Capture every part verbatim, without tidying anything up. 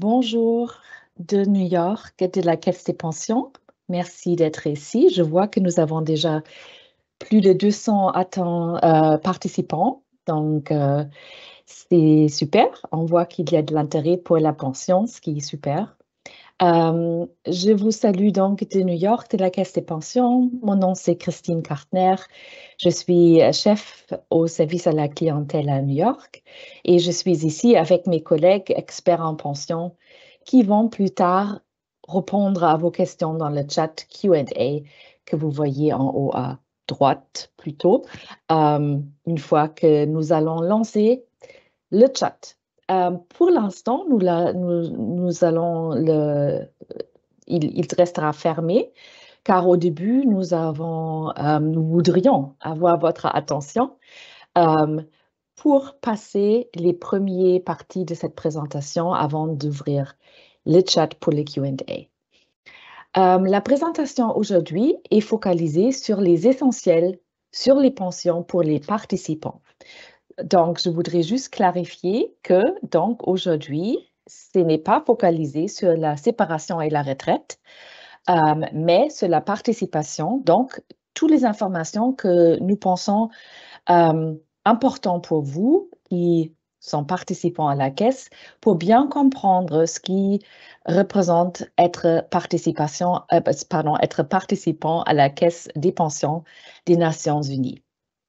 Bonjour de New York, de la Caisse des pensions. Merci d'être ici. Je vois que nous avons déjà plus de deux cents atten- euh, participants, donc euh, c'est super. On voit qu'il y a de l'intérêt pour la pension, ce qui est super. Euh, je vous salue donc de New York, de la Caisse des pensions. Mon nom, c'est Christine Kartner. Je suis chef au service à la clientèle à New York et je suis ici avec mes collègues experts en pension qui vont plus tard répondre à vos questions dans le chat Q and A que vous voyez en haut à droite plutôt, euh, une fois que nous allons lancer le chat. Euh, pour l'instant, nous, la- nous, nous allons le, il, il restera fermé car au début, nous avons, euh, nous voudrions avoir votre attention euh, pour passer les premières parties de cette présentation avant d'ouvrir le chat pour les Q and A. Euh, la présentation aujourd'hui est focalisée sur les essentiels sur les pensions pour les participants. Donc, je voudrais juste clarifier que, donc, aujourd'hui, ce n'est pas focalisé sur la séparation et la retraite, euh, mais sur la participation. Donc, toutes les informations que nous pensons euh, importantes pour vous qui sont participants à la caisse pour bien comprendre ce qui représente être participation, euh, pardon, être participant à la caisse des pensions des Nations Unies.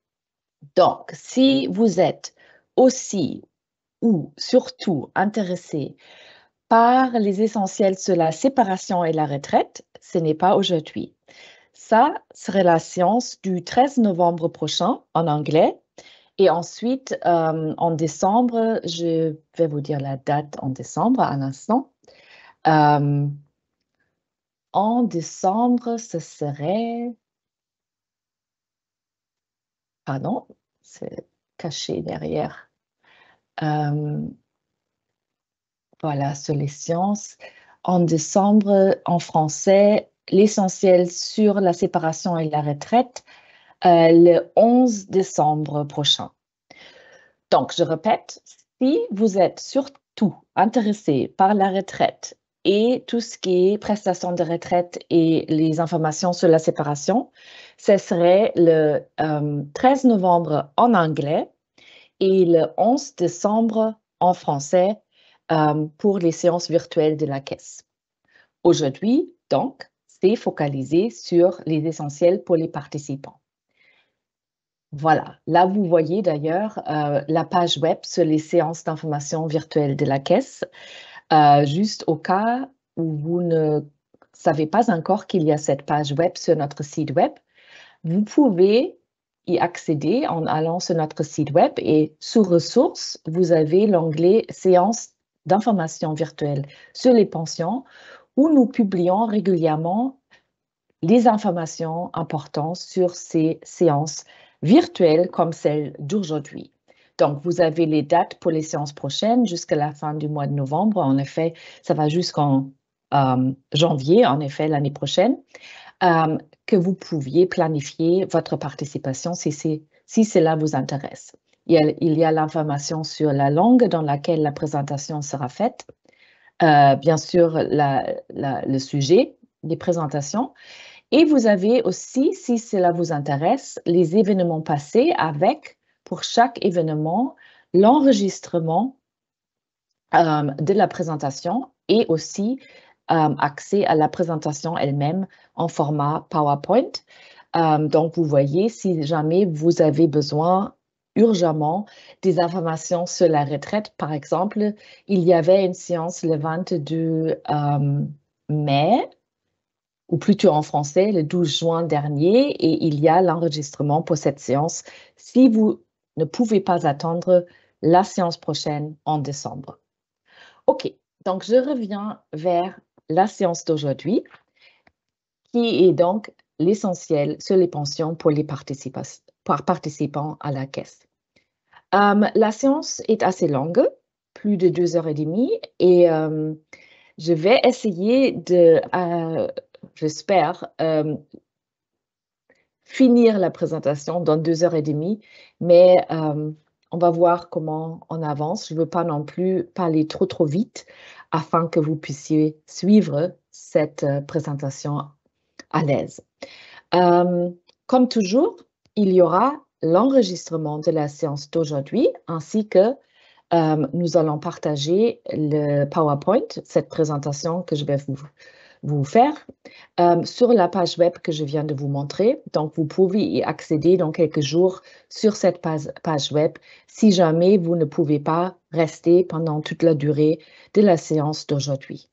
Donc, si vous êtes aussi ou surtout intéressé par les essentiels sur la séparation et la retraite, ce n'est pas aujourd'hui. Ça serait la séance du treize novembre prochain en anglais. Et ensuite, euh, en décembre, je vais vous dire la date en décembre, un instant. Euh, en décembre, ce serait... Pardon, c'est caché derrière. Euh, Voilà, sur les sciences. En décembre, en français, l'essentiel sur la séparation et la retraite, euh, le onze décembre prochain. Donc, je répète, si vous êtes surtout intéressé par la retraite et tout ce qui est prestations de retraite et les informations sur la séparation, ce serait le euh, treize novembre en anglais et le onze décembre en français euh, pour les séances virtuelles de la caisse. Aujourd'hui, donc, c'est focalisé sur les essentiels pour les participants. Voilà, là vous voyez d'ailleurs euh, la page web sur les séances d'information virtuelles de la caisse, euh, juste au cas où vous ne savez pas encore qu'il y a cette page web sur notre site web. Vous pouvez y accéder en allant sur notre site web et sous ressources, vous avez l'onglet séances d'information virtuelle sur les pensions où nous publions régulièrement les informations importantes sur ces séances virtuelles comme celle d'aujourd'hui. Donc, vous avez les dates pour les séances prochaines jusqu'à la fin du mois de novembre. En effet, ça va jusqu'en euh, janvier, en effet, l'année prochaine. Euh, que vous pouviez planifier votre participation si, si cela vous intéresse. Il y a, il y a l'information sur la langue dans laquelle la présentation sera faite, euh, bien sûr la, la, le sujet des présentations, et vous avez aussi, si cela vous intéresse, les événements passés avec, pour chaque événement, l'enregistrement euh, de la présentation et aussi euh, accès à la présentation elle-même en format PowerPoint. Euh, donc, vous voyez, si jamais vous avez besoin urgemment des informations sur la retraite, par exemple, il y avait une séance le vingt-deux euh, mai, ou plutôt en français, le douze juin dernier, et il y a l'enregistrement pour cette séance si vous ne pouvez pas attendre la séance prochaine en décembre. OK, donc je reviens vers la séance d'aujourd'hui, qui est donc l'essentiel sur les pensions pour les participants, par participants à la caisse. Euh, la séance est assez longue, plus de deux heures et demie, et euh, je vais essayer de, euh, j'espère, euh, finir la présentation dans deux heures et demie, mais euh, on va voir comment on avance. Je ne veux pas non plus parler trop, trop vite afin que vous puissiez suivre cette euh, présentation à l'aise. Euh, comme toujours, il y aura l'enregistrement de la séance d'aujourd'hui ainsi que euh, nous allons partager le PowerPoint, cette présentation que je vais vous, vous faire euh, sur la page web que je viens de vous montrer. Donc, vous pouvez y accéder dans quelques jours sur cette page, page web si jamais vous ne pouvez pas rester pendant toute la durée de la séance d'aujourd'hui.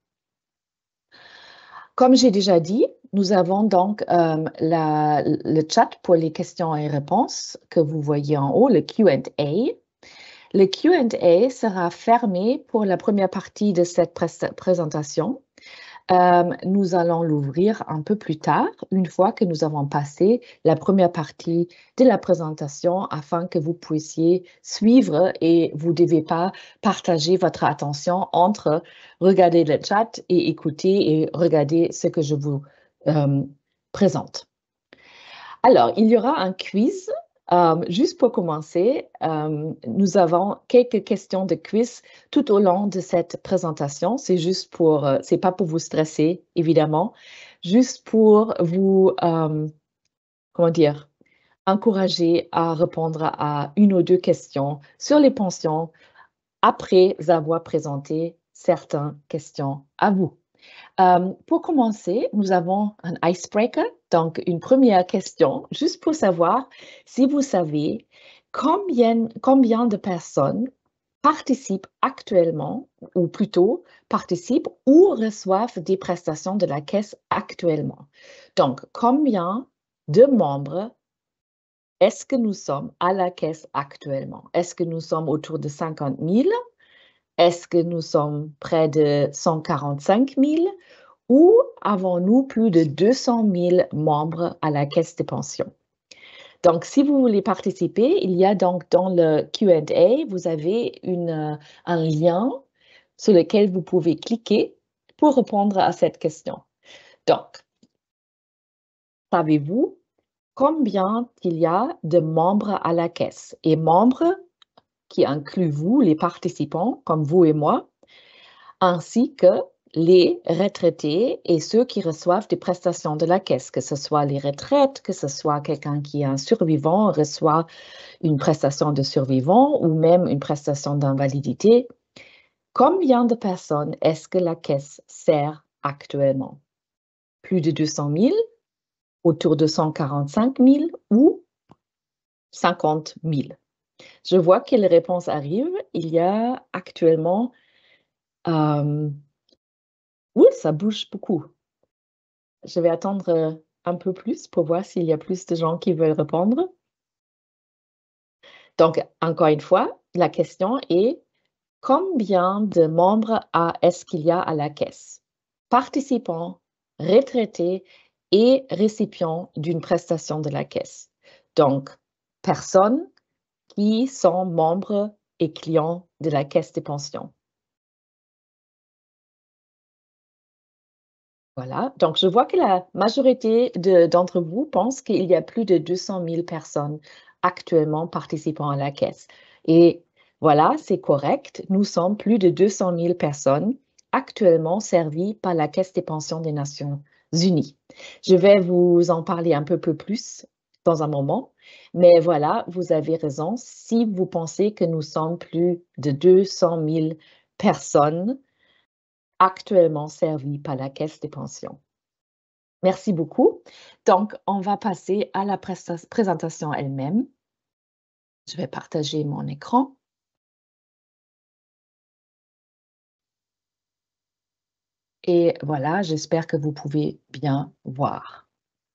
Comme j'ai déjà dit, nous avons donc euh, la, le chat pour les questions et réponses que vous voyez en haut, le Q and A. Le Q and A sera fermé pour la première partie de cette pré présentation. Euh, nous allons l'ouvrir un peu plus tard, une fois que nous avons passé la première partie de la présentation, afin que vous puissiez suivre et vous ne devez pas partager votre attention entre regarder le chat et écouter et regarder ce que je vous euh, présente. Alors, il y aura un quiz. Euh, juste pour commencer, euh, nous avons quelques questions de quiz tout au long de cette présentation. C'est juste pour, euh, c'est pas pour vous stresser, évidemment, juste pour vous, euh, comment dire, encourager à répondre à une ou deux questions sur les pensions après avoir présenté certaines questions à vous. Euh, pour commencer, nous avons un icebreaker, donc une première question, juste pour savoir si vous savez combien, combien de personnes participent actuellement, ou plutôt participent ou reçoivent des prestations de la Caisse actuellement. Donc, combien de membres est-ce que nous sommes à la Caisse actuellement? Est-ce que nous sommes autour de cinquante mille? Est-ce que nous sommes près de cent quarante-cinq mille? Ou avons-nous plus de deux cent mille membres à la Caisse des pensions? Donc, si vous voulez participer, il y a donc dans le Q and A, vous avez une, un lien sur lequel vous pouvez cliquer pour répondre à cette question. Donc, savez-vous combien il y a de membres à la Caisse? Et membres qui incluent vous, les participants, comme vous et moi, ainsi que les retraités et ceux qui reçoivent des prestations de la Caisse, que ce soit les retraites, que ce soit quelqu'un qui est un survivant, reçoit une prestation de survivant ou même une prestation d'invalidité. Combien de personnes est-ce que la Caisse sert actuellement? Plus de deux cent mille, autour de cent quarante-cinq mille ou cinquante mille? Je vois que les réponses arrivent. Il y a actuellement... Euh, oui, ça bouge beaucoup. Je vais attendre un peu plus pour voir s'il y a plus de gens qui veulent répondre. Donc, encore une fois, la question est combien de membres est-ce qu'il y a à la Caisse? Participants, retraités et récipients d'une prestation de la Caisse. Donc, personnes qui sont membres et clients de la Caisse des pensions. Voilà, donc je vois que la majorité d'entre vous pense qu'il y a plus de deux cent mille personnes actuellement participant à la Caisse. Et voilà, c'est correct. Nous sommes plus de deux cent mille personnes actuellement servies par la Caisse des pensions des Nations Unies. Je vais vous en parler un peu plus dans un moment, mais voilà, vous avez raison. Si vous pensez que nous sommes plus de deux cent mille personnes actuellement servies par la Caisse des pensions. Merci beaucoup. Donc, on va passer à la présentation elle-même. Je vais partager mon écran. Et voilà, j'espère que vous pouvez bien voir.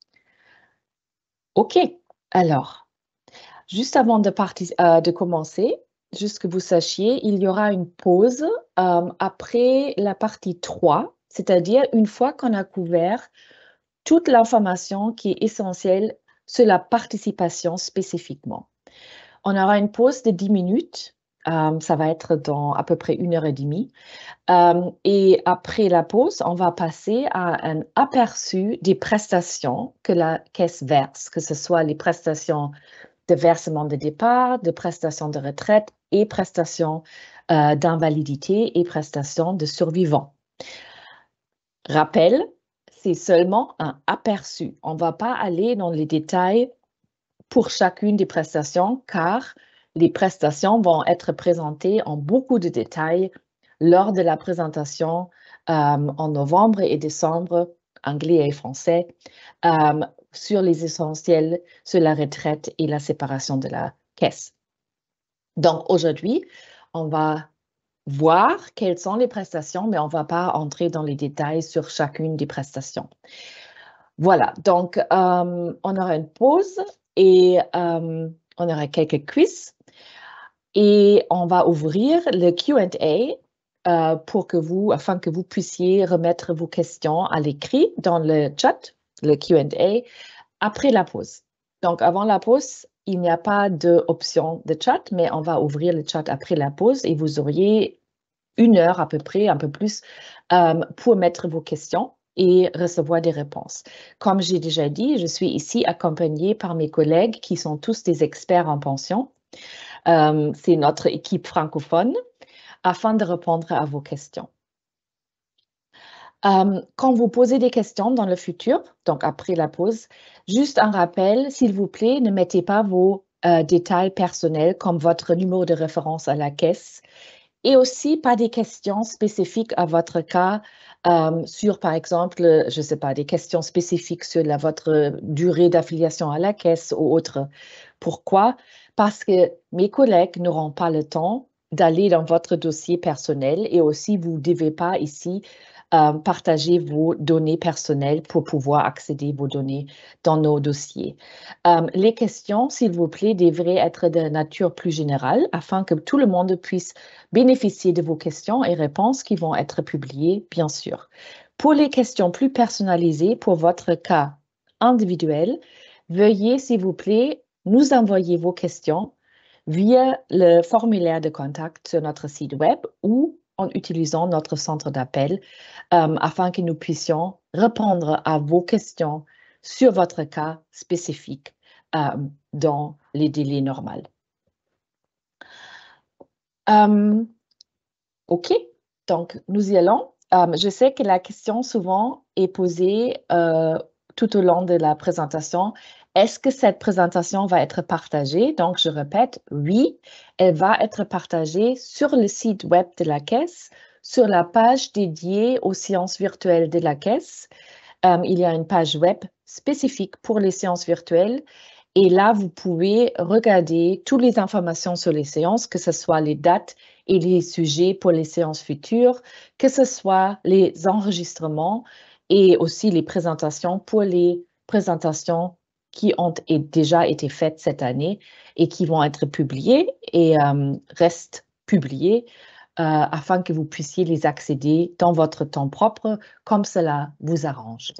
OK, alors, juste avant de, euh, de commencer, juste que vous sachiez, il y aura une pause euh, après la partie trois, c'est-à-dire une fois qu'on a couvert toute l'information qui est essentielle sur la participation spécifiquement. On aura une pause de dix minutes, euh, ça va être dans à peu près une heure et demie. Euh, et après la pause, on va passer à un aperçu des prestations que la Caisse verse, que ce soit les prestations de versement de départ, de prestations de retraite et prestations euh, d'invalidité et prestations de survivants. Rappel, c'est seulement un aperçu. On ne va pas aller dans les détails pour chacune des prestations car les prestations vont être présentées en beaucoup de détails lors de la présentation euh, en novembre et décembre, anglais et français, euh, sur les essentiels, sur la retraite et la séparation de la caisse. Donc aujourd'hui, on va voir quelles sont les prestations, mais on ne va pas entrer dans les détails sur chacune des prestations. Voilà, donc euh, on aura une pause et euh, on aura quelques quiz et on va ouvrir le Q and A euh, pour que vous, afin que vous puissiez remettre vos questions à l'écrit dans le chat, le Q and A, après la pause. Donc avant la pause, il n'y a pas d'option de chat, mais on va ouvrir le chat après la pause et vous auriez une heure à peu près, un peu plus, euh, pour mettre vos questions et recevoir des réponses. Comme j'ai déjà dit, je suis ici accompagnée par mes collègues qui sont tous des experts en pension. Euh, c'est notre équipe francophone afin de répondre à vos questions. Euh, quand vous posez des questions dans le futur, donc après la pause, juste un rappel, s'il vous plaît, ne mettez pas vos euh, détails personnels comme votre numéro de référence à la caisse et aussi pas des questions spécifiques à votre cas euh, sur, par exemple, je ne sais pas, des questions spécifiques sur la, votre durée d'affiliation à la caisse ou autre. Pourquoi? Parce que mes collègues n'auront pas le temps d'aller dans votre dossier personnel et aussi vous ne devez pas ici euh, partager vos données personnelles pour pouvoir accéder à vos données dans nos dossiers. Euh, les questions, s'il vous plaît, devraient être de nature plus générale afin que tout le monde puisse bénéficier de vos questions et réponses qui vont être publiées, bien sûr. Pour les questions plus personnalisées pour votre cas individuel, veuillez, s'il vous plaît, nous envoyer vos questions via le formulaire de contact sur notre site web ou en utilisant notre centre d'appel euh, afin que nous puissions répondre à vos questions sur votre cas spécifique euh, dans les délais normaux. Euh, OK, donc nous y allons. Euh, je sais que la question souvent est posée euh, tout au long de la présentation. Est-ce que cette présentation va être partagée? Donc, je répète, oui, elle va être partagée sur le site web de la Caisse, sur la page dédiée aux séances virtuelles de la Caisse. Euh, il y a une page web spécifique pour les séances virtuelles. Et là, vous pouvez regarder toutes les informations sur les séances, que ce soit les dates et les sujets pour les séances futures, que ce soit les enregistrements et aussi les présentations pour les présentations qui ont déjà été faites cette année et qui vont être publiées et euh, restent publiées euh, afin que vous puissiez les accéder dans votre temps propre comme cela vous arrange.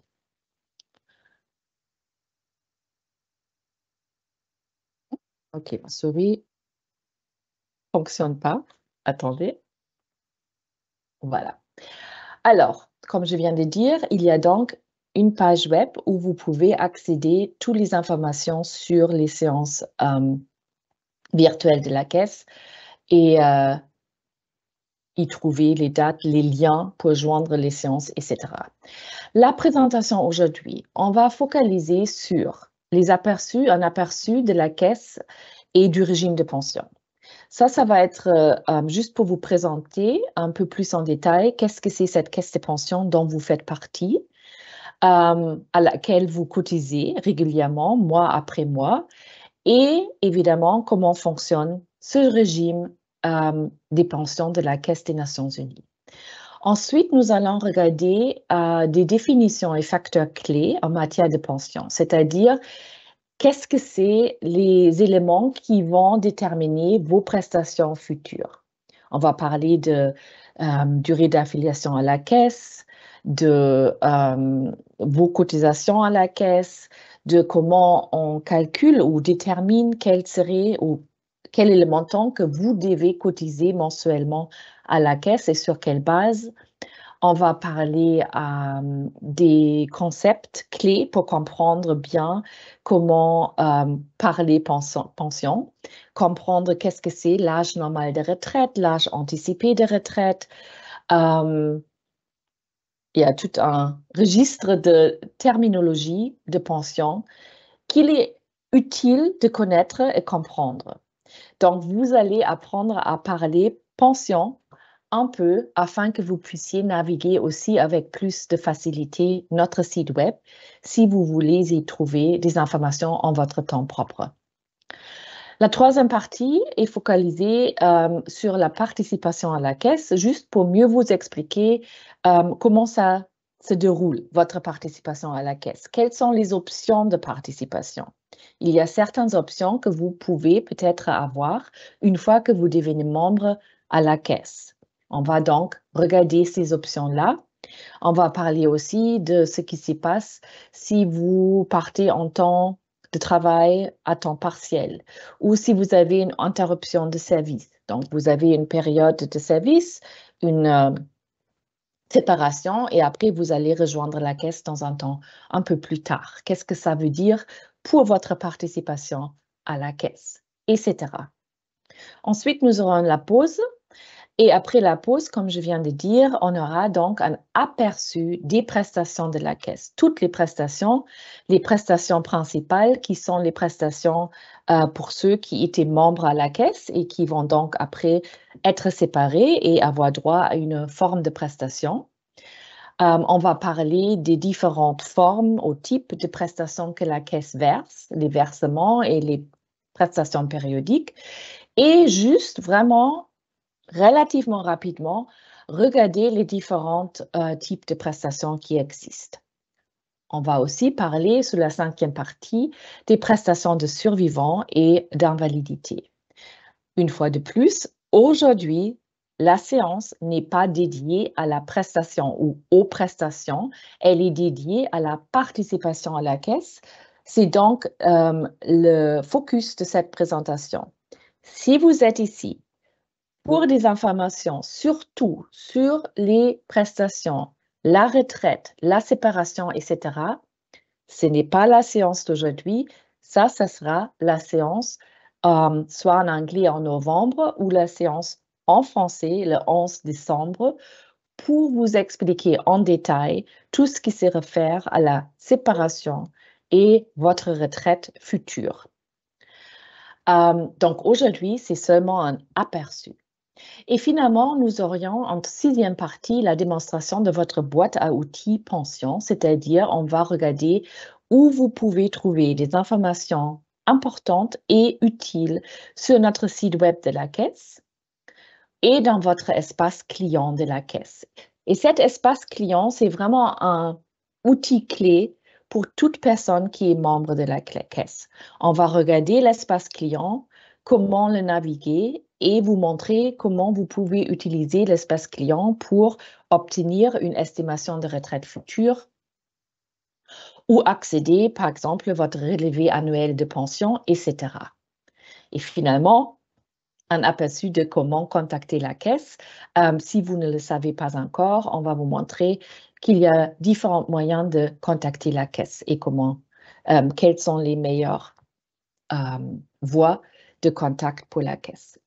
OK, ma souris ne fonctionne pas. Attendez. Voilà. Alors, comme je viens de dire, il y a donc une page web où vous pouvez accéder à toutes les informations sur les séances euh, virtuelles de la Caisse et euh, y trouver les dates, les liens pour joindre les séances, et cetera. La présentation aujourd'hui, on va focaliser sur les aperçus, un aperçu de la Caisse et du régime de pension. Ça, ça va être euh, juste pour vous présenter un peu plus en détail qu'est-ce que c'est cette caisse de pension dont vous faites partie, euh, à laquelle vous cotisez régulièrement, mois après mois, et évidemment comment fonctionne ce régime euh, des pensions de la Caisse des Nations Unies. Ensuite, nous allons regarder euh, des définitions et facteurs clés en matière de pension, c'est-à-dire qu'est-ce que c'est les éléments qui vont déterminer vos prestations futures? On va parler de euh, durée d'affiliation à la caisse, de euh, vos cotisations à la caisse, de comment on calcule ou détermine quel serait ou quel est le montant que vous devez cotiser mensuellement à la caisse et sur quelle base. On va parler euh, des concepts clés pour comprendre bien comment euh, parler pension, pension, comprendre qu'est-ce que c'est l'âge normal de retraite, l'âge anticipé de retraite. Euh, il y a tout un registre de terminologie de pension qu'il est utile de connaître et comprendre. Donc, vous allez apprendre à parler pension un peu afin que vous puissiez naviguer aussi avec plus de facilité notre site web si vous voulez y trouver des informations en votre temps propre. La troisième partie est focalisée euh, sur la participation à la caisse, juste pour mieux vous expliquer euh, comment ça se déroule, votre participation à la caisse. Quelles sont les options de participation? Il y a certaines options que vous pouvez peut-être avoir une fois que vous devenez membre à la caisse. On va donc regarder ces options-là. On va parler aussi de ce qui se passe si vous partez en temps de travail à temps partiel ou si vous avez une interruption de service. Donc, vous avez une période de service, une euh, séparation et après, vous allez rejoindre la caisse dans un temps un peu plus tard. Qu'est-ce que ça veut dire pour votre participation à la caisse, et cetera. Ensuite, nous aurons la pause. Et après la pause, comme je viens de dire, on aura donc un aperçu des prestations de la caisse. Toutes les prestations, les prestations principales qui sont les prestations euh, pour ceux qui étaient membres à la caisse et qui vont donc après être séparés et avoir droit à une forme de prestation. Euh, on va parler des différentes formes ou types de prestations que la caisse verse, les versements et les prestations périodiques. Et juste vraiment relativement rapidement, regarder les différents euh, types de prestations qui existent. On va aussi parler sur la cinquième partie des prestations de survivants et d'invalidité. Une fois de plus, aujourd'hui, la séance n'est pas dédiée à la prestation ou aux prestations, elle est dédiée à la participation à la caisse. C'est donc euh, le focus de cette présentation. Si vous êtes ici pour des informations, surtout sur les prestations, la retraite, la séparation, et cetera, ce n'est pas la séance d'aujourd'hui. Ça, ça sera la séance euh, soit en anglais en novembre ou la séance en français le onze décembre pour vous expliquer en détail tout ce qui se réfère à la séparation et votre retraite future. Euh, donc aujourd'hui, c'est seulement un aperçu. Et finalement, nous aurions en sixième partie la démonstration de votre boîte à outils pension, c'est-à-dire on va regarder où vous pouvez trouver des informations importantes et utiles sur notre site web de la caisse et dans votre espace client de la caisse. Et cet espace client, c'est vraiment un outil clé pour toute personne qui est membre de la caisse. On va regarder l'espace client, comment le naviguer et vous montrer comment vous pouvez utiliser l'espace client pour obtenir une estimation de retraite future ou accéder, par exemple, à votre relevé annuel de pension, et cetera. Et finalement, un aperçu de comment contacter la caisse. Euh, si vous ne le savez pas encore, on va vous montrer qu'il y a différents moyens de contacter la caisse et comment, euh, quelles sont les meilleures euh, voies de contact pour la caisse.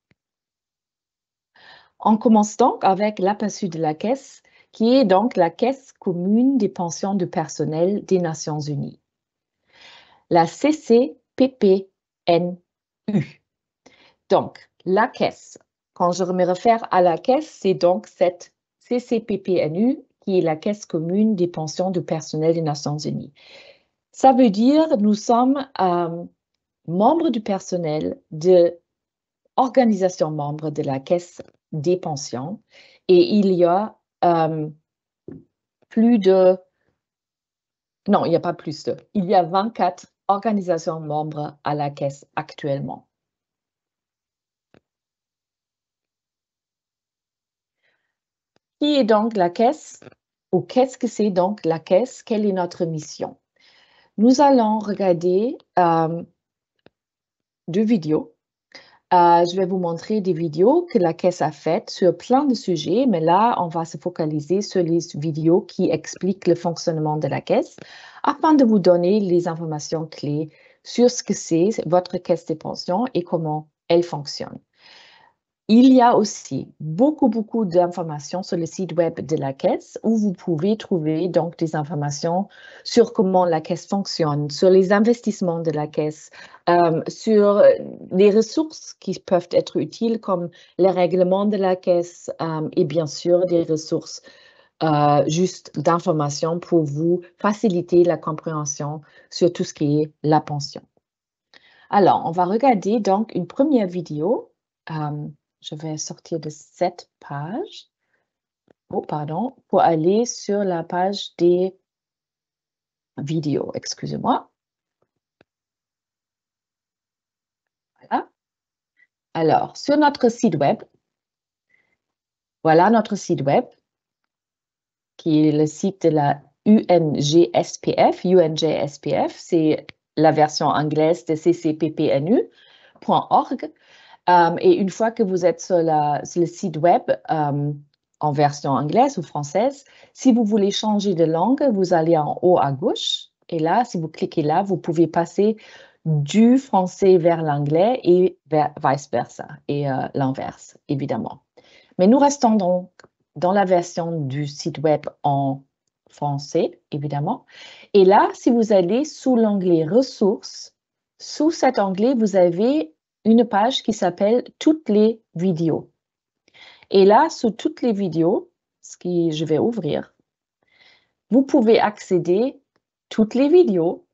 On commence donc avec l'aperçu de la caisse, qui est donc la Caisse commune des pensions de personnel des Nations Unies. La C C P P N U. Donc, la caisse, quand je me réfère à la caisse, c'est donc cette C C P P N U qui est la Caisse commune des pensions de personnel des Nations Unies. Ça veut dire nous sommes euh, membres du personnel de organisation membre de la Caisse des pensions et il y a euh, plus de... Non, il n'y a pas plus de... Il y a vingt-quatre organisations membres à la Caisse actuellement. Qui est donc la caisse ou qu'est-ce que c'est donc la caisse? Quelle est notre mission? Nous allons regarder euh, deux vidéos Euh, je vais vous montrer des vidéos que la Caisse a faites sur plein de sujets, mais là, on va se focaliser sur les vidéos qui expliquent le fonctionnement de la Caisse afin de vous donner les informations clés sur ce que c'est votre caisse des pensions et comment elle fonctionne. Il y a aussi beaucoup, beaucoup d'informations sur le site web de la Caisse où vous pouvez trouver donc des informations sur comment la Caisse fonctionne, sur les investissements de la Caisse, euh, sur les ressources qui peuvent être utiles comme les règlements de la Caisse euh, et bien sûr des ressources euh, juste d'informations pour vous faciliter la compréhension sur tout ce qui est la pension. Alors, on va regarder donc une première vidéo. Euh, je vais sortir de cette page. Oh, pardon, pour aller sur la page des vidéos. Excusez-moi. Voilà. Alors, sur notre site web, voilà notre site web, qui est le site de la U N G S P F. U N G S P F, c'est la version anglaise de c c p p n u point org. Um, et une fois que vous êtes sur, la, sur le site web um, en version anglaise ou française, si vous voulez changer de langue, vous allez en haut à gauche. Et là, si vous cliquez là, vous pouvez passer du français vers l'anglais et vers, vice versa, et euh, l'inverse, évidemment. Mais nous restons donc dans la version du site web en français, évidemment. Et là, si vous allez sous l'onglet ressources, sous cet onglet, vous avez une page qui s'appelle toutes les vidéos. Et là, sous toutes les vidéos, ce que je vais ouvrir, vous pouvez accéder à toutes les vidéos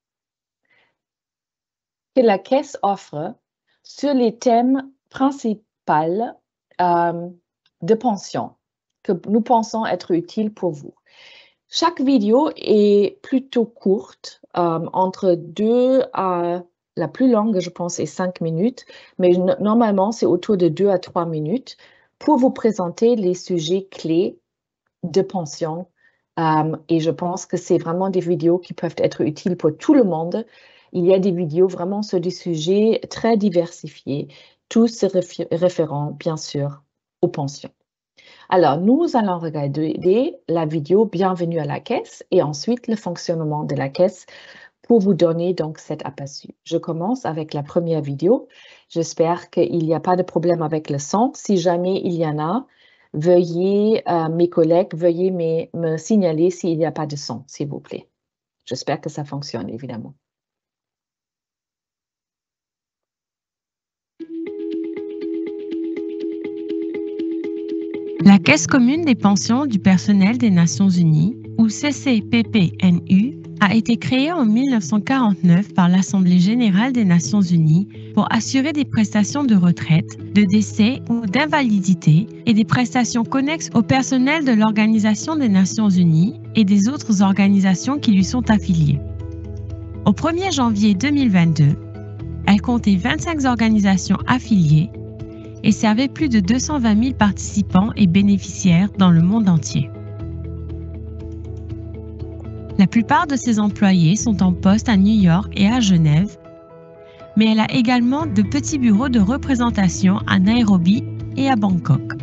que la Caisse offre sur les thèmes principaux euh, de pension que nous pensons être utiles pour vous. Chaque vidéo est plutôt courte, euh, entre deux à la plus longue, je pense, est cinq minutes, mais normalement, c'est autour de deux à trois minutes pour vous présenter les sujets clés de pension. Um, et je pense que c'est vraiment des vidéos qui peuvent être utiles pour tout le monde. Il y a des vidéos vraiment sur des sujets très diversifiés, tous se réfé- référant, bien sûr, aux pensions. Alors, nous allons regarder la vidéo Bienvenue à la Caisse et ensuite le fonctionnement de la Caisse pour vous donner donc cet aperçu. Je commence avec la première vidéo. J'espère qu'il n'y a pas de problème avec le son. Si jamais il y en a, veuillez, euh, mes collègues, veuillez me, me signaler s'il n'y a pas de son, s'il vous plaît. J'espère que ça fonctionne, évidemment. La Caisse commune des pensions du personnel des Nations unies, ou C C P P N U, a été créée en mille neuf cent quarante-neuf par l'Assemblée générale des Nations unies pour assurer des prestations de retraite, de décès ou d'invalidité et des prestations connexes au personnel de l'Organisation des Nations unies et des autres organisations qui lui sont affiliées. Au premier janvier deux mille vingt-deux, elle comptait vingt-cinq organisations affiliées et servait plus de deux cent vingt mille participants et bénéficiaires dans le monde entier. La plupart de ses employés sont en poste à New York et à Genève, mais elle a également de petits bureaux de représentation à Nairobi et à Bangkok.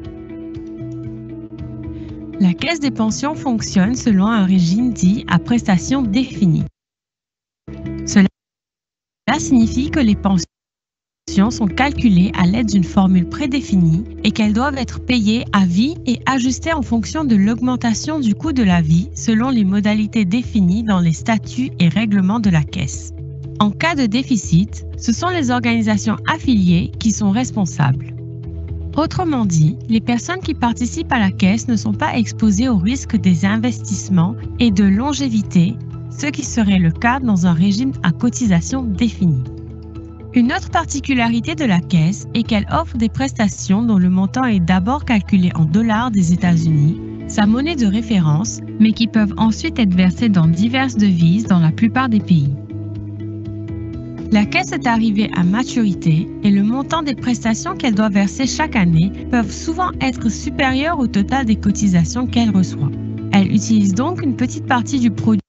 La Caisse des pensions fonctionne selon un régime dit à prestations définies. Cela signifie que les pensions sont calculées à l'aide d'une formule prédéfinie et qu'elles doivent être payées à vie et ajustées en fonction de l'augmentation du coût de la vie selon les modalités définies dans les statuts et règlements de la Caisse. En cas de déficit, ce sont les organisations affiliées qui sont responsables. Autrement dit, les personnes qui participent à la Caisse ne sont pas exposées au risque des investissements et de longévité, ce qui serait le cas dans un régime à cotisation définie. Une autre particularité de la Caisse est qu'elle offre des prestations dont le montant est d'abord calculé en dollars des États-Unis, sa monnaie de référence, mais qui peuvent ensuite être versées dans diverses devises dans la plupart des pays. La Caisse est arrivée à maturité et le montant des prestations qu'elle doit verser chaque année peuvent souvent être supérieurs au total des cotisations qu'elle reçoit. Elle utilise donc une petite partie du produit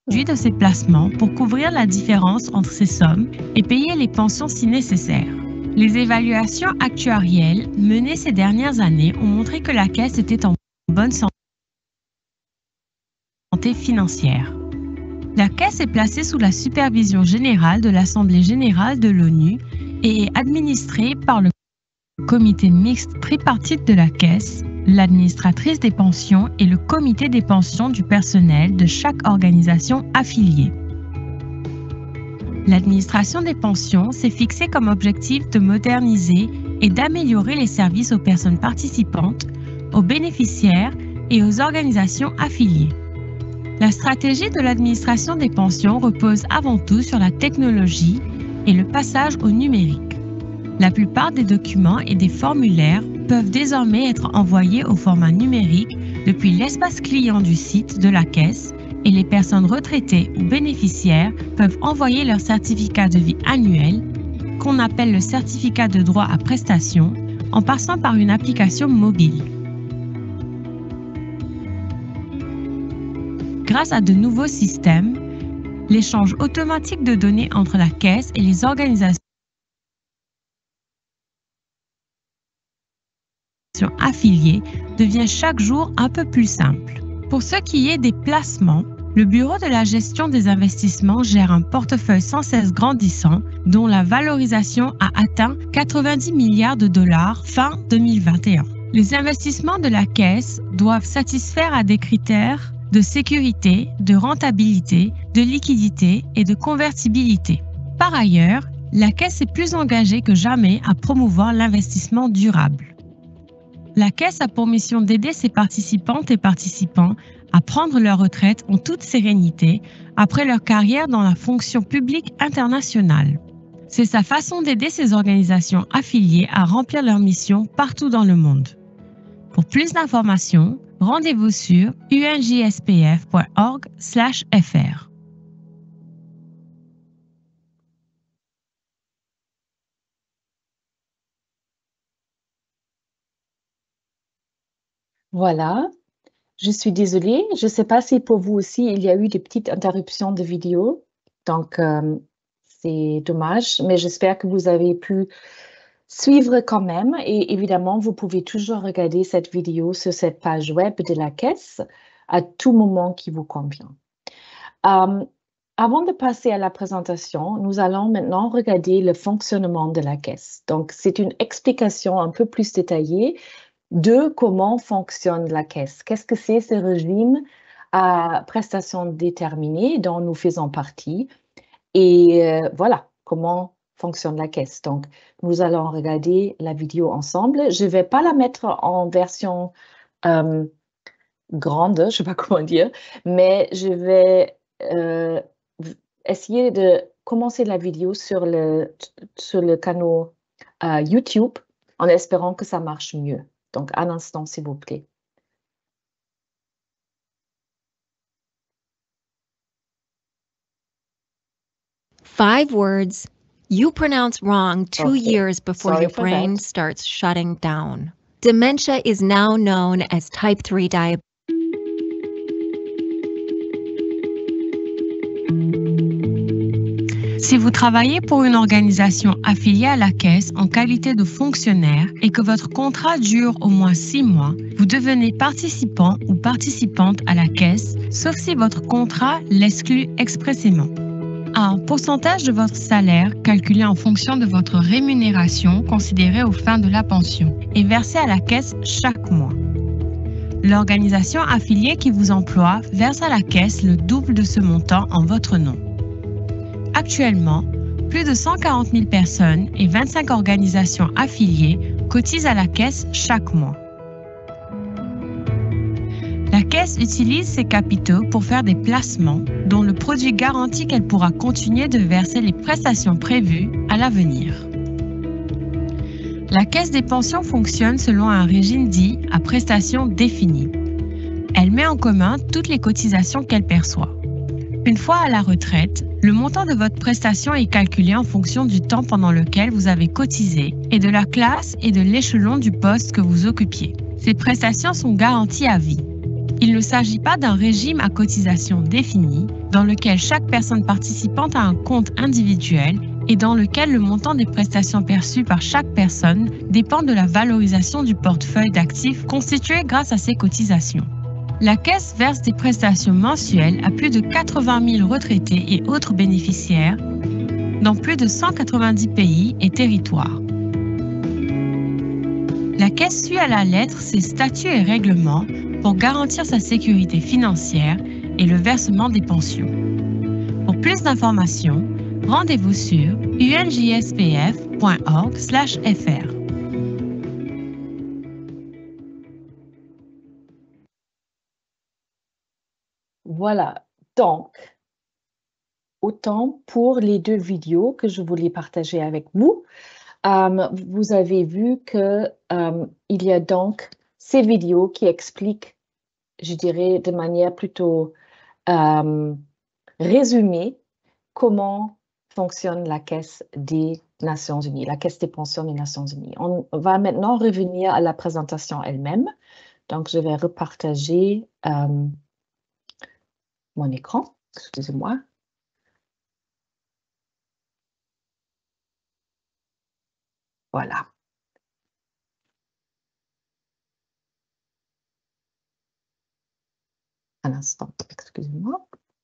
de ces placements pour couvrir la différence entre ces sommes et payer les pensions si nécessaire. Les évaluations actuarielles menées ces dernières années ont montré que la Caisse était en bonne santé financière. La Caisse est placée sous la supervision générale de l'Assemblée générale de l'ONU et est administrée par le comité mixte tripartite de la Caisse, l'administratrice des pensions et le comité des pensions du personnel de chaque organisation affiliée. L'administration des pensions s'est fixée comme objectif de moderniser et d'améliorer les services aux personnes participantes, aux bénéficiaires et aux organisations affiliées. La stratégie de l'administration des pensions repose avant tout sur la technologie et le passage au numérique. La plupart des documents et des formulaires peuvent désormais être envoyés au format numérique depuis l'espace client du site de la Caisse et les personnes retraitées ou bénéficiaires peuvent envoyer leur certificat de vie annuel, qu'on appelle le certificat de droit à prestation, en passant par une application mobile. Grâce à de nouveaux systèmes, l'échange automatique de données entre la Caisse et les organisations affiliées devient chaque jour un peu plus simple. Pour ce qui est des placements, le Bureau de la gestion des investissements gère un portefeuille sans cesse grandissant dont la valorisation a atteint quatre-vingt-dix milliards de dollars fin deux mille vingt et un. Les investissements de la Caisse doivent satisfaire à des critères de sécurité, de rentabilité, de liquidité et de convertibilité. Par ailleurs, la Caisse est plus engagée que jamais à promouvoir l'investissement durable. La Caisse a pour mission d'aider ses participantes et participants à prendre leur retraite en toute sérénité après leur carrière dans la fonction publique internationale. C'est sa façon d'aider ces organisations affiliées à remplir leur mission partout dans le monde. Pour plus d'informations, rendez-vous sur u n j s p f point org slash f r. Voilà, je suis désolée. Je ne sais pas si pour vous aussi, il y a eu des petites interruptions de vidéo. Donc, euh, c'est dommage, mais j'espère que vous avez pu suivre quand même. Et évidemment, vous pouvez toujours regarder cette vidéo sur cette page web de la Caisse à tout moment qui vous convient. Euh, avant de passer à la présentation, nous allons maintenant regarder le fonctionnement de la Caisse. Donc, c'est une explication un peu plus détaillée de comment fonctionne la Caisse. Qu'est-ce que c'est ce régime à prestations déterminées dont nous faisons partie? Et euh, voilà, comment fonctionne la Caisse. Donc, nous allons regarder la vidéo ensemble. Je ne vais pas la mettre en version euh, grande, je ne sais pas comment dire, mais je vais euh, essayer de commencer la vidéo sur le, sur le canal euh, YouTube en espérant que ça marche mieux. Donc, un instant, s'il vous plaît. Five words you pronounce wrong two Okay. years before Sorry your for brain that. starts shutting down. Dementia is now known as type three diabetes. Si vous travaillez pour une organisation affiliée à la Caisse en qualité de fonctionnaire et que votre contrat dure au moins six mois, vous devenez participant ou participante à la Caisse, sauf si votre contrat l'exclut expressément. Un pourcentage de votre salaire, calculé en fonction de votre rémunération considérée aux fins de la pension, est versé à la Caisse chaque mois. L'organisation affiliée qui vous emploie verse à la Caisse le double de ce montant en votre nom. Actuellement, plus de cent quarante mille personnes et vingt-cinq organisations affiliées cotisent à la Caisse chaque mois. La Caisse utilise ses capitaux pour faire des placements dont le produit garantit qu'elle pourra continuer de verser les prestations prévues à l'avenir. La Caisse des pensions fonctionne selon un régime dit à prestations définies. Elle met en commun toutes les cotisations qu'elle perçoit. Une fois à la retraite, le montant de votre prestation est calculé en fonction du temps pendant lequel vous avez cotisé et de la classe et de l'échelon du poste que vous occupiez. Ces prestations sont garanties à vie. Il ne s'agit pas d'un régime à cotisation défini dans lequel chaque personne participante a un compte individuel et dans lequel le montant des prestations perçues par chaque personne dépend de la valorisation du portefeuille d'actifs constitué grâce à ces cotisations. La Caisse verse des prestations mensuelles à plus de quatre-vingt mille retraités et autres bénéficiaires dans plus de cent quatre-vingt-dix pays et territoires. La Caisse suit à la lettre ses statuts et règlements pour garantir sa sécurité financière et le versement des pensions. Pour plus d'informations, rendez-vous sur u n j s p f point org slash f r. Voilà, donc, autant pour les deux vidéos que je voulais partager avec vous. Um, vous avez vu qu'il um, y a donc ces vidéos qui expliquent, je dirais, de manière plutôt um, résumée, comment fonctionne la Caisse des Nations Unies, la Caisse des pensions des Nations Unies. On va maintenant revenir à la présentation elle-même. Donc, je vais repartager um, mon écran, excusez-moi. Voilà. Un instant, excusez-moi.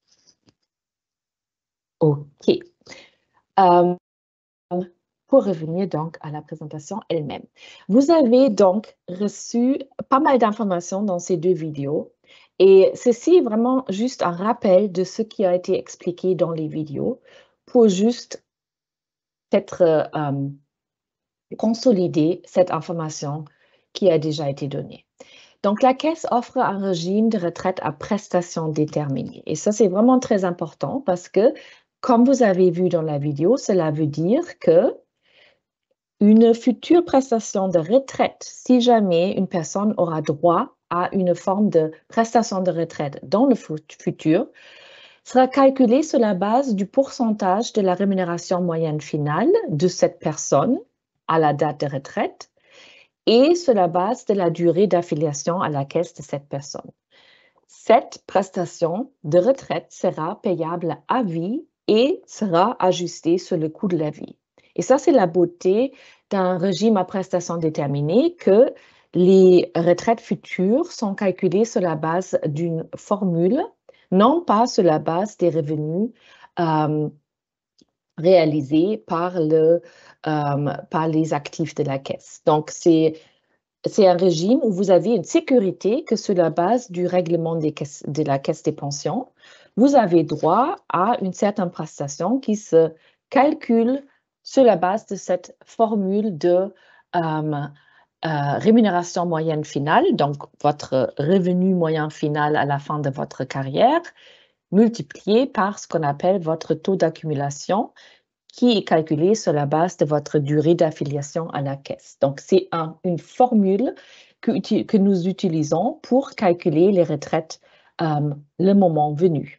OK. Um, pour revenir donc à la présentation elle-même. Vous avez donc reçu pas mal d'informations dans ces deux vidéos et ceci est vraiment juste un rappel de ce qui a été expliqué dans les vidéos pour juste peut-être um, consolider cette information qui a déjà été donnée. Donc, la Caisse offre un régime de retraite à prestations déterminées. Et ça, c'est vraiment très important parce que, comme vous avez vu dans la vidéo, cela veut dire que une future prestation de retraite, si jamais une personne aura droit à une forme de prestation de retraite dans le futur, sera calculée sur la base du pourcentage de la rémunération moyenne finale de cette personne à la date de retraite et sur la base de la durée d'affiliation à la caisse de cette personne. Cette prestation de retraite sera payable à vie et sera ajustée sur le coût de la vie. Et ça, c'est la beauté d'un régime à prestations déterminées, que les retraites futures sont calculées sur la base d'une formule, non pas sur la base des revenus euh, réalisés par, le, euh, par les actifs de la caisse. Donc, c'est C'est un régime où vous avez une sécurité que sur la base du règlement des caisses, de la Caisse des pensions, vous avez droit à une certaine prestation qui se calcule sur la base de cette formule de euh, euh, rémunération moyenne finale, donc votre revenu moyen final à la fin de votre carrière, multiplié par ce qu'on appelle votre taux d'accumulation, qui est calculé sur la base de votre durée d'affiliation à la caisse. Donc, c'est un, une formule que, que nous utilisons pour calculer les retraites euh, le moment venu.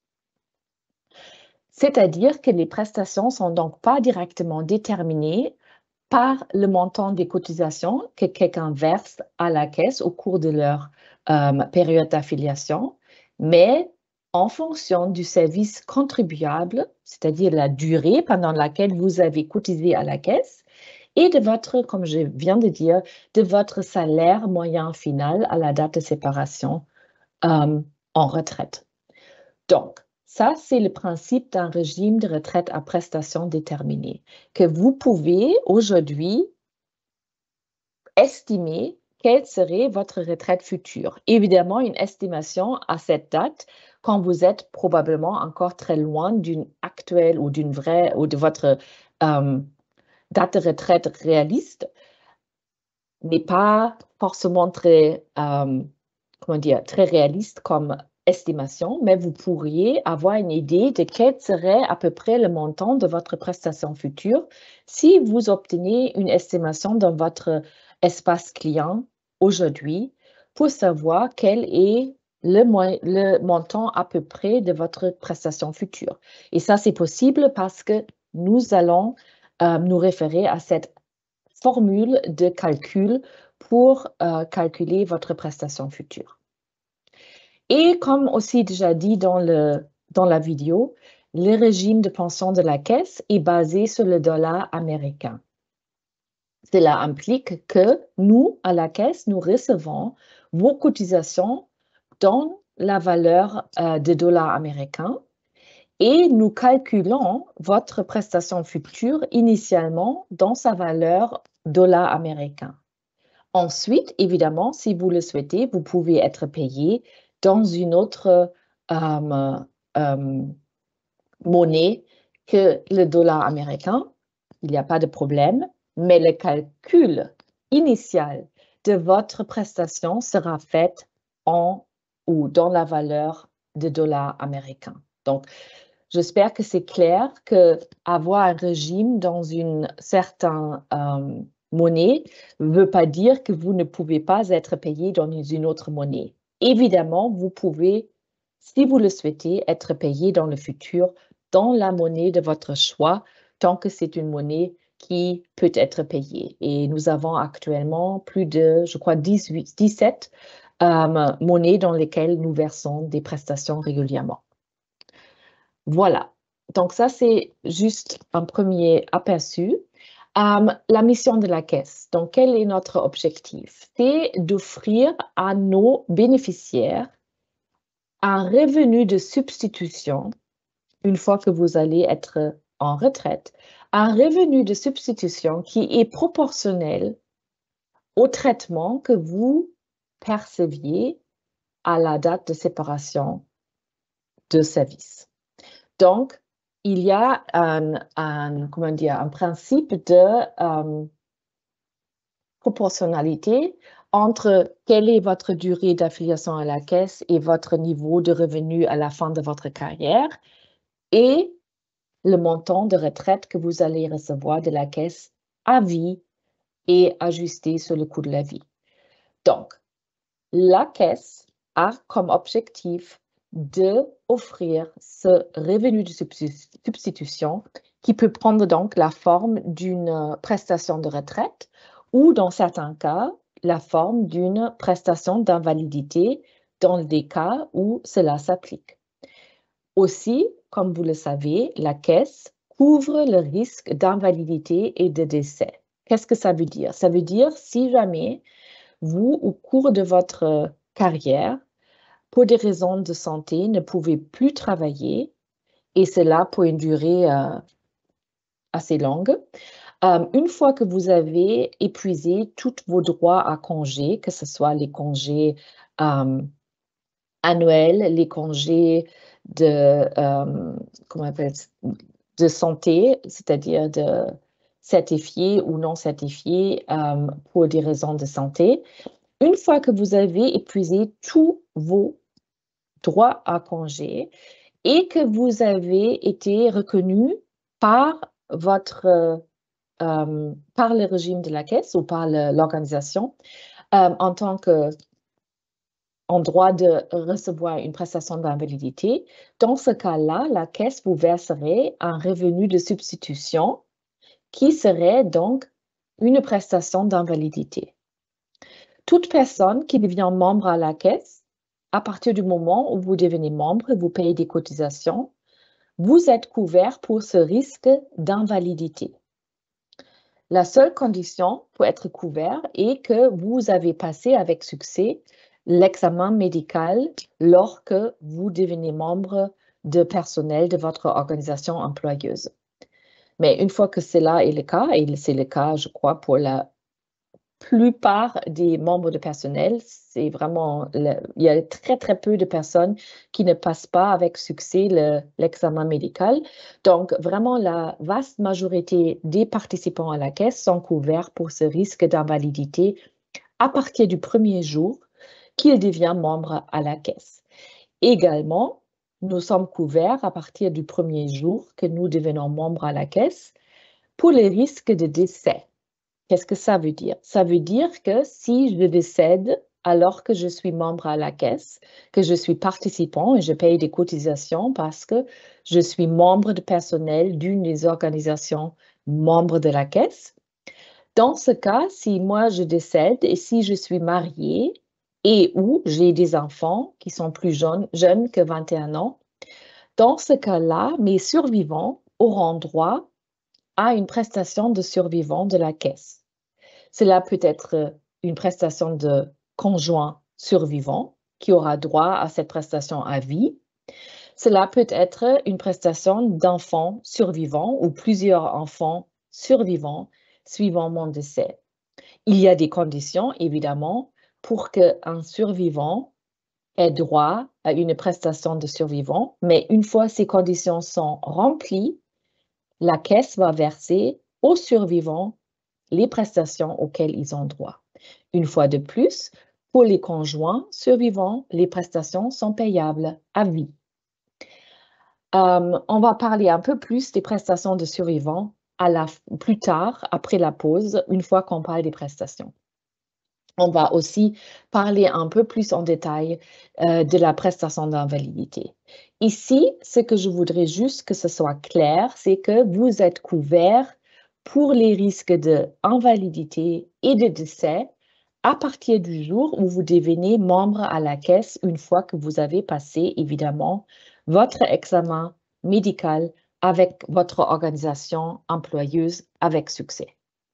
C'est-à-dire que les prestations ne sont donc pas directement déterminées par le montant des cotisations que quelqu'un verse à la caisse au cours de leur euh, période d'affiliation, mais en fonction du service contribuable, c'est-à-dire la durée pendant laquelle vous avez cotisé à la caisse, et de votre, comme je viens de dire, de votre salaire moyen final à la date de séparation euh, en retraite. Donc, ça, c'est le principe d'un régime de retraite à prestations déterminées, que vous pouvez aujourd'hui estimer quelle serait votre retraite future. Évidemment, une estimation à cette date, quand vous êtes probablement encore très loin d'une actuelle ou d'une vraie, ou de votre euh, date de retraite réaliste, n'est pas forcément très, euh, comment dire, très réaliste comme estimation, mais vous pourriez avoir une idée de quel serait à peu près le montant de votre prestation future si vous obtenez une estimation dans votre espace client aujourd'hui pour savoir quel est le, le montant à peu près de votre prestation future. Et ça, c'est possible parce que nous allons euh, nous référer à cette formule de calcul pour euh, calculer votre prestation future. Et comme aussi déjà dit dans, le, dans la vidéo, le régime de pension de la caisse est basé sur le dollar américain. Cela implique que nous, à la caisse, nous recevons vos cotisations dans la valeur euh, de dollars américains et nous calculons votre prestation future initialement dans sa valeur dollar américain. Ensuite, évidemment, si vous le souhaitez, vous pouvez être payé dans une autre euh, euh, monnaie que le dollar américain. Il n'y a pas de problème, mais le calcul initial de votre prestation sera fait en ou dans la valeur de dollars américain. Donc, j'espère que c'est clair qu'avoir un régime dans une certaine euh, monnaie ne veut pas dire que vous ne pouvez pas être payé dans une autre monnaie. Évidemment, vous pouvez, si vous le souhaitez, être payé dans le futur dans la monnaie de votre choix, tant que c'est une monnaie qui peut être payée. Et nous avons actuellement plus de, je crois, dix-huit, dix-sept euh, monnaies dans lesquelles nous versons des prestations régulièrement. Voilà. Donc ça, c'est juste un premier aperçu. Um, la mission de la caisse. Donc, quel est notre objectif? C'est d'offrir à nos bénéficiaires un revenu de substitution une fois que vous allez être en retraite, un revenu de substitution qui est proportionnel au traitement que vous perceviez à la date de séparation de service. Donc, il y a un, un, comment dire, un principe de euh, proportionnalité entre quelle est votre durée d'affiliation à la caisse et votre niveau de revenu à la fin de votre carrière et le montant de retraite que vous allez recevoir de la caisse à vie et ajusté sur le coût de la vie. Donc, la caisse a comme objectif d'offrir ce revenu de substitution qui peut prendre donc la forme d'une prestation de retraite ou dans certains cas, la forme d'une prestation d'invalidité dans les cas où cela s'applique. Aussi, comme vous le savez, la caisse couvre le risque d'invalidité et de décès. Qu'est-ce que ça veut dire? Ça veut dire si jamais vous, au cours de votre carrière, pour des raisons de santé, ne pouvez plus travailler, et cela pour une durée euh, assez longue, euh, une fois que vous avez épuisé tous vos droits à congés, que ce soit les congés euh, annuels, les congés de, euh, comment on appelle, de santé, c'est-à-dire de certifiés ou non certifiés euh, pour des raisons de santé. Une fois que vous avez épuisé tous vos droits à congé et que vous avez été reconnu par votre euh, par le régime de la caisse ou par l'organisation euh, en tant que en droit de recevoir une prestation d'invalidité, dans ce cas-là, la caisse vous verserait un revenu de substitution qui serait donc une prestation d'invalidité. Toute personne qui devient membre à la caisse, à partir du moment où vous devenez membre, vous payez des cotisations, vous êtes couvert pour ce risque d'invalidité. La seule condition pour être couvert est que vous avez passé avec succès l'examen médical lorsque vous devenez membre de personnel de votre organisation employeuse. Mais une fois que cela est le cas, et c'est le cas, je crois, pour la plupart des membres de personnel, c'est vraiment, le, il y a très, très peu de personnes qui ne passent pas avec succès l'examen médical. Donc, vraiment, la vaste majorité des participants à la caisse sont couverts pour ce risque d'invalidité à partir du premier jour qu'il devient membre à la caisse. Également, nous sommes couverts à partir du premier jour que nous devenons membres à la caisse pour les risques de décès. Qu'est-ce que ça veut dire? Ça veut dire que si je décède alors que je suis membre à la caisse, que je suis participant et je paye des cotisations parce que je suis membre de personnel d'une des organisations membres de la caisse. Dans ce cas, si moi je décède et si je suis mariée et ou j'ai des enfants qui sont plus jeunes, jeunes que vingt et un ans. Dans ce cas-là, mes survivants auront droit à une prestation de survivant de la caisse. Cela peut être une prestation de conjoint survivant qui aura droit à cette prestation à vie. Cela peut être une prestation d'enfant survivant ou plusieurs enfants survivants suivant mon décès. Il y a des conditions, évidemment, pour qu'un survivant ait droit à une prestation de survivant, mais une fois ces conditions sont remplies, la caisse va verser aux survivants les prestations auxquelles ils ont droit. Une fois de plus, pour les conjoints survivants, les prestations sont payables à vie. Euh, on va parler un peu plus des prestations de survivants à la, plus tard, après la pause, une fois qu'on parle des prestations. On va aussi parler un peu plus en détail euh, de la prestation d'invalidité. Ici, ce que je voudrais juste que ce soit clair, c'est que vous êtes couverts pour les risques d'invalidité et de décès à partir du jour où vous devenez membre à la caisse une fois que vous avez passé, évidemment, votre examen médical avec votre organisation employeuse avec succès.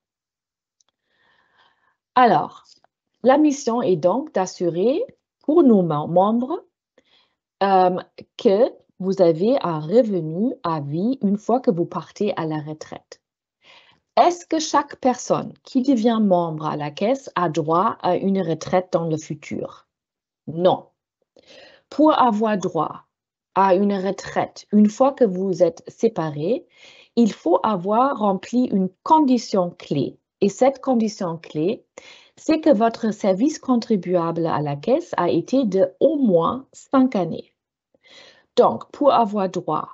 Alors, la mission est donc d'assurer pour nos membres euh, que vous avez un revenu à vie une fois que vous partez à la retraite. Est-ce que chaque personne qui devient membre à la caisse a droit à une retraite dans le futur? Non. Pour avoir droit à une retraite une fois que vous êtes séparés, il faut avoir rempli une condition clé. Et cette condition clé, c'est que votre service contribuable à la caisse a été de au moins cinq années. Donc, pour avoir droit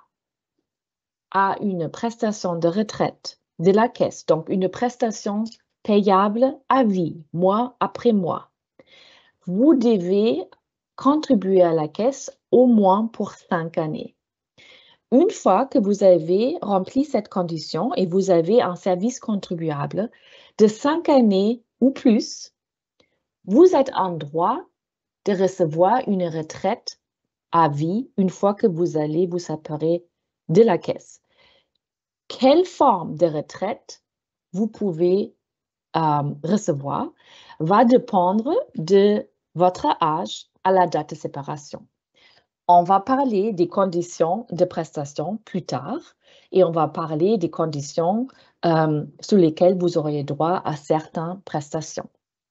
à une prestation de retraite de la caisse, donc une prestation payable à vie, mois après mois, vous devez contribuer à la caisse au moins pour cinq années. Une fois que vous avez rempli cette condition et vous avez un service contribuable de cinq années ou plus, vous êtes en droit de recevoir une retraite à vie une fois que vous allez vous séparer de la caisse. Quelle forme de retraite vous pouvez euh, recevoir va dépendre de votre âge à la date de séparation. On va parler des conditions de prestation plus tard et on va parler des conditions euh, sous lesquelles vous auriez droit à certaines prestations.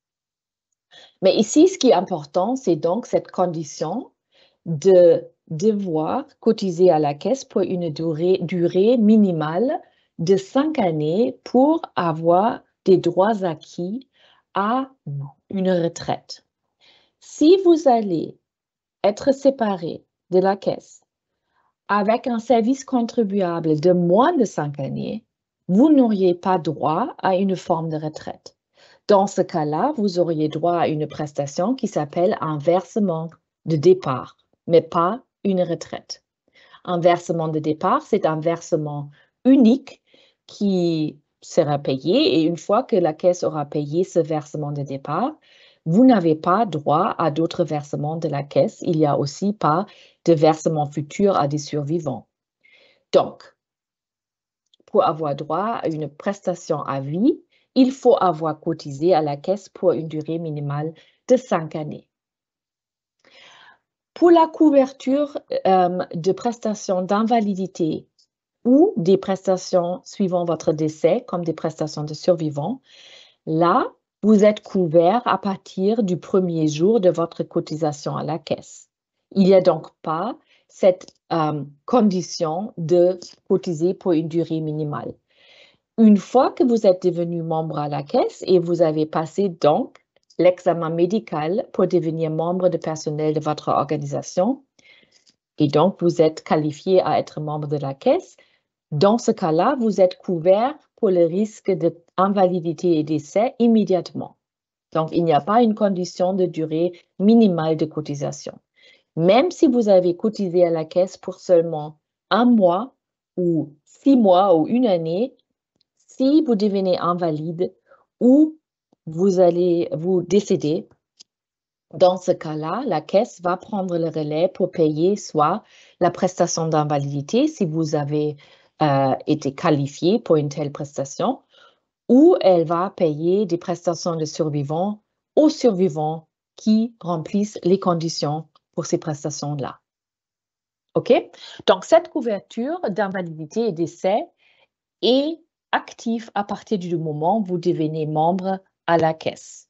Mais ici, ce qui est important, c'est donc cette condition de devoir cotiser à la caisse pour une durée, durée minimale de cinq années pour avoir des droits acquis à une retraite. Si vous allez être séparé de la caisse avec un service contribuable de moins de cinq années, vous n'auriez pas droit à une forme de retraite. Dans ce cas-là, vous auriez droit à une prestation qui s'appelle un versement de départ, mais pas une retraite. Un versement de départ, c'est un versement unique qui sera payé et une fois que la caisse aura payé ce versement de départ, vous n'avez pas droit à d'autres versements de la caisse. Il n'y a aussi pas de versement futur à des survivants. Donc, pour avoir droit à une prestation à vie, il faut avoir cotisé à la caisse pour une durée minimale de cinq années. Pour la couverture euh, de prestations d'invalidité ou des prestations suivant votre décès, comme des prestations de survivants, là, vous êtes couvert à partir du premier jour de votre cotisation à la caisse. Il n'y a donc pas cette euh, condition de cotiser pour une durée minimale. Une fois que vous êtes devenu membre à la caisse et vous avez passé donc l'examen médical pour devenir membre de personnel de votre organisation, et donc vous êtes qualifié à être membre de la caisse, dans ce cas-là, vous êtes couvert pour le risque d'invalidité et décès immédiatement. Donc, il n'y a pas une condition de durée minimale de cotisation. Même si vous avez cotisé à la caisse pour seulement un mois ou six mois ou une année, si vous devenez invalide ou vous allez vous décéder, Dans ce cas-là, la caisse va prendre le relais pour payer soit la prestation d'invalidité si vous avez euh, été qualifié pour une telle prestation, ou elle va payer des prestations de survivants aux survivants qui remplissent les conditions pour ces prestations-là. OK? Donc, cette couverture d'invalidité et décès est active à partir du moment où vous devenez membre à la caisse.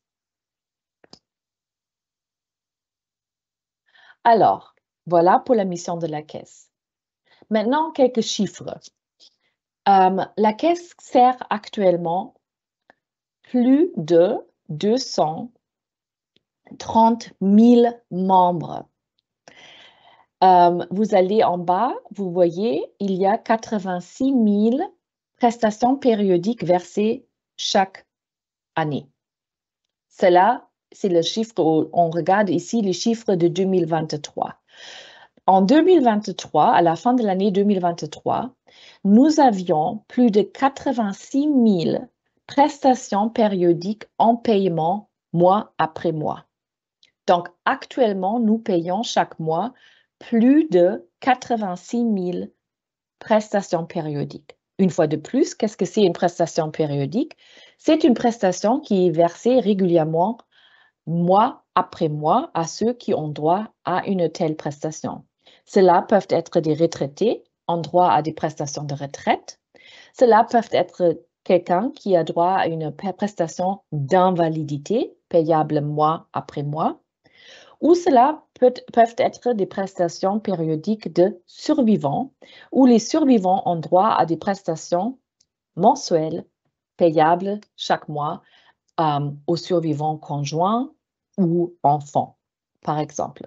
Alors, voilà pour la mission de la caisse. Maintenant, quelques chiffres. Euh, la caisse sert actuellement plus de deux cent trente mille membres. Euh, vous allez en bas, vous voyez, il y a quatre-vingt-six mille prestations périodiques versées chaque année. Cela, c'est le chiffre, on regarde ici les chiffres de deux mille vingt-trois. En deux mille vingt-trois, à la fin de l'année deux mille vingt-trois, nous avions plus de quatre-vingt-six mille prestations périodiques en paiement mois après mois. Donc, actuellement, nous payons chaque mois plus de quatre-vingt-six mille prestations périodiques. Une fois de plus, qu'est-ce que c'est une prestation périodique? C'est une prestation qui est versée régulièrement, mois après mois, à ceux qui ont droit à une telle prestation. Cela peuvent être des retraités en droit à des prestations de retraite. Cela peut être quelqu'un qui a droit à une prestation d'invalidité payable mois après mois. Ou cela peut, peuvent être des prestations périodiques de survivants, où les survivants ont droit à des prestations mensuelles payables chaque mois euh, aux survivants conjoints ou enfants, par exemple.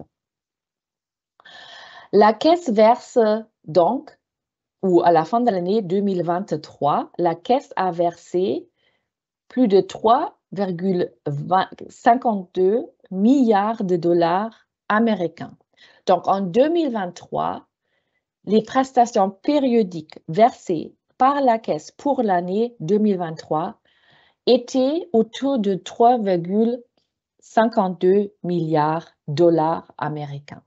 La caisse verse donc, ou à la fin de l'année deux mille vingt-trois, la caisse a versé plus de trois virgule cinquante-deux milliards de dollars américains. Donc, en deux mille vingt-trois, les prestations périodiques versées par la caisse pour l'année deux mille vingt-trois étaient autour de trois virgule cinquante-deux milliards de dollars américains.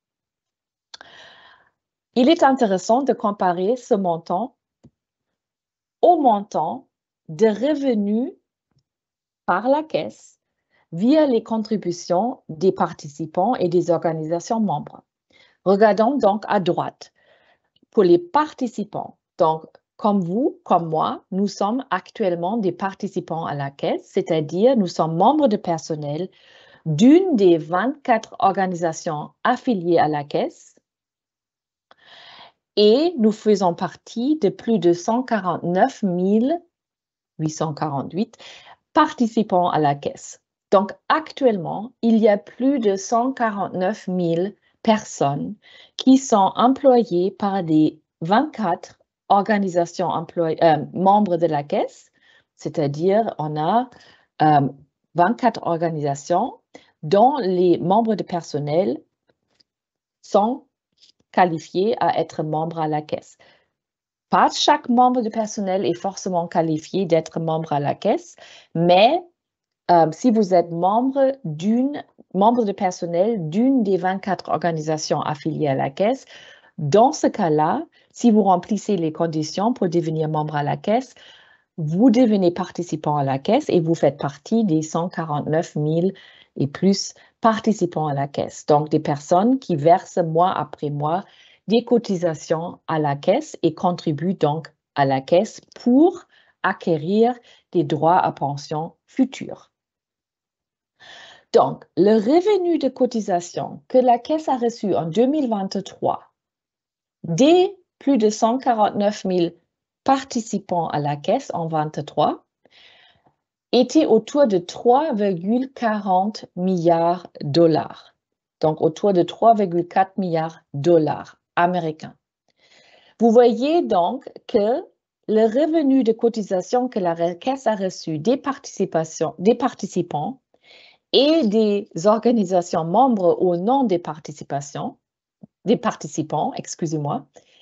Il est intéressant de comparer ce montant au montant de revenus par la caisse via les contributions des participants et des organisations membres. Regardons donc à droite. Pour les participants, donc comme vous, comme moi, nous sommes actuellement des participants à la caisse, c'est-à-dire nous sommes membres de personnel d'une des vingt-quatre organisations affiliées à la caisse et nous faisons partie de plus de cent quarante-neuf mille huit cent quarante-huit participants à la caisse. Donc, actuellement, il y a plus de cent quarante-neuf mille personnes qui sont employées par des vingt-quatre organisations employées, euh, membres de la caisse, c'est-à-dire on a euh, vingt-quatre organisations dont les membres de personnel sont qualifiés à être membres à la caisse. Pas chaque membre de personnel est forcément qualifié d'être membre à la caisse, mais euh, si vous êtes membre d'une membre de personnel d'une des vingt-quatre organisations affiliées à la caisse, dans ce cas-là, si vous remplissez les conditions pour devenir membre à la caisse, vous devenez participant à la caisse et vous faites partie des cent quarante-neuf mille et plus participants à la caisse. Donc, des personnes qui versent mois après mois des cotisations à la caisse et contribuent donc à la caisse pour acquérir des droits à pension futurs. Donc, le revenu de cotisation que la caisse a reçu en deux mille vingt-trois des plus de cent quarante-neuf mille participants à la caisse en vingt-trois était autour de trois virgule quarante milliards de dollars. Donc, autour de trois virgule quatre milliards de dollars américains. Vous voyez donc que le revenu de cotisation que la caisse a reçu des, participations, des participants et des organisations membres au nom des participations, des participants, excusez-moi,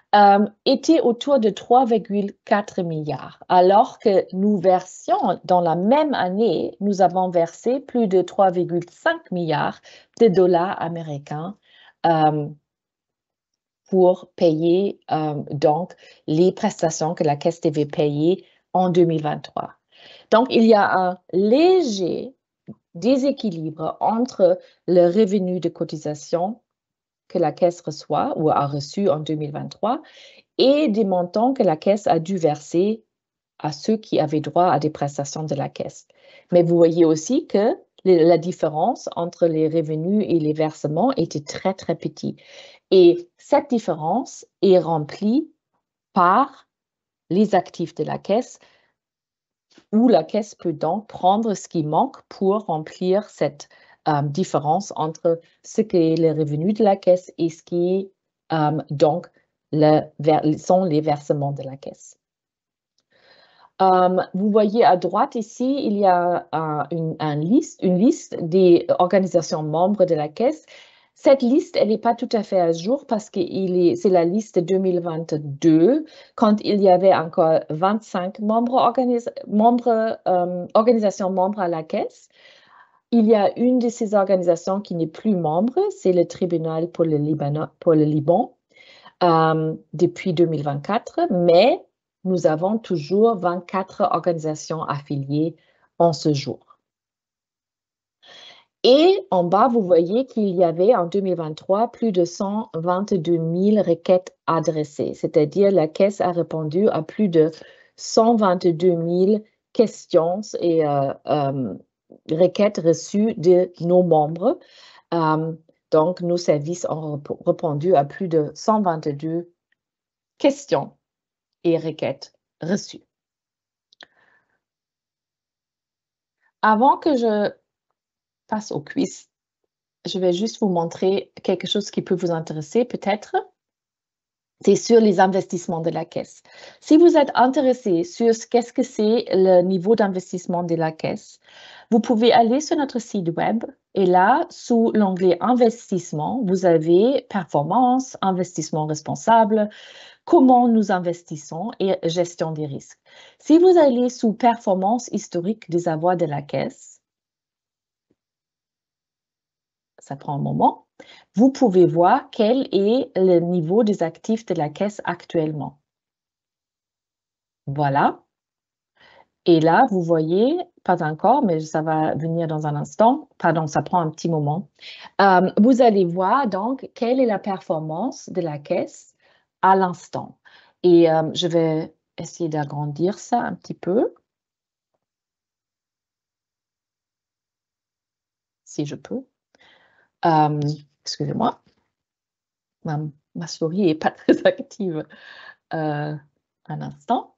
euh, était autour de trois virgule quatre milliards, alors que nous versions, dans la même année, nous avons versé plus de trois virgule cinq milliards de dollars américains euh, pour payer euh, donc les prestations que la Caisse devait payer en deux mille vingt-trois. Donc, il y a un léger déséquilibre entre le revenu de cotisation que la Caisse reçoit ou a reçu en deux mille vingt-trois et des montants que la Caisse a dû verser à ceux qui avaient droit à des prestations de la Caisse. Mais vous voyez aussi que la différence entre les revenus et les versements était très, très petite. Et cette différence est remplie par les actifs de la Caisse, où la Caisse peut donc prendre ce qui manque pour remplir cette euh, différence entre ce qui est le revenu de la Caisse et ce qui est euh, donc le, sont les versements de la Caisse. Um, vous voyez à droite ici, il y a uh, une, une, liste, une liste des organisations membres de la Caisse. Cette liste, elle n'est pas tout à fait à jour parce que c'est la liste deux mille vingt-deux, quand il y avait encore vingt-cinq membres, organis membres um, organisations membres à la Caisse. Il y a une de ces organisations qui n'est plus membre, c'est le Tribunal pour le, Liban, pour le Liban um, depuis deux mille vingt-quatre, mais nous avons toujours vingt-quatre organisations affiliées en ce jour. Et en bas, vous voyez qu'il y avait en deux mille vingt-trois plus de cent vingt-deux mille requêtes adressées, c'est-à-dire la Caisse a répondu à plus de cent vingt-deux mille questions et euh, euh, requêtes reçues de nos membres. Euh, donc, nos services ont répondu à plus de cent vingt-deux questions et requêtes reçues. Avant que je passe au quiz, je vais juste vous montrer quelque chose qui peut vous intéresser peut-être. C'est sur les investissements de la Caisse. Si vous êtes intéressé sur qu'est-ce que c'est le niveau d'investissement de la Caisse, vous pouvez aller sur notre site web et là, sous l'onglet Investissement, vous avez Performance, Investissement responsable, comment nous investissons et gestion des risques. Si vous allez sous Performance historique des avoirs de la Caisse, ça prend un moment, vous pouvez voir quel est le niveau des actifs de la Caisse actuellement. Voilà. Et là, vous voyez, pas encore, mais ça va venir dans un instant. Pardon, ça prend un petit moment. Euh, vous allez voir donc quelle est la performance de la Caisse à l'instant. Et euh, je vais essayer d'agrandir ça un petit peu. Si je peux. Euh, Excusez-moi. Ma, ma souris n'est pas très active. Euh, un instant.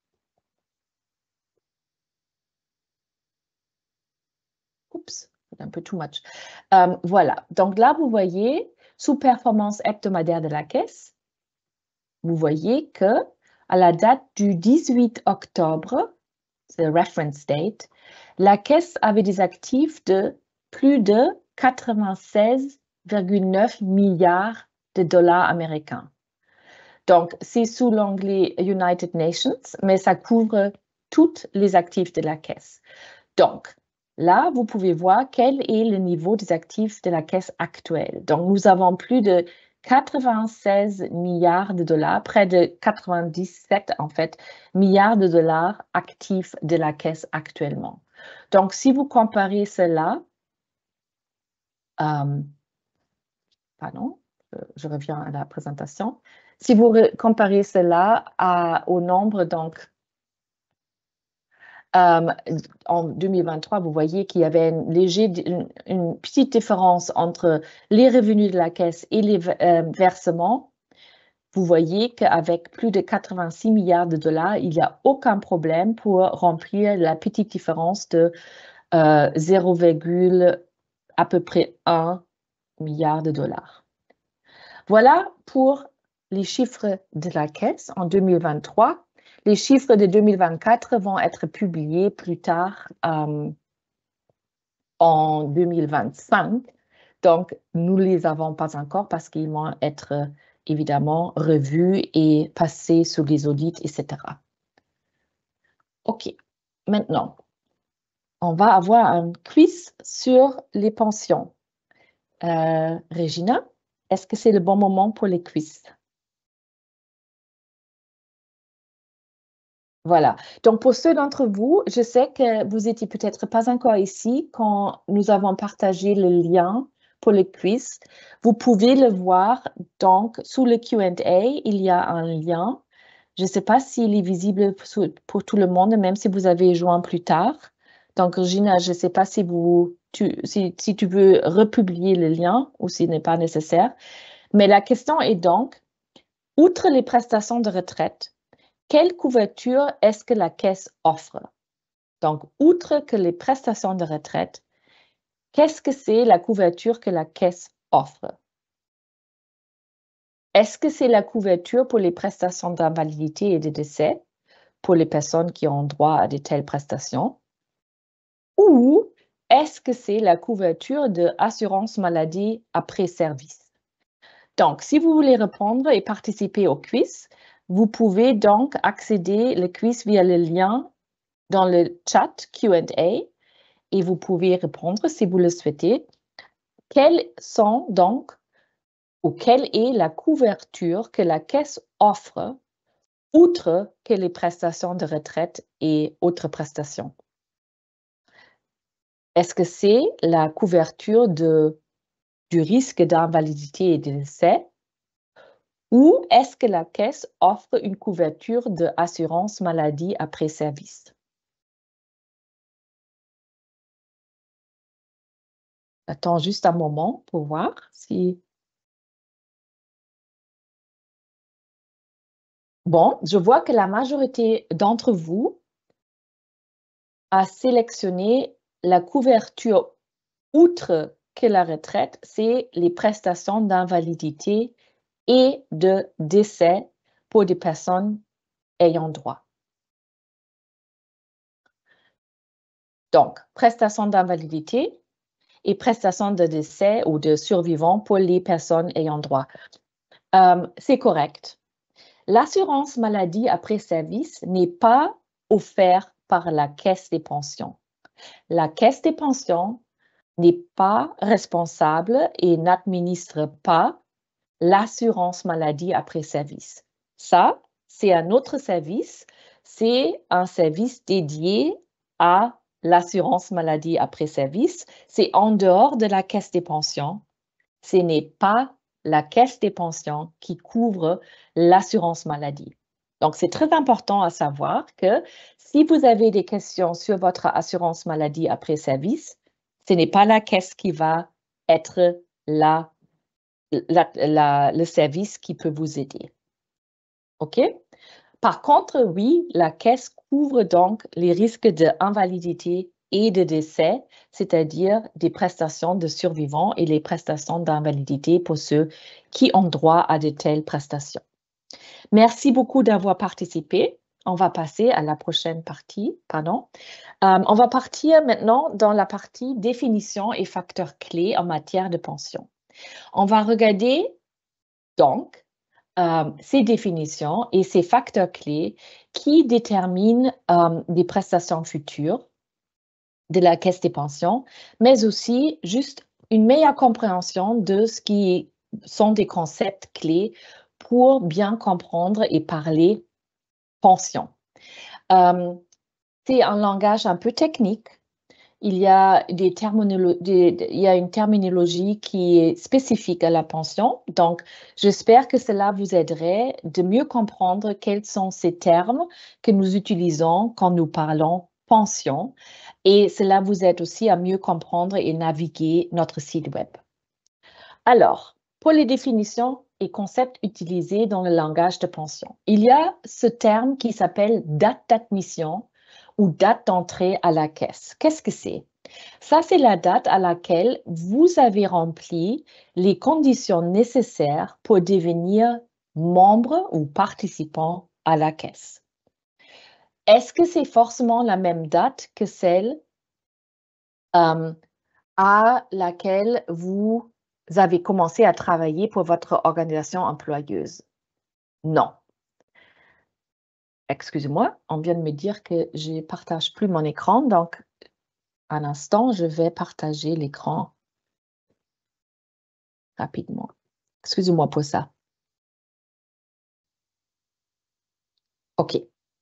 Oups, c'est un peu too much. Euh, voilà. Donc là, vous voyez, sous performance hebdomadaire de la Caisse, vous voyez que à la date du dix-huit octobre, c'est le reference date, la Caisse avait des actifs de plus de quatre-vingt-seize virgule neuf milliards de dollars américains. Donc, c'est sous l'onglet United Nations, mais ça couvre tous les actifs de la Caisse. Donc, là, vous pouvez voir quel est le niveau des actifs de la Caisse actuelle. Donc, nous avons plus de quatre-vingt-seize milliards de dollars, près de quatre-vingt-dix-sept en fait, milliards de dollars actifs de la Caisse actuellement. Donc, si vous comparez cela, euh, pardon, je reviens à la présentation. Si vous comparez cela à, au nombre, donc, euh, en deux mille vingt-trois, vous voyez qu'il y avait une, léger, une, une petite différence entre les revenus de la Caisse et les euh, versements. Vous voyez qu'avec plus de quatre-vingt-six milliards de dollars, il n'y a aucun problème pour remplir la petite différence de euh, zéro virgule à peu près un milliard de dollars. Voilà pour les chiffres de la Caisse en deux mille vingt-trois. Les chiffres de deux mille vingt-quatre vont être publiés plus tard euh, en deux mille vingt-cinq. Donc, nous ne les avons pas encore parce qu'ils vont être évidemment revue et passée sous les audits, et cetera. OK, maintenant, on va avoir un quiz sur les pensions. Euh, Regina, est-ce que c'est le bon moment pour les quiz? Voilà. Donc, pour ceux d'entre vous, je sais que vous n'étiez peut-être pas encore ici quand nous avons partagé le lien pour le quiz. Vous pouvez le voir. Donc, sous le Q and A, il y a un lien. Je ne sais pas s'il est visible pour tout le monde, même si vous avez joint plus tard. Donc, Regina, je ne sais pas si, vous, tu, si, si tu veux republier le lien ou s'il n'est pas nécessaire. Mais la question est donc, outre les prestations de retraite, quelle couverture est-ce que la caisse offre? Donc, outre que les prestations de retraite, qu'est-ce que c'est la couverture que la caisse offre? Est-ce que c'est la couverture pour les prestations d'invalidité et de décès pour les personnes qui ont droit à de telles prestations? Ou est-ce que c'est la couverture de assurance maladie après service? Donc, si vous voulez répondre et participer au quiz, vous pouvez donc accéder au quiz via le lien dans le chat Q and A et vous pouvez répondre si vous le souhaitez. Quelles sont donc ou quelle est la couverture que la caisse offre outre que les prestations de retraite et autres prestations? Est-ce que c'est la couverture de, du risque d'invalidité et de décès? Ou est-ce que la caisse offre une couverture d'assurance maladie après service? Attends juste un moment pour voir si... Bon, je vois que la majorité d'entre vous a sélectionné la couverture outre que la retraite, c'est les prestations d'invalidité et de décès pour des personnes ayant droit. Donc, prestations d'invalidité et prestations de décès ou de survivants pour les personnes ayant droit. Euh, c'est correct. L'assurance maladie après service n'est pas offerte par la Caisse des pensions. La Caisse des pensions n'est pas responsable et n'administre pas l'assurance maladie après service. Ça, c'est un autre service. C'est un service dédié à l'assurance maladie après service. C'est en dehors de la Caisse des pensions. Ce n'est pas la Caisse des pensions qui couvre l'assurance maladie. Donc, c'est très important à savoir que si vous avez des questions sur votre assurance maladie après service, ce n'est pas la caisse qui va être la, la, la, le service qui peut vous aider. OK? Par contre, oui, la caisse couvre donc les risques d'invalidité et de décès, c'est-à-dire des prestations de survivants et les prestations d'invalidité pour ceux qui ont droit à de telles prestations. Merci beaucoup d'avoir participé. On va passer à la prochaine partie. Pardon. Euh, on va partir maintenant dans la partie définition et facteurs clés en matière de pension. On va regarder donc euh, ces définitions et ces facteurs clés qui déterminent euh, des prestations futures de la Caisse des pensions, mais aussi juste une meilleure compréhension de ce qui sont des concepts clés pour bien comprendre et parler pension. Euh, c'est un langage un peu technique. Il y a des des, il y a une terminologie qui est spécifique à la pension. Donc, j'espère que cela vous aiderait de mieux comprendre quels sont ces termes que nous utilisons quand nous parlons pension. Et cela vous aide aussi à mieux comprendre et naviguer notre site web. Alors, pour les définitions et concepts utilisés dans le langage de pension, il y a ce terme qui s'appelle date d'admission ou date d'entrée à la caisse. Qu'est-ce que c'est? Ça, c'est la date à laquelle vous avez rempli les conditions nécessaires pour devenir membre ou participant à la caisse. Est-ce que c'est forcément la même date que celle euh, à laquelle vous avez commencé à travailler pour votre organisation employeuse? Non. Excusez-moi, on vient de me dire que je ne partage plus mon écran, donc un instant, je vais partager l'écran rapidement. Excusez-moi pour ça. OK.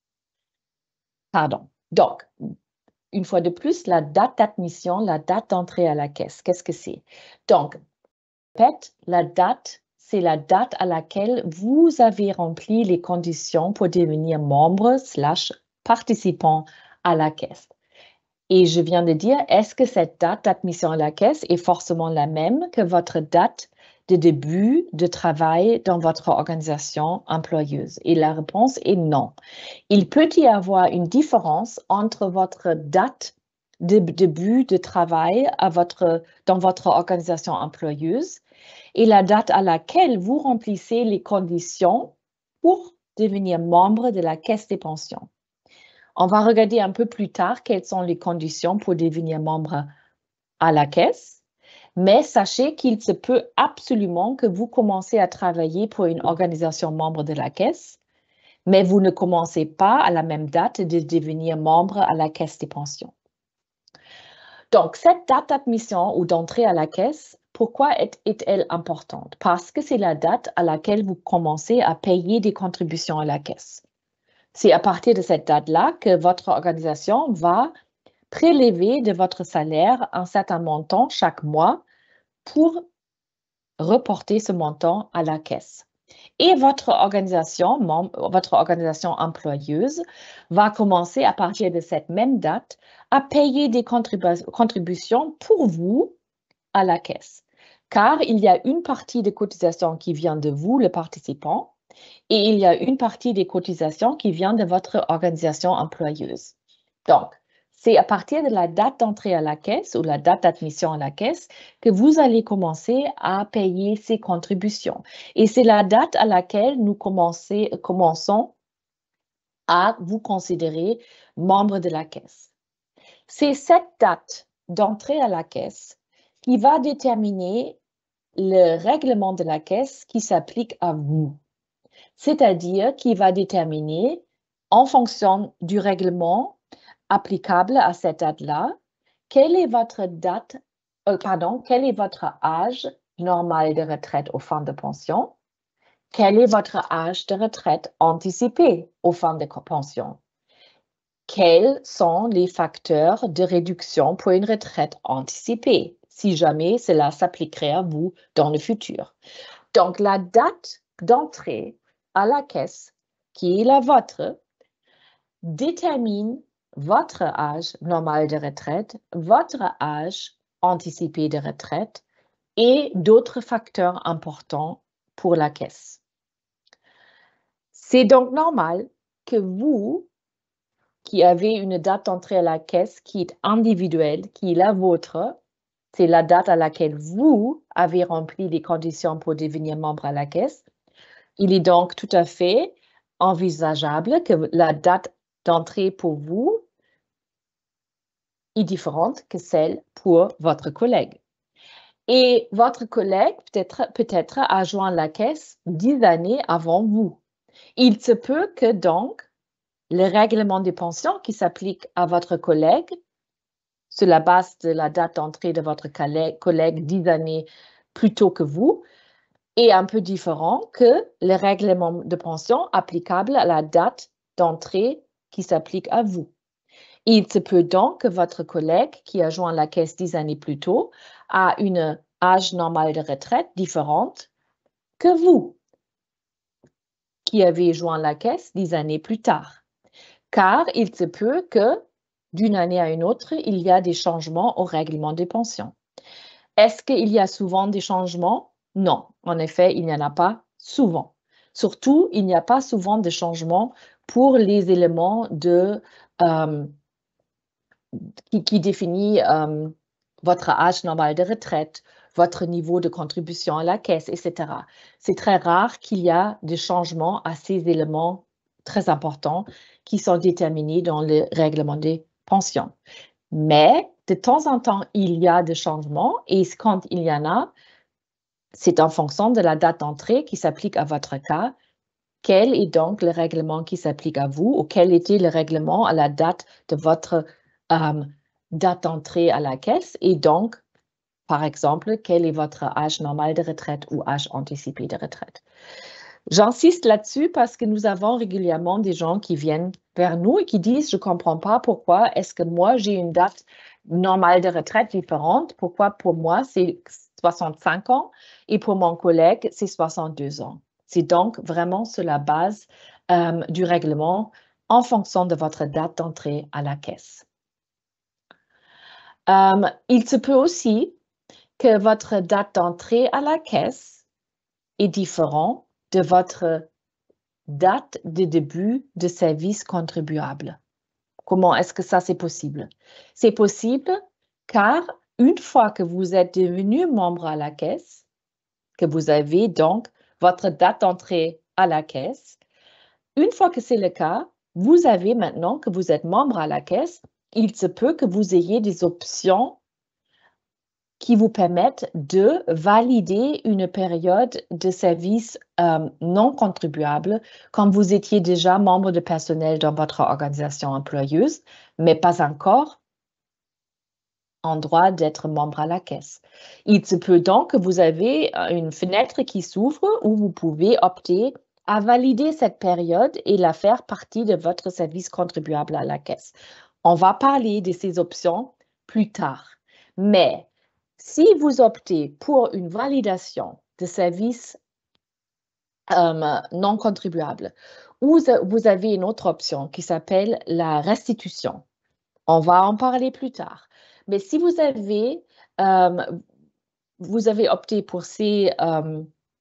Pardon. Donc, une fois de plus, la date d'admission, la date d'entrée à la caisse, qu'est-ce que c'est? Donc, répète, la date, c'est la date à laquelle vous avez rempli les conditions pour devenir membre slash participant à la caisse. Et je viens de dire, est-ce que cette date d'admission à la caisse est forcément la même que votre date de début de travail dans votre organisation employeuse? Et la réponse est non. Il peut y avoir une différence entre votre date de début de travail à votre, dans votre organisation employeuse et la date à laquelle vous remplissez les conditions pour devenir membre de la caisse des pensions. On va regarder un peu plus tard quelles sont les conditions pour devenir membre à la caisse, mais sachez qu'il se peut absolument que vous commencez à travailler pour une organisation membre de la caisse, mais vous ne commencez pas à la même date de devenir membre à la caisse des pensions. Donc, cette date d'admission ou d'entrée à la caisse, pourquoi est-elle importante? Parce que c'est la date à laquelle vous commencez à payer des contributions à la caisse. C'est à partir de cette date-là que votre organisation va prélever de votre salaire un certain montant chaque mois pour reporter ce montant à la caisse. Et votre organisation, votre organisation employeuse va commencer à partir de cette même date à payer des contribu- contributions pour vous à la caisse. Car il y a une partie des cotisations qui vient de vous, le participant, et il y a une partie des cotisations qui vient de votre organisation employeuse. Donc, c'est à partir de la date d'entrée à la caisse ou la date d'admission à la caisse que vous allez commencer à payer ces contributions. Et c'est la date à laquelle nous commencer, commençons à vous considérer membre de la caisse. C'est cette date d'entrée à la caisse qui va déterminer le règlement de la caisse qui s'applique à vous. C'est-à-dire qui va déterminer, en fonction du règlement applicable à cette date-là, quelle est votre date, euh, pardon, quel est votre âge normal de retraite aux fins de pension, quel est votre âge de retraite anticipé aux fins de pension, quels sont les facteurs de réduction pour une retraite anticipée, si jamais cela s'appliquerait à vous dans le futur. Donc, la date d'entrée à la caisse, qui est la vôtre, détermine votre âge normal de retraite, votre âge anticipé de retraite et d'autres facteurs importants pour la caisse. C'est donc normal que vous, qui avez une date d'entrée à la caisse qui est individuelle, qui est la vôtre, c'est la date à laquelle vous avez rempli les conditions pour devenir membre à la caisse. Il est donc tout à fait envisageable que la date d'entrée pour vous est différente que celle pour votre collègue. Et votre collègue peut-être peut-être a joint la caisse dix années avant vous. Il se peut que donc le règlement des pensions qui s'applique à votre collègue sur la base de la date d'entrée de votre collègue dix années plus tôt que vous est un peu différent que le règlement de pension applicable à la date d'entrée qui s'applique à vous. Il se peut donc que votre collègue qui a joint la caisse dix années plus tôt a un âge normal de retraite différente que vous qui avez joint la caisse dix années plus tard. Car il se peut que d'une année à une autre, il y a des changements au règlement des pensions. Est-ce qu'il y a souvent des changements? Non, en effet, il n'y en a pas souvent. Surtout, il n'y a pas souvent de changements pour les éléments de, euh, qui, qui définissent euh, votre âge normal de retraite, votre niveau de contribution à la caisse, et cetera. C'est très rare qu'il y a des changements à ces éléments très importants qui sont déterminés dans le règlement des pensions. Mais de temps en temps, il y a des changements et quand il y en a, c'est en fonction de la date d'entrée qui s'applique à votre cas. Quel est donc le règlement qui s'applique à vous ou quel était le règlement à la date de votre euh, date d'entrée à la caisse et donc, par exemple, quel est votre âge normal de retraite ou âge anticipé de retraite. J'insiste là-dessus parce que nous avons régulièrement des gens qui viennent vers nous et qui disent « Je ne comprends pas pourquoi est-ce que moi j'ai une date normale de retraite différente, pourquoi pour moi c'est soixante-cinq ans et pour mon collègue c'est soixante-deux ans ». C'est donc vraiment sur la base euh, du règlement en fonction de votre date d'entrée à la caisse. Euh, il se peut aussi que votre date d'entrée à la caisse est différente de votre date de début de service contribuable. Comment est-ce que ça c'est possible? C'est possible car une fois que vous êtes devenu membre à la caisse, que vous avez donc votre date d'entrée à la caisse, une fois que c'est le cas, vous avez maintenant que vous êtes membre à la caisse, il se peut que vous ayez des options qui vous permettent de valider une période de service euh, non contribuable quand vous étiez déjà membre de personnel dans votre organisation employeuse, mais pas encore en droit d'être membre à la caisse. Il se peut donc que vous avez une fenêtre qui s'ouvre où vous pouvez opter à valider cette période et la faire partie de votre service contribuable à la caisse. On va parler de ces options plus tard, mais si vous optez pour une validation de service euh, non contribuable, ou vous avez une autre option qui s'appelle la restitution. On va en parler plus tard. Mais si vous avez, euh, vous avez opté pour ces, euh,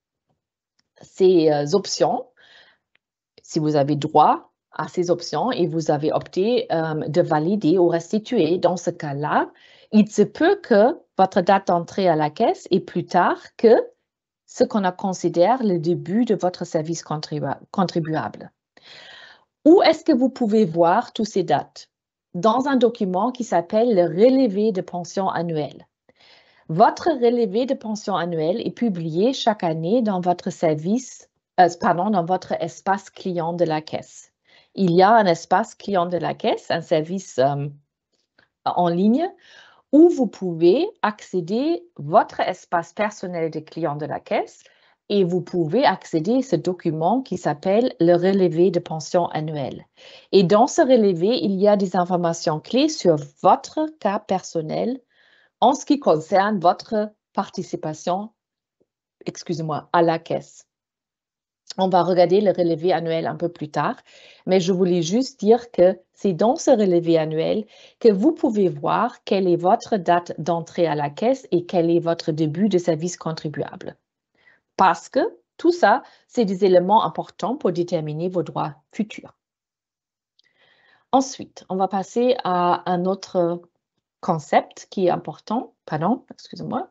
ces euh, options, si vous avez droit à ces options et vous avez opté euh, de valider ou restituer, dans ce cas-là, il se peut que votre date d'entrée à la caisse est plus tard que ce qu'on a considéré le début de votre service contribu contribuable. Où est-ce que vous pouvez voir toutes ces dates? Dans un document qui s'appelle le relevé de pension annuel. Votre relevé de pension annuel est publié chaque année dans votre service, euh, pardon, dans votre espace client de la caisse. Il y a un espace client de la caisse, un service euh, en ligne, où vous pouvez accéder à votre espace personnel de client de la caisse et vous pouvez accéder à ce document qui s'appelle le relevé de pension annuel. Et dans ce relevé, il y a des informations clés sur votre cas personnel en ce qui concerne votre participation, excusez-moi, à la caisse. On va regarder le relevé annuel un peu plus tard, mais je voulais juste dire que c'est dans ce relevé annuel que vous pouvez voir quelle est votre date d'entrée à la caisse et quel est votre début de service contribuable. Parce que tout ça, c'est des éléments importants pour déterminer vos droits futurs. Ensuite, on va passer à un autre concept qui est important. Pardon, excusez-moi.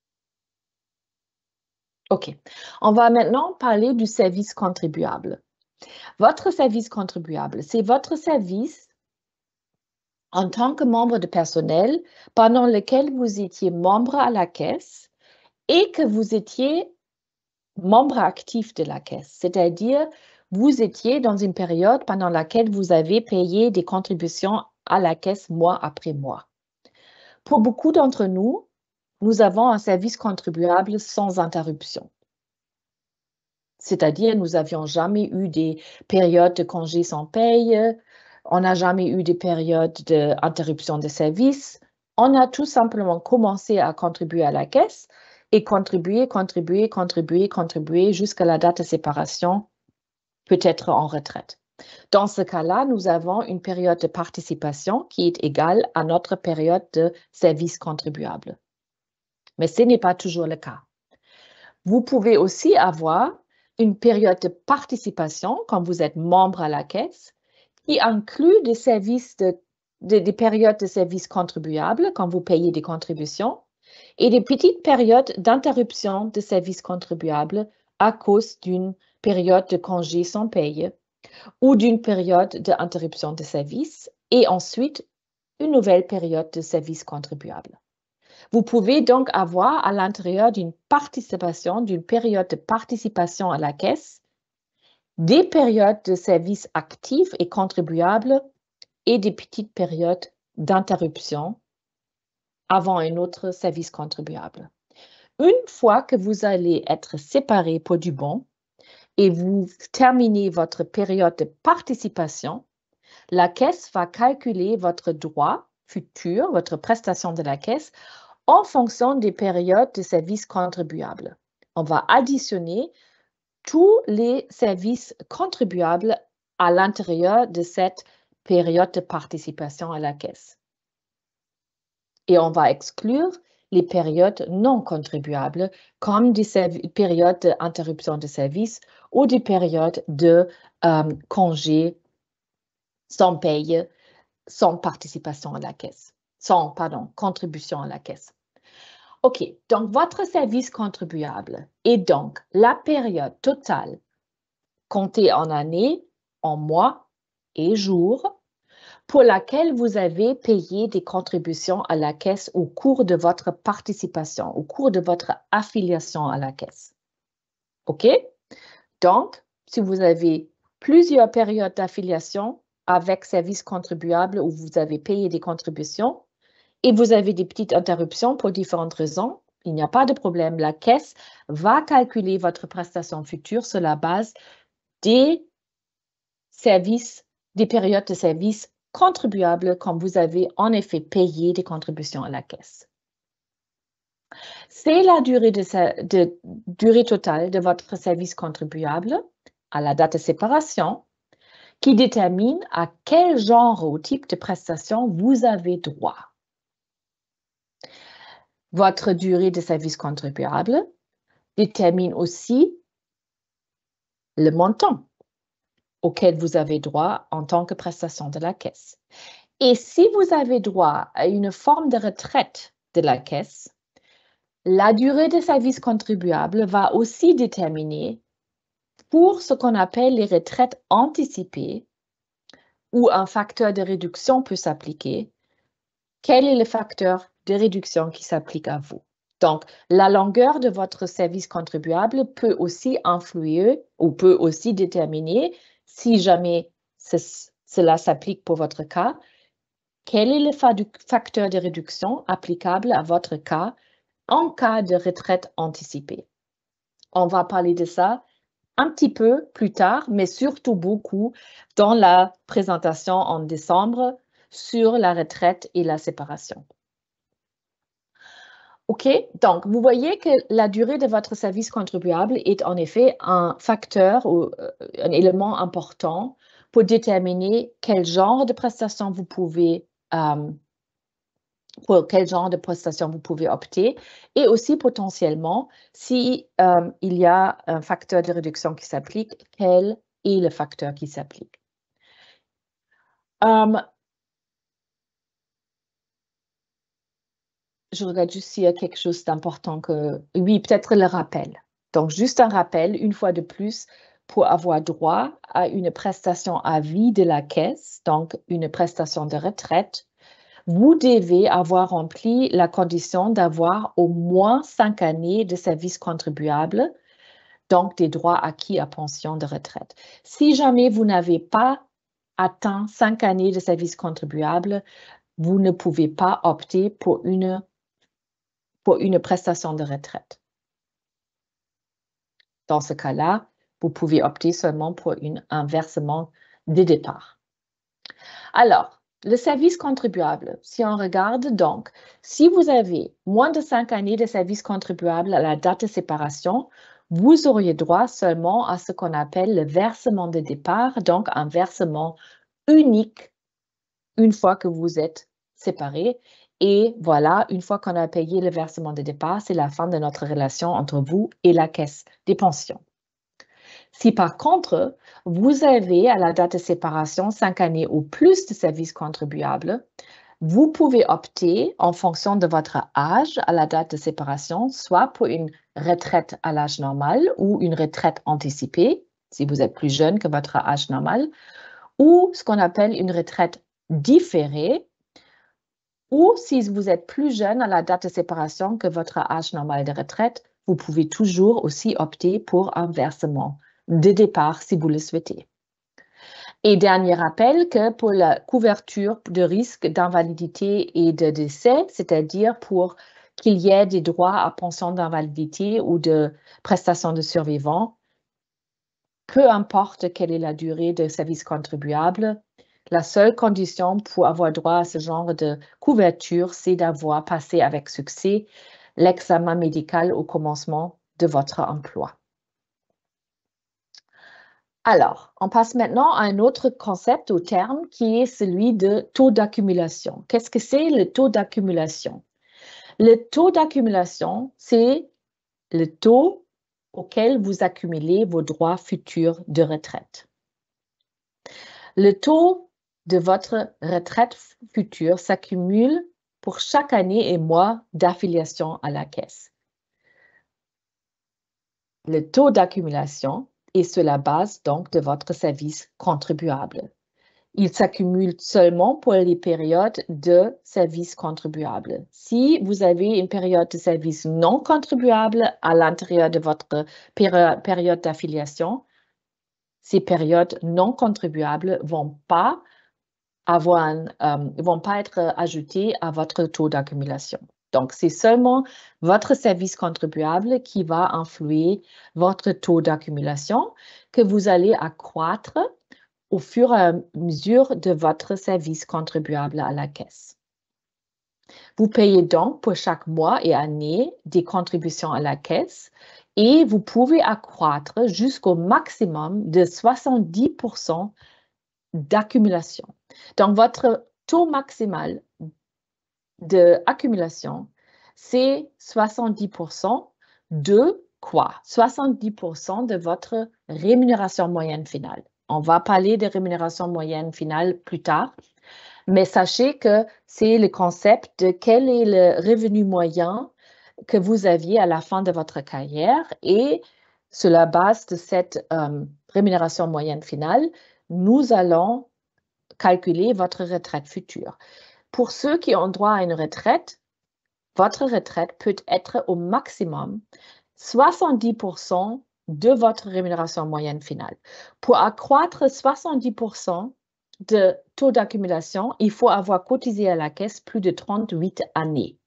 OK. On va maintenant parler du service contribuable. Votre service contribuable, c'est votre service en tant que membre de personnel pendant lequel vous étiez membre à la caisse et que vous étiez membre actif de la caisse, c'est-à-dire vous étiez dans une période pendant laquelle vous avez payé des contributions à la caisse mois après mois. Pour beaucoup d'entre nous, nous avons un service contribuable sans interruption. C'est-à-dire, nous n'avions jamais eu des périodes de congés sans paye, on n'a jamais eu des périodes d'interruption de service. On a tout simplement commencé à contribuer à la caisse et contribuer, contribuer, contribuer, contribuer jusqu'à la date de séparation, peut-être en retraite. Dans ce cas-là, nous avons une période de participation qui est égale à notre période de service contribuable. Mais ce n'est pas toujours le cas. Vous pouvez aussi avoir une période de participation quand vous êtes membre à la caisse qui inclut des services de, de, des périodes de service contribuable quand vous payez des contributions et des petites périodes d'interruption de service contribuable à cause d'une période de congé sans paye ou d'une période d'interruption de service et ensuite une nouvelle période de service contribuable. Vous pouvez donc avoir à l'intérieur d'une participation, d'une période de participation à la caisse, des périodes de service actifs et contribuables et des petites périodes d'interruption avant un autre service contribuable. Une fois que vous allez être séparés pour du bon et vous terminez votre période de participation, la caisse va calculer votre droit futur, votre prestation de la caisse, en fonction des périodes de services contribuables. On va additionner tous les services contribuables à l'intérieur de cette période de participation à la caisse. Et on va exclure les périodes non contribuables, comme des périodes d'interruption de service ou des périodes de euh, congé sans paye, sans participation à la caisse, sans, pardon, contribution à la caisse. OK, donc votre service contribuable est donc la période totale comptée en années, en mois et jours pour laquelle vous avez payé des contributions à la caisse au cours de votre participation, au cours de votre affiliation à la caisse. OK? Donc, si vous avez plusieurs périodes d'affiliation avec service contribuable où vous avez payé des contributions, et vous avez des petites interruptions pour différentes raisons, il n'y a pas de problème. La caisse va calculer votre prestation future sur la base des services, des périodes de service contribuables quand vous avez en effet payé des contributions à la caisse. C'est la durée, de, de, durée totale de votre service contribuable à la date de séparation qui détermine à quel genre ou type de prestation vous avez droit. Votre durée de service contribuable détermine aussi le montant auquel vous avez droit en tant que prestation de la caisse. Et si vous avez droit à une forme de retraite de la caisse, la durée de service contribuable va aussi déterminer pour ce qu'on appelle les retraites anticipées où un facteur de réduction peut s'appliquer. Quel est le facteur de réduction qui s'applique à vous? Donc, la longueur de votre service contribuable peut aussi influer ou peut aussi déterminer, si jamais ce, cela s'applique pour votre cas, quel est le facteur de réduction applicable à votre cas en cas de retraite anticipée. On va parler de ça un petit peu plus tard, mais surtout beaucoup dans la présentation en décembre sur la retraite et la séparation. OK, donc vous voyez que la durée de votre service contribuable est en effet un facteur ou un élément important pour déterminer quel genre de prestation vous pouvez, euh, pour quel genre de prestation vous pouvez opter et aussi potentiellement, si euh, il y a un facteur de réduction qui s'applique, quel est le facteur qui s'applique. Um, Je regarde juste s'il y a quelque chose d'important que... Oui, peut-être le rappel. Donc, juste un rappel, une fois de plus, pour avoir droit à une prestation à vie de la caisse, donc une prestation de retraite, vous devez avoir rempli la condition d'avoir au moins cinq années de service contribuable, donc des droits acquis à pension de retraite. Si jamais vous n'avez pas atteint cinq années de service contribuable, vous ne pouvez pas opter pour une pour une prestation de retraite. Dans ce cas-là, vous pouvez opter seulement pour une, un versement de départ. Alors, le service contribuable, si on regarde donc, si vous avez moins de cinq années de service contribuable à la date de séparation, vous auriez droit seulement à ce qu'on appelle le versement de départ, donc un versement unique une fois que vous êtes séparés. Et voilà, une fois qu'on a payé le versement de départ, c'est la fin de notre relation entre vous et la caisse des pensions. Si par contre, vous avez à la date de séparation cinq années ou plus de services contribuables, vous pouvez opter en fonction de votre âge à la date de séparation, soit pour une retraite à l'âge normal ou une retraite anticipée, si vous êtes plus jeune que votre âge normal, ou ce qu'on appelle une retraite différée, Ou si vous êtes plus jeune à la date de séparation que votre âge normal de retraite, vous pouvez toujours aussi opter pour un versement de départ si vous le souhaitez. Et dernier rappel que pour la couverture de risque d'invalidité et de décès, c'est-à-dire pour qu'il y ait des droits à pension d'invalidité ou de prestations de survivants, peu importe quelle est la durée de service contribuable, la seule condition pour avoir droit à ce genre de couverture, c'est d'avoir passé avec succès l'examen médical au commencement de votre emploi. Alors, on passe maintenant à un autre concept ou terme qui est celui de taux d'accumulation. Qu'est-ce que c'est le taux d'accumulation? Le taux d'accumulation, c'est le taux auquel vous accumulez vos droits futurs de retraite. Le taux de votre retraite future s'accumule pour chaque année et mois d'affiliation à la caisse. Le taux d'accumulation est sur la base donc de votre service contribuable. Il s'accumule seulement pour les périodes de service contribuable. Si vous avez une période de service non contribuable à l'intérieur de votre péri- période d'affiliation, ces périodes non contribuables ne vont pas avoir un, euh, vont pas être ajoutées à votre taux d'accumulation. Donc, c'est seulement votre service contribuable qui va influer votre taux d'accumulation que vous allez accroître au fur et à mesure de votre service contribuable à la caisse. Vous payez donc pour chaque mois et année des contributions à la caisse et vous pouvez accroître jusqu'au maximum de soixante-dix pour cent d'accumulation. Donc, votre taux maximal d'accumulation, c'est soixante-dix pour cent de quoi? soixante-dix pour cent de votre rémunération moyenne finale. On va parler de rémunération moyenne finale plus tard, mais sachez que c'est le concept de quel est le revenu moyen que vous aviez à la fin de votre carrière et sur la base de cette euh, rémunération moyenne finale, nous allons calculer votre retraite future. Pour ceux qui ont droit à une retraite, votre retraite peut être au maximum soixante-dix pour cent de votre rémunération moyenne finale. Pour accroître soixante-dix pour cent de taux d'accumulation, il faut avoir cotisé à la caisse plus de trente-huit années.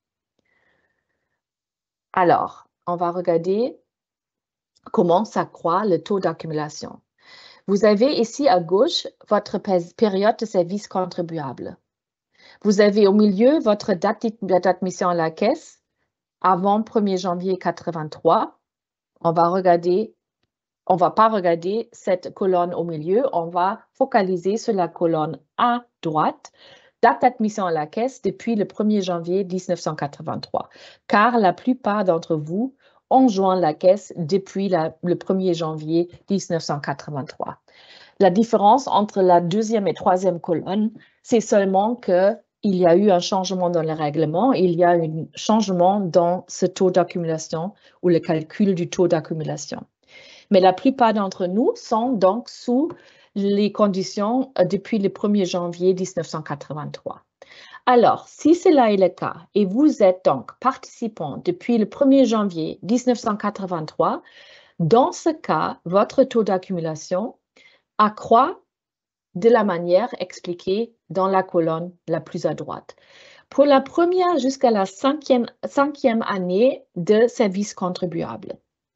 Alors, on va regarder comment s'accroît le taux d'accumulation. Vous avez ici à gauche votre période de service contribuable. Vous avez au milieu votre date d'admission à la caisse avant premier janvier quatre-vingt-trois. On va regarder, on va pas regarder cette colonne au milieu, on va focaliser sur la colonne à droite, date d'admission à la caisse depuis le premier janvier mille neuf cent quatre-vingt-trois, car la plupart d'entre vous ont joint la caisse depuis la, le premier janvier mille neuf cent quatre-vingt-trois. La différence entre la deuxième et troisième colonne, c'est seulement qu'il y a eu un changement dans le règlement, il y a un changement dans ce taux d'accumulation ou le calcul du taux d'accumulation. Mais la plupart d'entre nous sont donc sous les conditions depuis le premier janvier mille neuf cent quatre-vingt-trois. Alors, si cela est le cas et vous êtes donc participant depuis le premier janvier mille neuf cent quatre-vingt-trois, dans ce cas, votre taux d'accumulation accroît de la manière expliquée dans la colonne la plus à droite. Pour la première jusqu'à la cinquième, cinquième année de service contribuable,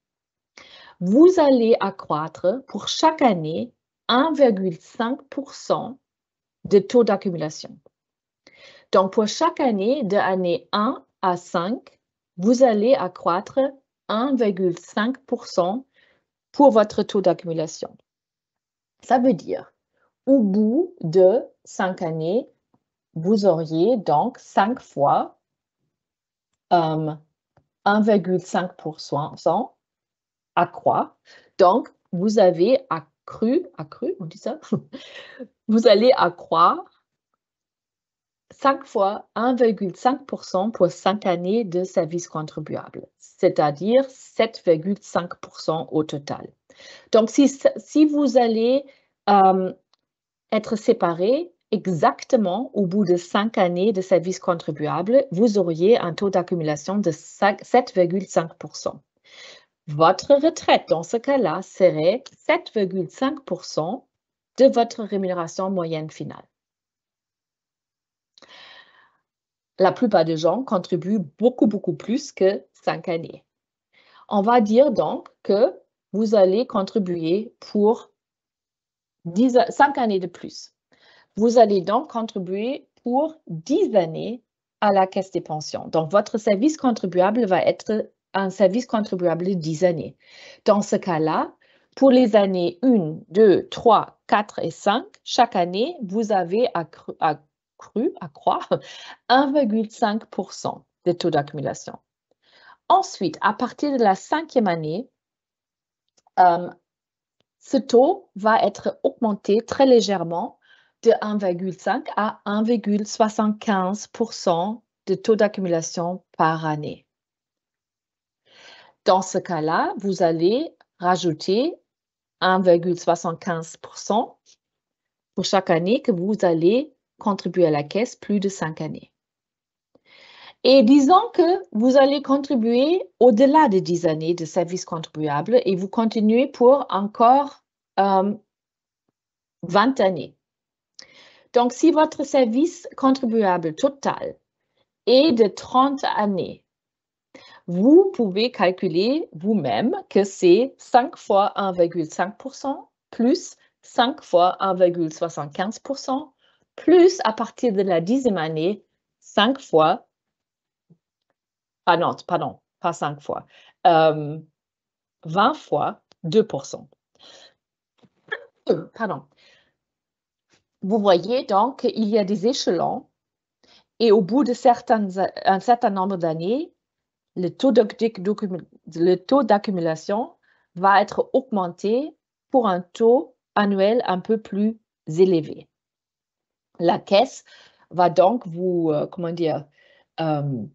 vous allez accroître pour chaque année un virgule cinq pour cent de taux d'accumulation. Donc, pour chaque année de année un à cinq, vous allez accroître un virgule cinq pour cent pour votre taux d'accumulation. Ça veut dire, au bout de cinq années, vous auriez donc cinq fois euh, un virgule cinq pour cent accroît. Donc, vous avez accru, accru, on dit ça, vous allez accroître cinq fois un virgule cinq pour cent pour cinq années de service contribuable, c'est-à-dire sept virgule cinq pour cent au total. Donc, si, si vous allez euh, être séparés exactement au bout de cinq années de service contribuable, vous auriez un taux d'accumulation de sept virgule cinq pour cent. Votre retraite, dans ce cas-là, serait sept virgule cinq pour cent de votre rémunération moyenne finale. La plupart des gens contribuent beaucoup, beaucoup plus que cinq années. On va dire donc que vous allez contribuer pour cinq années de plus. Vous allez donc contribuer pour dix années à la caisse des pensions. Donc, votre service contribuable va être un service contribuable de dix années. Dans ce cas-là, pour les années un, deux, trois, quatre et cinq, chaque année, vous avez accru, accru accroît un virgule cinq pour cent de taux d'accumulation. Ensuite, à partir de la cinquième année, euh, ce taux va être augmenté très légèrement de un virgule cinq à un virgule soixante-quinze pour cent de taux d'accumulation par année. Dans ce cas-là, vous allez rajouter un virgule soixante-quinze pour cent pour chaque année que vous allez contribuer à la caisse plus de cinq années. Et disons que vous allez contribuer au-delà de dix années de service contribuable et vous continuez pour encore euh, vingt années. Donc, si votre service contribuable total est de trente années, vous pouvez calculer vous-même que c'est cinq fois un virgule cinq pour cent plus cinq fois un virgule soixante-quinze pour cent plus à partir de la dixième année, cinq fois, ah non, pardon, pas cinq fois, euh, vingt fois deux pour cent. Pardon. Vous voyez donc qu'il y a des échelons et au bout de certains, un certain nombre d'années, le taux d'accumulation va être augmenté pour un taux annuel un peu plus élevé. La caisse va donc vous, euh, comment dire, um,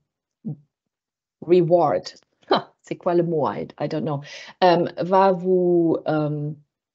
reward, c'est quoi le mot? I, I don't know, um, va vous um,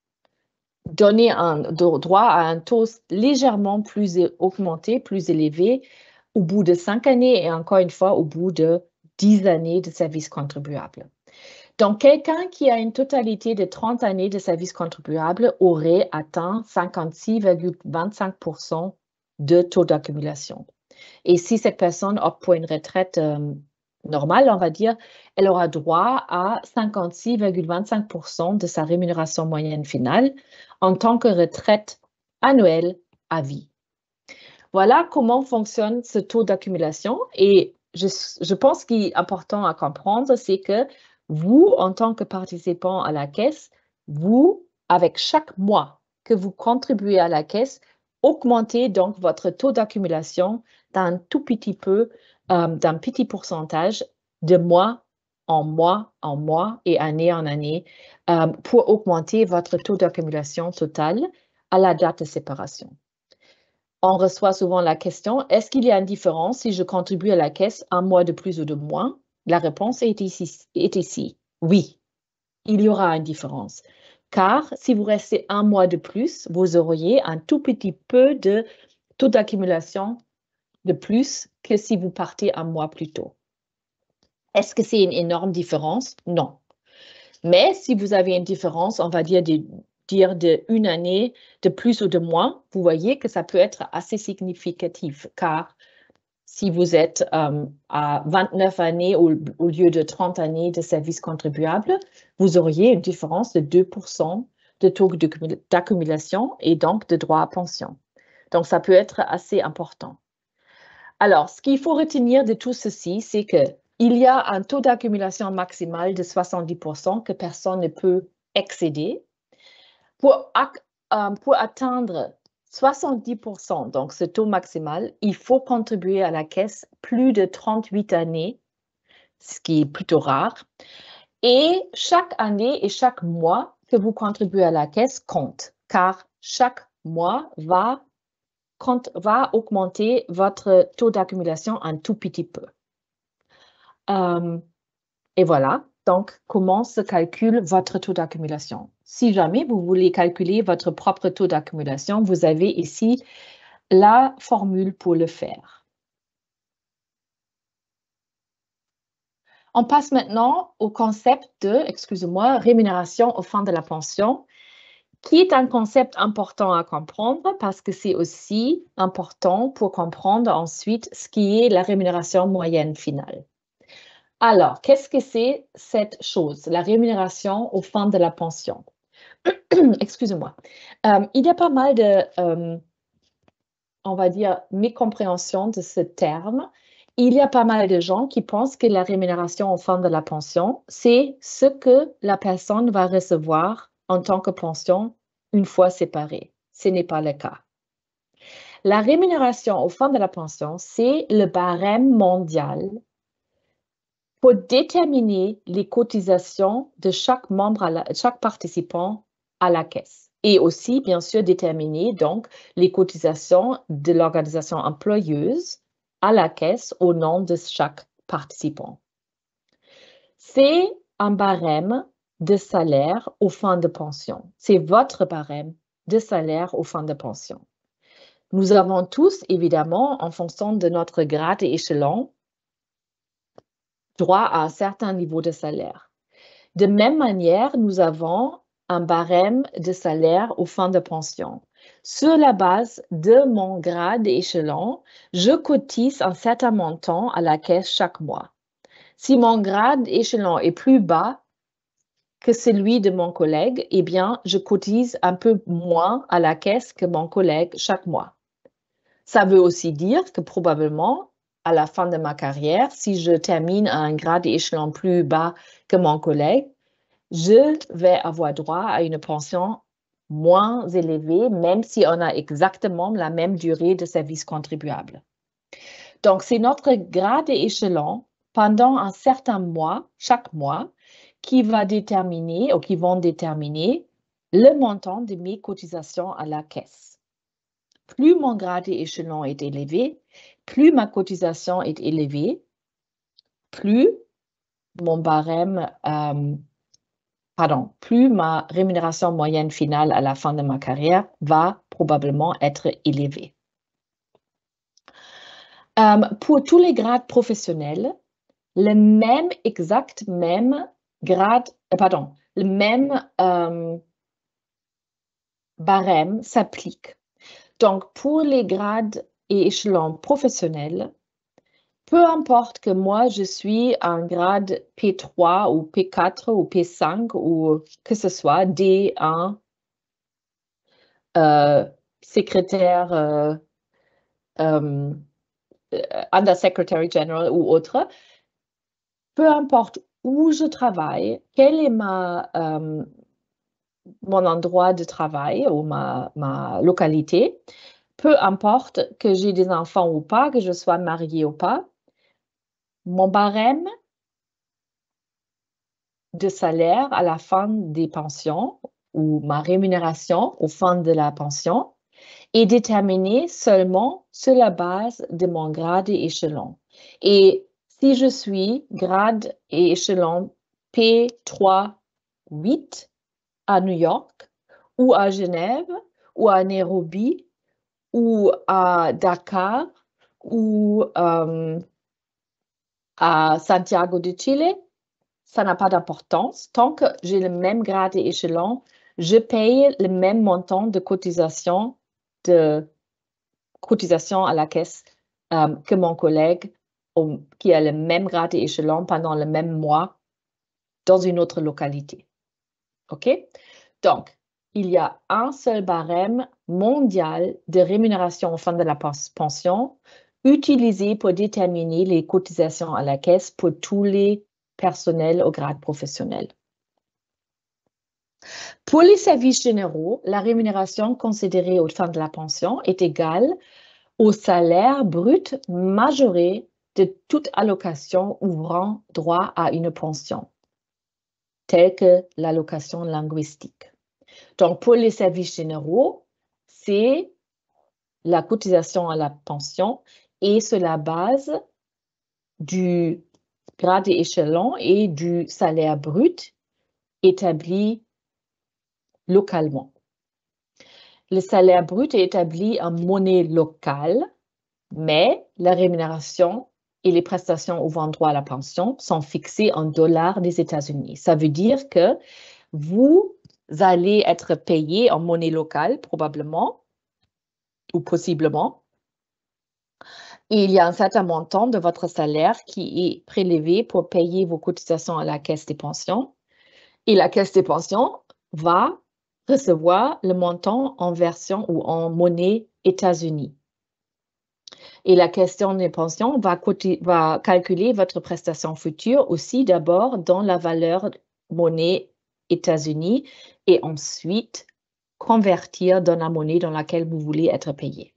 donner un droit à un taux légèrement plus augmenté, plus élevé au bout de cinq années et encore une fois au bout de dix années de service contribuable. Donc, quelqu'un qui a une totalité de trente années de service contribuable aurait atteint cinquante-six virgule vingt-cinq pour cent de taux d'accumulation. Et si cette personne opte pour une retraite euh, normale, on va dire, elle aura droit à cinquante-six virgule vingt-cinq pour cent de sa rémunération moyenne finale en tant que retraite annuelle à vie. Voilà comment fonctionne ce taux d'accumulation et je, je pense qu'il est important à comprendre, c'est que vous, en tant que participant à la caisse, vous, avec chaque mois que vous contribuez à la caisse, augmentez donc votre taux d'accumulation d'un tout petit peu, euh, d'un petit pourcentage de mois en mois en mois et année en année euh, pour augmenter votre taux d'accumulation totale à la date de séparation. On reçoit souvent la question, est-ce qu'il y a une différence si je contribue à la caisse un mois de plus ou de moins? La réponse est ici, est ici. Oui, il y aura une différence. Car si vous restez un mois de plus, vous auriez un tout petit peu de taux d'accumulation de plus que si vous partez un mois plus tôt. Est-ce que c'est une énorme différence? Non. Mais si vous avez une différence, on va dire de, dire de une année de plus ou de moins, vous voyez que ça peut être assez significatif. Car si vous êtes euh, à vingt-neuf années au, au lieu de trente années de service contribuable, vous auriez une différence de deux pour cent de taux d'accumulation et donc de droit à pension. Donc, ça peut être assez important. Alors, ce qu'il faut retenir de tout ceci, c'est qu'il y a un taux d'accumulation maximal de soixante-dix pour cent que personne ne peut excéder. Pour, euh, pour atteindre soixante-dix pour cent, donc ce taux maximal, il faut contribuer à la caisse plus de trente-huit années, ce qui est plutôt rare. Et chaque année et chaque mois que vous contribuez à la caisse compte, car chaque mois va, compte, va augmenter votre taux d'accumulation un tout petit peu. Euh, et voilà, donc comment se calcule votre taux d'accumulation? Si jamais vous voulez calculer votre propre taux d'accumulation, vous avez ici la formule pour le faire. On passe maintenant au concept de, excusez-moi, rémunération au fin de la pension, qui est un concept important à comprendre parce que c'est aussi important pour comprendre ensuite ce qui est la rémunération moyenne finale. Alors, qu'est-ce que c'est cette chose, la rémunération au fin de la pension? Excusez-moi. Euh, il y a pas mal de, euh, on va dire, mécompréhension de ce terme. Il y a pas mal de gens qui pensent que la rémunération au fin de la pension, c'est ce que la personne va recevoir en tant que pension une fois séparée. Ce n'est pas le cas. La rémunération au fin de la pension, c'est le barème mondial pour déterminer les cotisations de chaque membre, à la, chaque participant à la caisse. Et aussi, bien sûr, déterminer donc les cotisations de l'organisation employeuse à la caisse au nom de chaque participant. C'est un barème de salaire au fin de pension. C'est votre barème de salaire au fin de pension. Nous avons tous, évidemment, en fonction de notre grade et échelon, droit à un certain niveau de salaire. De même manière, nous avons un barème de salaire au fin de pension. Sur la base de mon grade et échelon, je cotise un certain montant à la caisse chaque mois. Si mon grade échelon est plus bas que celui de mon collègue, eh bien, je cotise un peu moins à la caisse que mon collègue chaque mois. Ça veut aussi dire que probablement, à la fin de ma carrière, si je termine à un grade et échelon plus bas que mon collègue, je vais avoir droit à une pension moins élevée, même si on a exactement la même durée de service contribuable. Donc, c'est notre grade et échelon pendant un certain mois, chaque mois, qui va déterminer ou qui vont déterminer le montant de mes cotisations à la caisse. Plus mon grade et échelon est élevé, plus ma cotisation est élevée, plus mon barème, euh, pardon, plus ma rémunération moyenne finale à la fin de ma carrière va probablement être élevée. Euh, pour tous les grades professionnels, le même, exact même grade, euh, pardon, le même euh, barème s'applique. Donc, pour les grades et échelons professionnels, peu importe que moi, je suis un grade P trois ou P quatre ou P cinq ou que ce soit, D un, euh, secrétaire, euh, euh, Under Secretary General ou autre, peu importe où je travaille, quel est ma, euh, mon endroit de travail ou ma, ma localité, peu importe que j'ai des enfants ou pas, que je sois mariée ou pas, mon barème de salaire à la fin des pensions ou ma rémunération au fin de la pension est déterminé seulement sur la base de mon grade et échelon. Et si je suis grade et échelon P trois huit à New York ou à Genève ou à Nairobi ou à Dakar ou euh, à Santiago de Chile, ça n'a pas d'importance. Tant que j'ai le même grade et échelon, je paye le même montant de cotisation, de cotisation à la caisse euh, que mon collègue au, qui a le même grade et échelon pendant le même mois dans une autre localité. OK? Donc, il y a un seul barème mondial de rémunération au fin de la pension utilisé pour déterminer les cotisations à la caisse pour tous les personnels au grade professionnel. Pour les services généraux, la rémunération considérée au fin de la pension est égale au salaire brut majoré de toute allocation ouvrant droit à une pension, telle que l'allocation linguistique. Donc, pour les services généraux, c'est la cotisation à la pension et sur la base du grade et échelon et du salaire brut établi localement. le salaire brut est établi en monnaie locale, mais la rémunération et les prestations ouvrant droit à la pension sont fixées en dollars des États-Unis. Ça veut dire que vous allez être payé en monnaie locale, probablement, ou possiblement. Et il y a un certain montant de votre salaire qui est prélevé pour payer vos cotisations à la caisse des pensions. Et la caisse des pensions va recevoir le montant en version ou en monnaie États-Unis. Et la question des pensions va, va calculer votre prestation future aussi d'abord dans la valeur monnaie États-Unis et ensuite convertir dans la monnaie dans laquelle vous voulez être payé.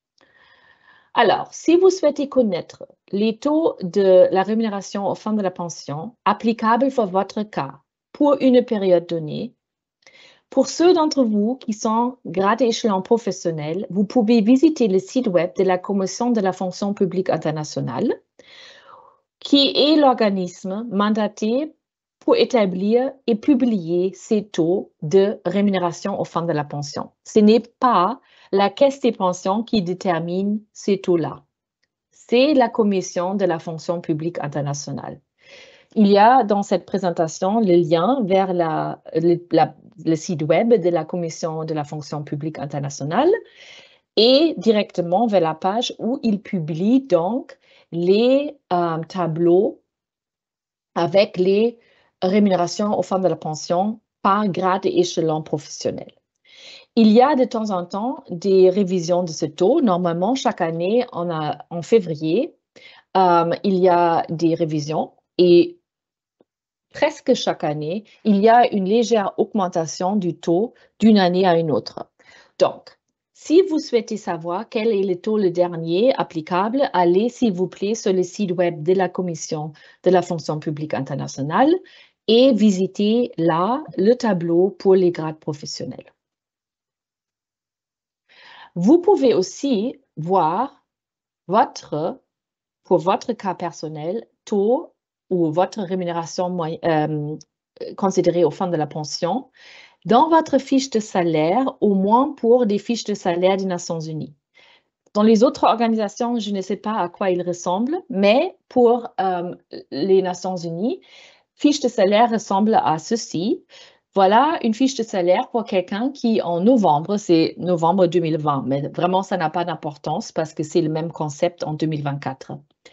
Alors, si vous souhaitez connaître les taux de la rémunération au fin de la pension applicables pour votre cas pour une période donnée, pour ceux d'entre vous qui sont grade et échelon professionnel, vous pouvez visiter le site web de la Commission de la fonction publique internationale, qui est l'organisme mandaté pour établir et publier ces taux de rémunération au fin de la pension. Ce n'est pas la Caisse des pensions qui détermine ces taux-là. C'est la Commission de la fonction publique internationale. Il y a dans cette présentation le lien vers la, le, la, le site web de la Commission de la fonction publique internationale et directement vers la page où il publie donc les euh, tableaux avec les rémunérations au fin de la pension par grade et échelon professionnel. Il y a de temps en temps des révisions de ce taux. Normalement, chaque année, on a, en février, euh, il y a des révisions et presque chaque année, il y a une légère augmentation du taux d'une année à une autre. Donc, si vous souhaitez savoir quel est le taux le dernier applicable, allez s'il vous plaît sur le site web de la Commission de la fonction publique internationale et visitez là le tableau pour les grades professionnels. Vous pouvez aussi voir votre, pour votre cas personnel, taux ou votre rémunération euh, considérée au fin de la pension dans votre fiche de salaire, au moins pour des fiches de salaire des Nations Unies. Dans les autres organisations, je ne sais pas à quoi ils ressemblent, mais pour euh, les Nations Unies, fiche de salaire ressemble à ceci. Voilà une fiche de salaire pour quelqu'un qui, en novembre, c'est novembre deux mille vingt, mais vraiment, ça n'a pas d'importance parce que c'est le même concept en deux mille vingt-quatre.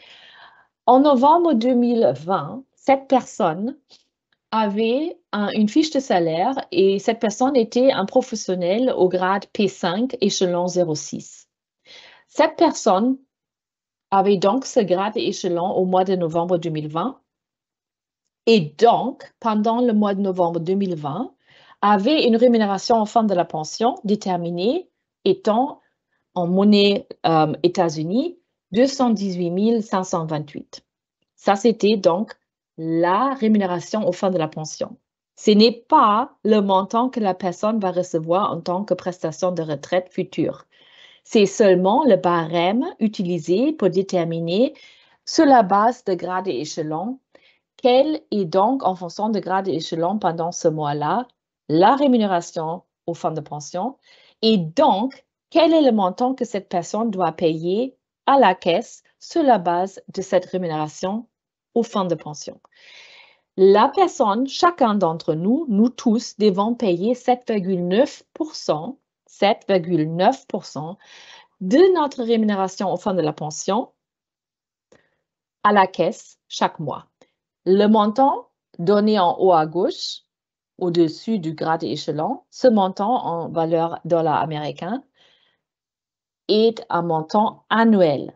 En novembre deux mille vingt, cette personne avait un, une fiche de salaire et cette personne était un professionnel au grade P cinq, échelon zéro six. Cette personne avait donc ce grade et échelon au mois de novembre deux mille vingt et donc, pendant le mois de novembre deux mille vingt, avait une rémunération en fin de la pension déterminée étant en monnaie euh, États-Unis deux cent dix-huit mille cinq cent vingt-huit. Ça, c'était donc la rémunération au fin de la pension. Ce n'est pas le montant que la personne va recevoir en tant que prestation de retraite future. C'est seulement le barème utilisé pour déterminer, sur la base de grade et échelon, quelle est donc, en fonction de grade et échelon pendant ce mois-là, la rémunération au fin de pension et donc, quel est le montant que cette personne doit payer à la caisse sur la base de cette rémunération au fin de pension. La personne, chacun d'entre nous, nous tous, devons payer sept virgule neuf pour cent, sept virgule neuf pour cent de notre rémunération au fin de la pension à la caisse chaque mois. Le montant donné en haut à gauche, au-dessus du grade et échelon, ce montant en valeur dollar américain est un montant annuel.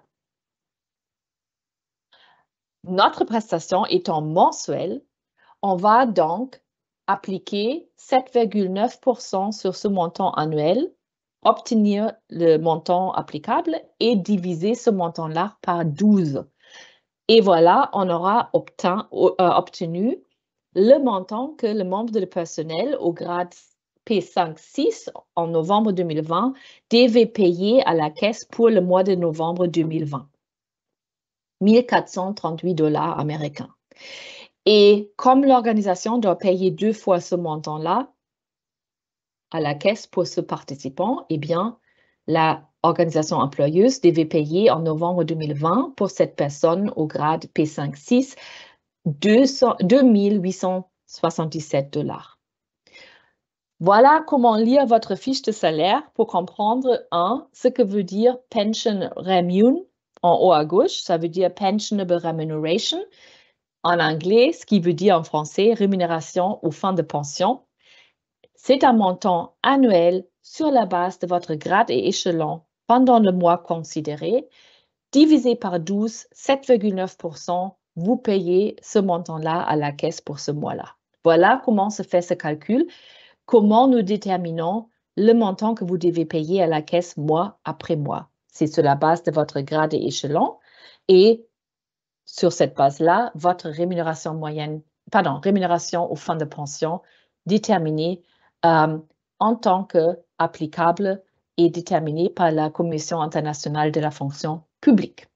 Notre prestation étant mensuelle, on va donc appliquer sept virgule neuf pour cent sur ce montant annuel, obtenir le montant applicable et diviser ce montant-là par douze. Et voilà, on aura obtenu, euh, obtenu le montant que le membre du personnel au grade P cinq six en novembre deux mille vingt devait payer à la caisse pour le mois de novembre deux mille vingt. mille quatre cent trente-huit dollars américains. Et comme l'organisation doit payer deux fois ce montant-là à la caisse pour ce participant, eh bien, la organisation employeuse devait payer en novembre deux mille vingt pour cette personne au grade P cinq six deux mille huit cent soixante-dix-sept dollars. Voilà comment lire votre fiche de salaire pour comprendre, un, ce que veut dire pension remun en haut à gauche, ça veut dire pensionable remuneration en anglais, ce qui veut dire en français rémunération ou fin de pension. C'est un montant annuel sur la base de votre grade et échelon pendant le mois considéré, divisé par douze, sept virgule neuf pour cent, vous payez ce montant-là à la caisse pour ce mois-là. Voilà comment se fait ce calcul, comment nous déterminons le montant que vous devez payer à la caisse mois après mois. C'est sur la base de votre grade et échelon et sur cette base-là, votre rémunération moyenne, pardon, rémunération au fin de pension déterminée euh, en tant qu'applicable et déterminée par la Commission internationale de la fonction publique.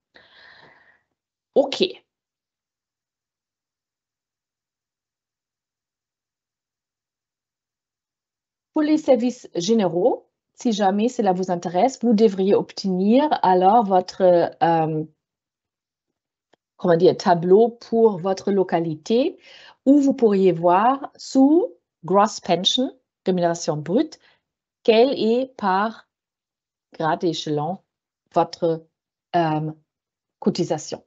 OK. Pour les services généraux, si jamais cela vous intéresse, vous devriez obtenir alors votre euh, comment dire, tableau pour votre localité où vous pourriez voir sous Gross Pension, rémunération brute, quelle est par grade et échelon votre euh, cotisation.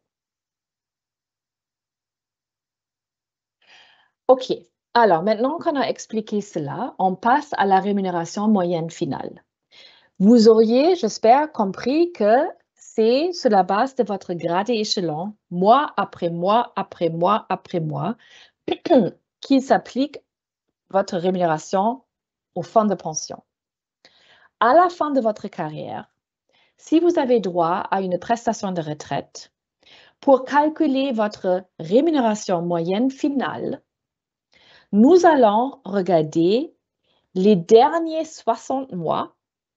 OK. Alors, maintenant qu'on a expliqué cela, on passe à la rémunération moyenne finale. Vous auriez, j'espère, compris que c'est sur la base de votre grade et échelon, mois après mois après mois après mois, qu'il s'applique votre rémunération au fonds de pension. À la fin de votre carrière, si vous avez droit à une prestation de retraite, pour calculer votre rémunération moyenne finale, nous allons regarder les derniers soixante mois,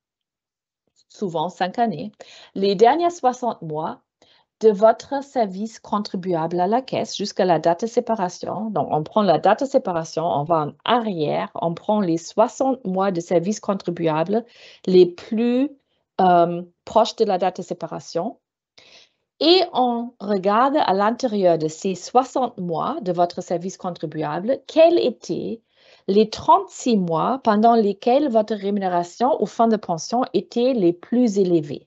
souvent cinq années, les derniers soixante mois de votre service contribuable à la caisse jusqu'à la date de séparation. Donc, on prend la date de séparation, on va en arrière, on prend les soixante mois de service contribuable les plus euh, proches de la date de séparation. Et on regarde à l'intérieur de ces soixante mois de votre service contribuable, quels étaient les trente-six mois pendant lesquels votre rémunération au fin de pension était les plus élevées.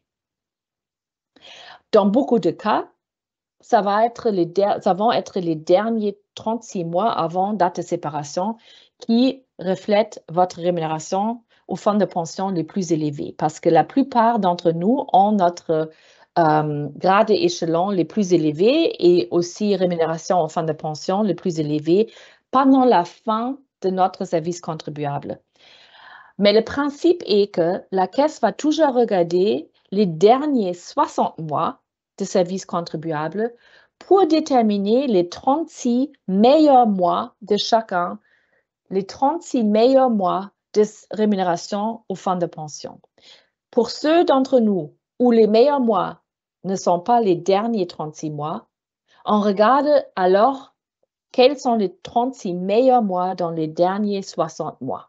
Dans beaucoup de cas, ça, va être les ça vont être les derniers trente-six mois avant date de séparation qui reflètent votre rémunération au fin de pension les plus élevées. Parce que la plupart d'entre nous ont notre euh, grade et échelon les plus élevés et aussi rémunération au fin de pension les plus élevées pendant la fin de notre service contribuable. Mais le principe est que la caisse va toujours regarder les derniers soixante mois de service contribuable pour déterminer les trente-six meilleurs mois de chacun, les trente-six meilleurs mois de rémunération au fin de pension. Pour ceux d'entre nous où les meilleurs mois ne sont pas les derniers trente-six mois, on regarde alors quels sont les trente-six meilleurs mois dans les derniers soixante mois.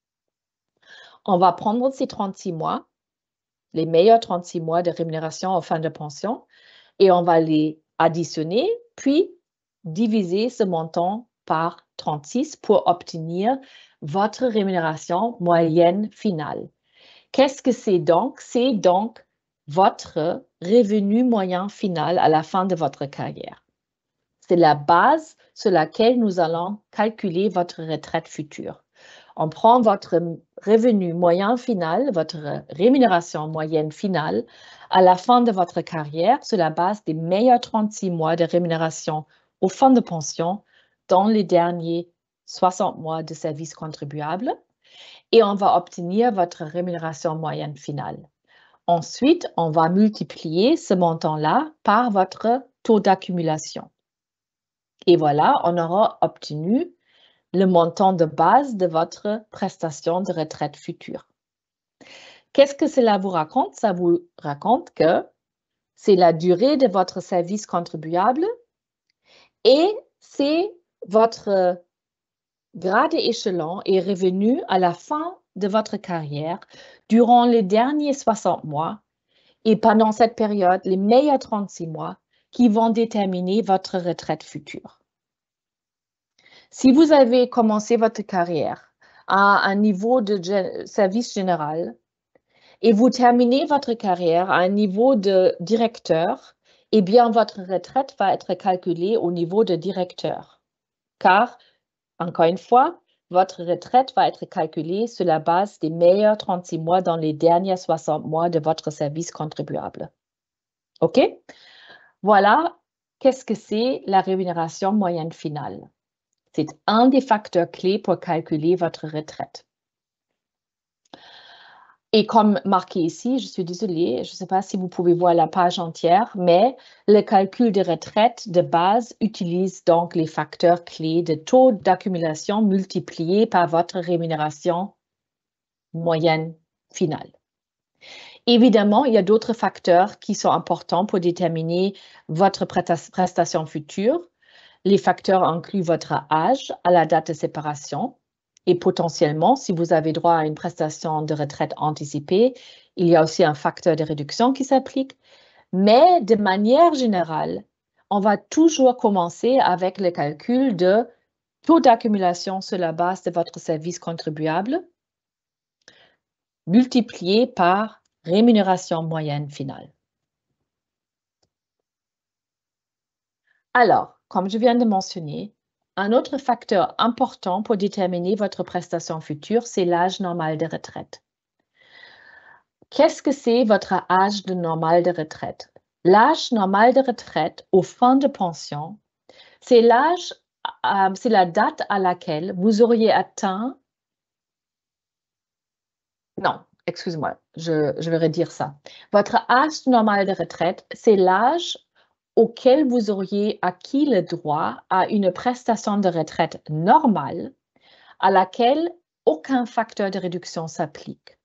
On va prendre ces trente-six mois, les meilleurs trente-six mois de rémunération en fin de pension, et on va les additionner, puis diviser ce montant par trente-six pour obtenir votre rémunération moyenne finale. Qu'est-ce que c'est donc? C'est donc votre revenu moyen final à la fin de votre carrière. C'est la base sur laquelle nous allons calculer votre retraite future. On prend votre revenu moyen final, votre rémunération moyenne finale à la fin de votre carrière sur la base des meilleurs trente-six mois de rémunération au fonds de pension dans les derniers soixante mois de service contribuable et on va obtenir votre rémunération moyenne finale. Ensuite, on va multiplier ce montant-là par votre taux d'accumulation. Et voilà, on aura obtenu le montant de base de votre prestation de retraite future. Qu'est-ce que cela vous raconte? Ça vous raconte que c'est la durée de votre service contribuable et c'est votre grade et échelon et revenu à la fin de votre carrière durant les derniers soixante mois et pendant cette période, les meilleurs trente-six mois qui vont déterminer votre retraite future. Si vous avez commencé votre carrière à un niveau de service général et vous terminez votre carrière à un niveau de directeur, eh bien, votre retraite va être calculée au niveau de directeur. Car, encore une fois, votre retraite va être calculée sur la base des meilleurs trente-six mois dans les derniers soixante mois de votre service contribuable. OK? Voilà, qu'est-ce que c'est la rémunération moyenne finale? C'est un des facteurs clés pour calculer votre retraite. Et comme marqué ici, je suis désolée, je ne sais pas si vous pouvez voir la page entière, mais le calcul de retraite de base utilise donc les facteurs clés de taux d'accumulation multiplié par votre rémunération moyenne finale. Évidemment, il y a d'autres facteurs qui sont importants pour déterminer votre prestation future. Les facteurs incluent votre âge à la date de séparation. Et potentiellement, si vous avez droit à une prestation de retraite anticipée, il y a aussi un facteur de réduction qui s'applique. Mais de manière générale, on va toujours commencer avec le calcul de taux d'accumulation sur la base de votre service contribuable multiplié par rémunération moyenne finale. Alors, comme je viens de mentionner, un autre facteur important pour déterminer votre prestation future, c'est l'âge normal de retraite. Qu'est-ce que c'est votre âge de normal de retraite? L'âge normal de retraite au fin de pension, c'est l'âge, euh, c'est la date à laquelle vous auriez atteint. Non, excuse-moi, je, je vais redire ça. Votre âge normal de retraite, c'est l'âge auquel vous auriez acquis le droit à une prestation de retraite normale à laquelle aucun facteur de réduction s'applique.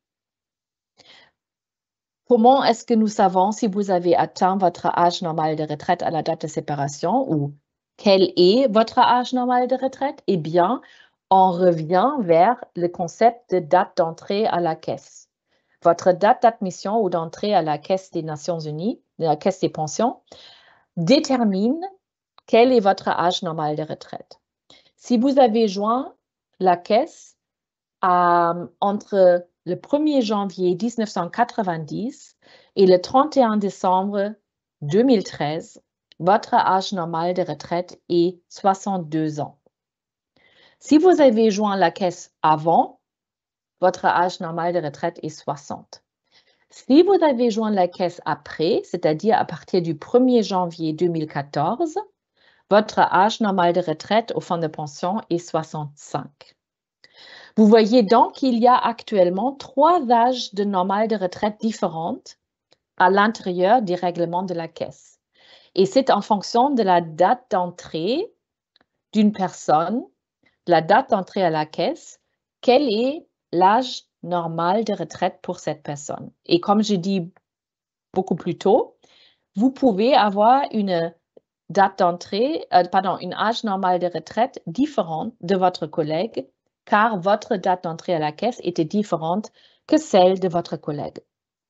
Comment est-ce que nous savons si vous avez atteint votre âge normal de retraite à la date de séparation ou quel est votre âge normal de retraite? Eh bien, on revient vers le concept de date d'entrée à la caisse. Votre date d'admission ou d'entrée à la Caisse des Nations Unies, la Caisse des pensions, détermine quel est votre âge normal de retraite. Si vous avez joint la Caisse euh, entre le premier janvier mille neuf cent quatre-vingt-dix et le trente et un décembre deux mille treize, votre âge normal de retraite est soixante-deux ans. Si vous avez joint la Caisse avant, votre âge normal de retraite est soixante. Si vous avez joint la Caisse après, c'est-à-dire à partir du premier janvier deux mille quatorze, votre âge normal de retraite au fin de pension est soixante-cinq. Vous voyez donc qu'il y a actuellement trois âges de normal de retraite différentes à l'intérieur des règlements de la Caisse. Et c'est en fonction de la date d'entrée d'une personne, la date d'entrée à la Caisse, quel est l'âge normal de retraite pour cette personne. Et comme je dis beaucoup plus tôt, vous pouvez avoir une date d'entrée, euh, pardon, une âge normal de retraite différente de votre collègue, car votre date d'entrée à la Caisse était différente que celle de votre collègue.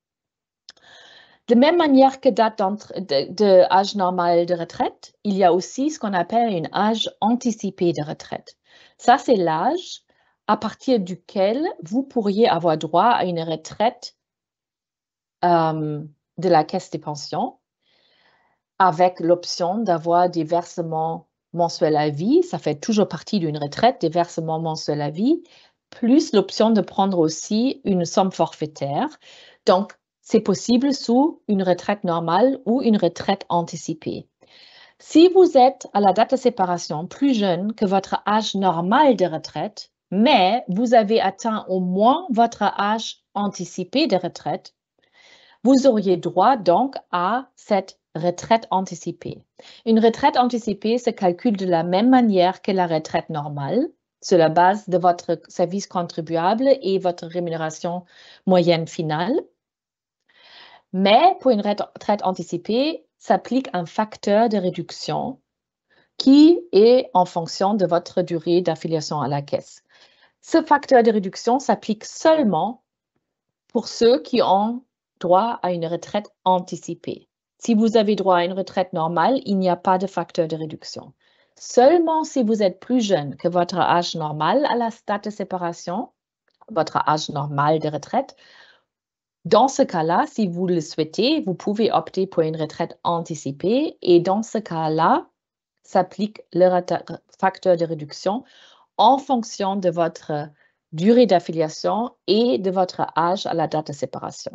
De même manière que date de, de âge normal de retraite, il y a aussi ce qu'on appelle un âge anticipé de retraite. Ça, c'est l'âge à partir duquel vous pourriez avoir droit à une retraite euh, de la Caisse des pensions avec l'option d'avoir des versements mensuels à vie. Ça fait toujours partie d'une retraite, des versements mensuels à vie, plus l'option de prendre aussi une somme forfaitaire. Donc, c'est possible sous une retraite normale ou une retraite anticipée. Si vous êtes à la date de séparation plus jeune que votre âge normal de retraite, mais vous avez atteint au moins votre âge anticipé de retraite, vous auriez droit donc à cette retraite anticipée. Une retraite anticipée se calcule de la même manière que la retraite normale, sur la base de votre service contribuable et votre rémunération moyenne finale. Mais pour une retraite anticipée, s'applique un facteur de réduction qui est en fonction de votre durée d'affiliation à la Caisse. Ce facteur de réduction s'applique seulement pour ceux qui ont droit à une retraite anticipée. Si vous avez droit à une retraite normale, il n'y a pas de facteur de réduction. Seulement si vous êtes plus jeune que votre âge normal à la date de séparation, votre âge normal de retraite, dans ce cas-là, si vous le souhaitez, vous pouvez opter pour une retraite anticipée et dans ce cas-là, s'applique le facteur de réduction en fonction de votre durée d'affiliation et de votre âge à la date de séparation.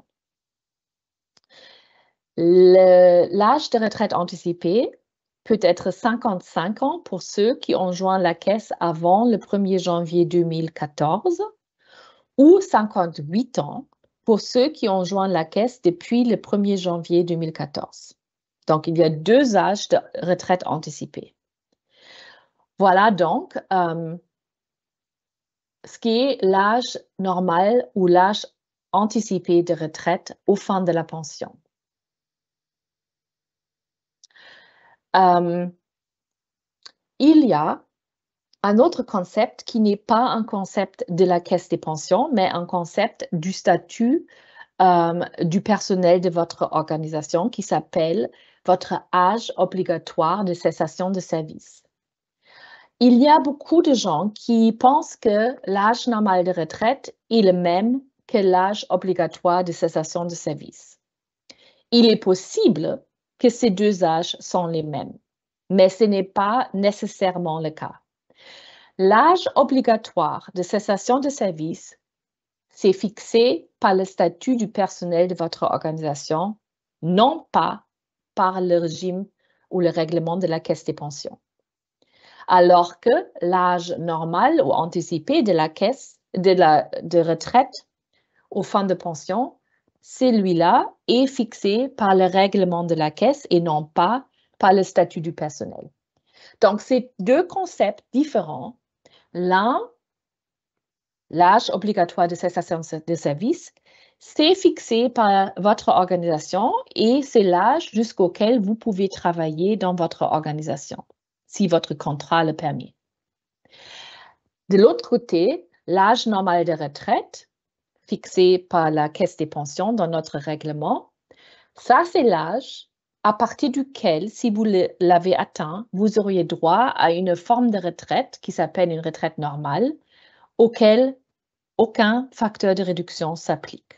L'âge de retraite anticipée peut être cinquante-cinq ans pour ceux qui ont joint la caisse avant le premier janvier deux mille quatorze ou cinquante-huit ans pour ceux qui ont joint la caisse depuis le premier janvier deux mille quatorze. Donc, il y a deux âges de retraite anticipée. Voilà donc euh, ce qui est l'âge normal ou l'âge anticipé de retraite au fin de la pension. Euh, il y a un autre concept qui n'est pas un concept de la caisse des pensions, mais un concept du statut euh, du personnel de votre organisation qui s'appelle votre âge obligatoire de cessation de service. Il y a beaucoup de gens qui pensent que l'âge normal de retraite est le même que l'âge obligatoire de cessation de service. Il est possible que ces deux âges sont les mêmes, mais ce n'est pas nécessairement le cas. L'âge obligatoire de cessation de service, c'est fixé par le statut du personnel de votre organisation, non pas par le régime ou le règlement de la Caisse des pensions. Alors que l'âge normal ou anticipé de la caisse de, la, de retraite aux fins de pension, celui-là est fixé par le règlement de la caisse et non pas par le statut du personnel. Donc, c'est deux concepts différents. L'un, l'âge obligatoire de cessation de service, c'est fixé par votre organisation et c'est l'âge jusqu'auquel vous pouvez travailler dans votre organisation, si votre contrat le permet. De l'autre côté, l'âge normal de retraite, fixé par la Caisse des pensions dans notre règlement, ça c'est l'âge à partir duquel, si vous l'avez atteint, vous auriez droit à une forme de retraite qui s'appelle une retraite normale, auquel aucun facteur de réduction s'applique.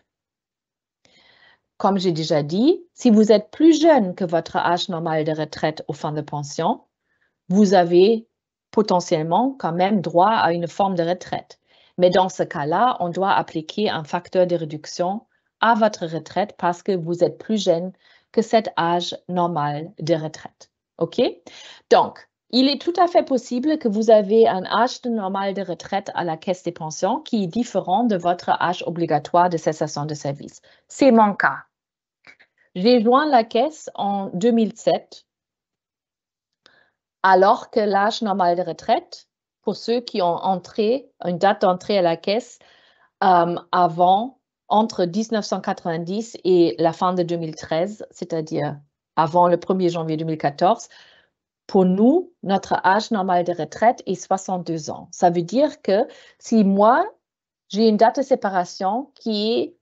Comme j'ai déjà dit, si vous êtes plus jeune que votre âge normal de retraite aux fins de pension, vous avez potentiellement quand même droit à une forme de retraite. Mais dans ce cas-là, on doit appliquer un facteur de réduction à votre retraite parce que vous êtes plus jeune que cet âge normal de retraite. OK? Donc, il est tout à fait possible que vous avez un âge de normal de retraite à la Caisse des pensions qui est différent de votre âge obligatoire de cessation de service. C'est mon cas. J'ai joint la Caisse en deux mille sept, alors que l'âge normal de retraite, pour ceux qui ont entré, une date d'entrée à la Caisse euh, avant, entre mille neuf cent quatre-vingt-dix et la fin de deux mille treize, c'est-à-dire avant le premier janvier deux mille quatorze, pour nous, notre âge normal de retraite est soixante-deux ans. Ça veut dire que si moi, j'ai une date de séparation qui est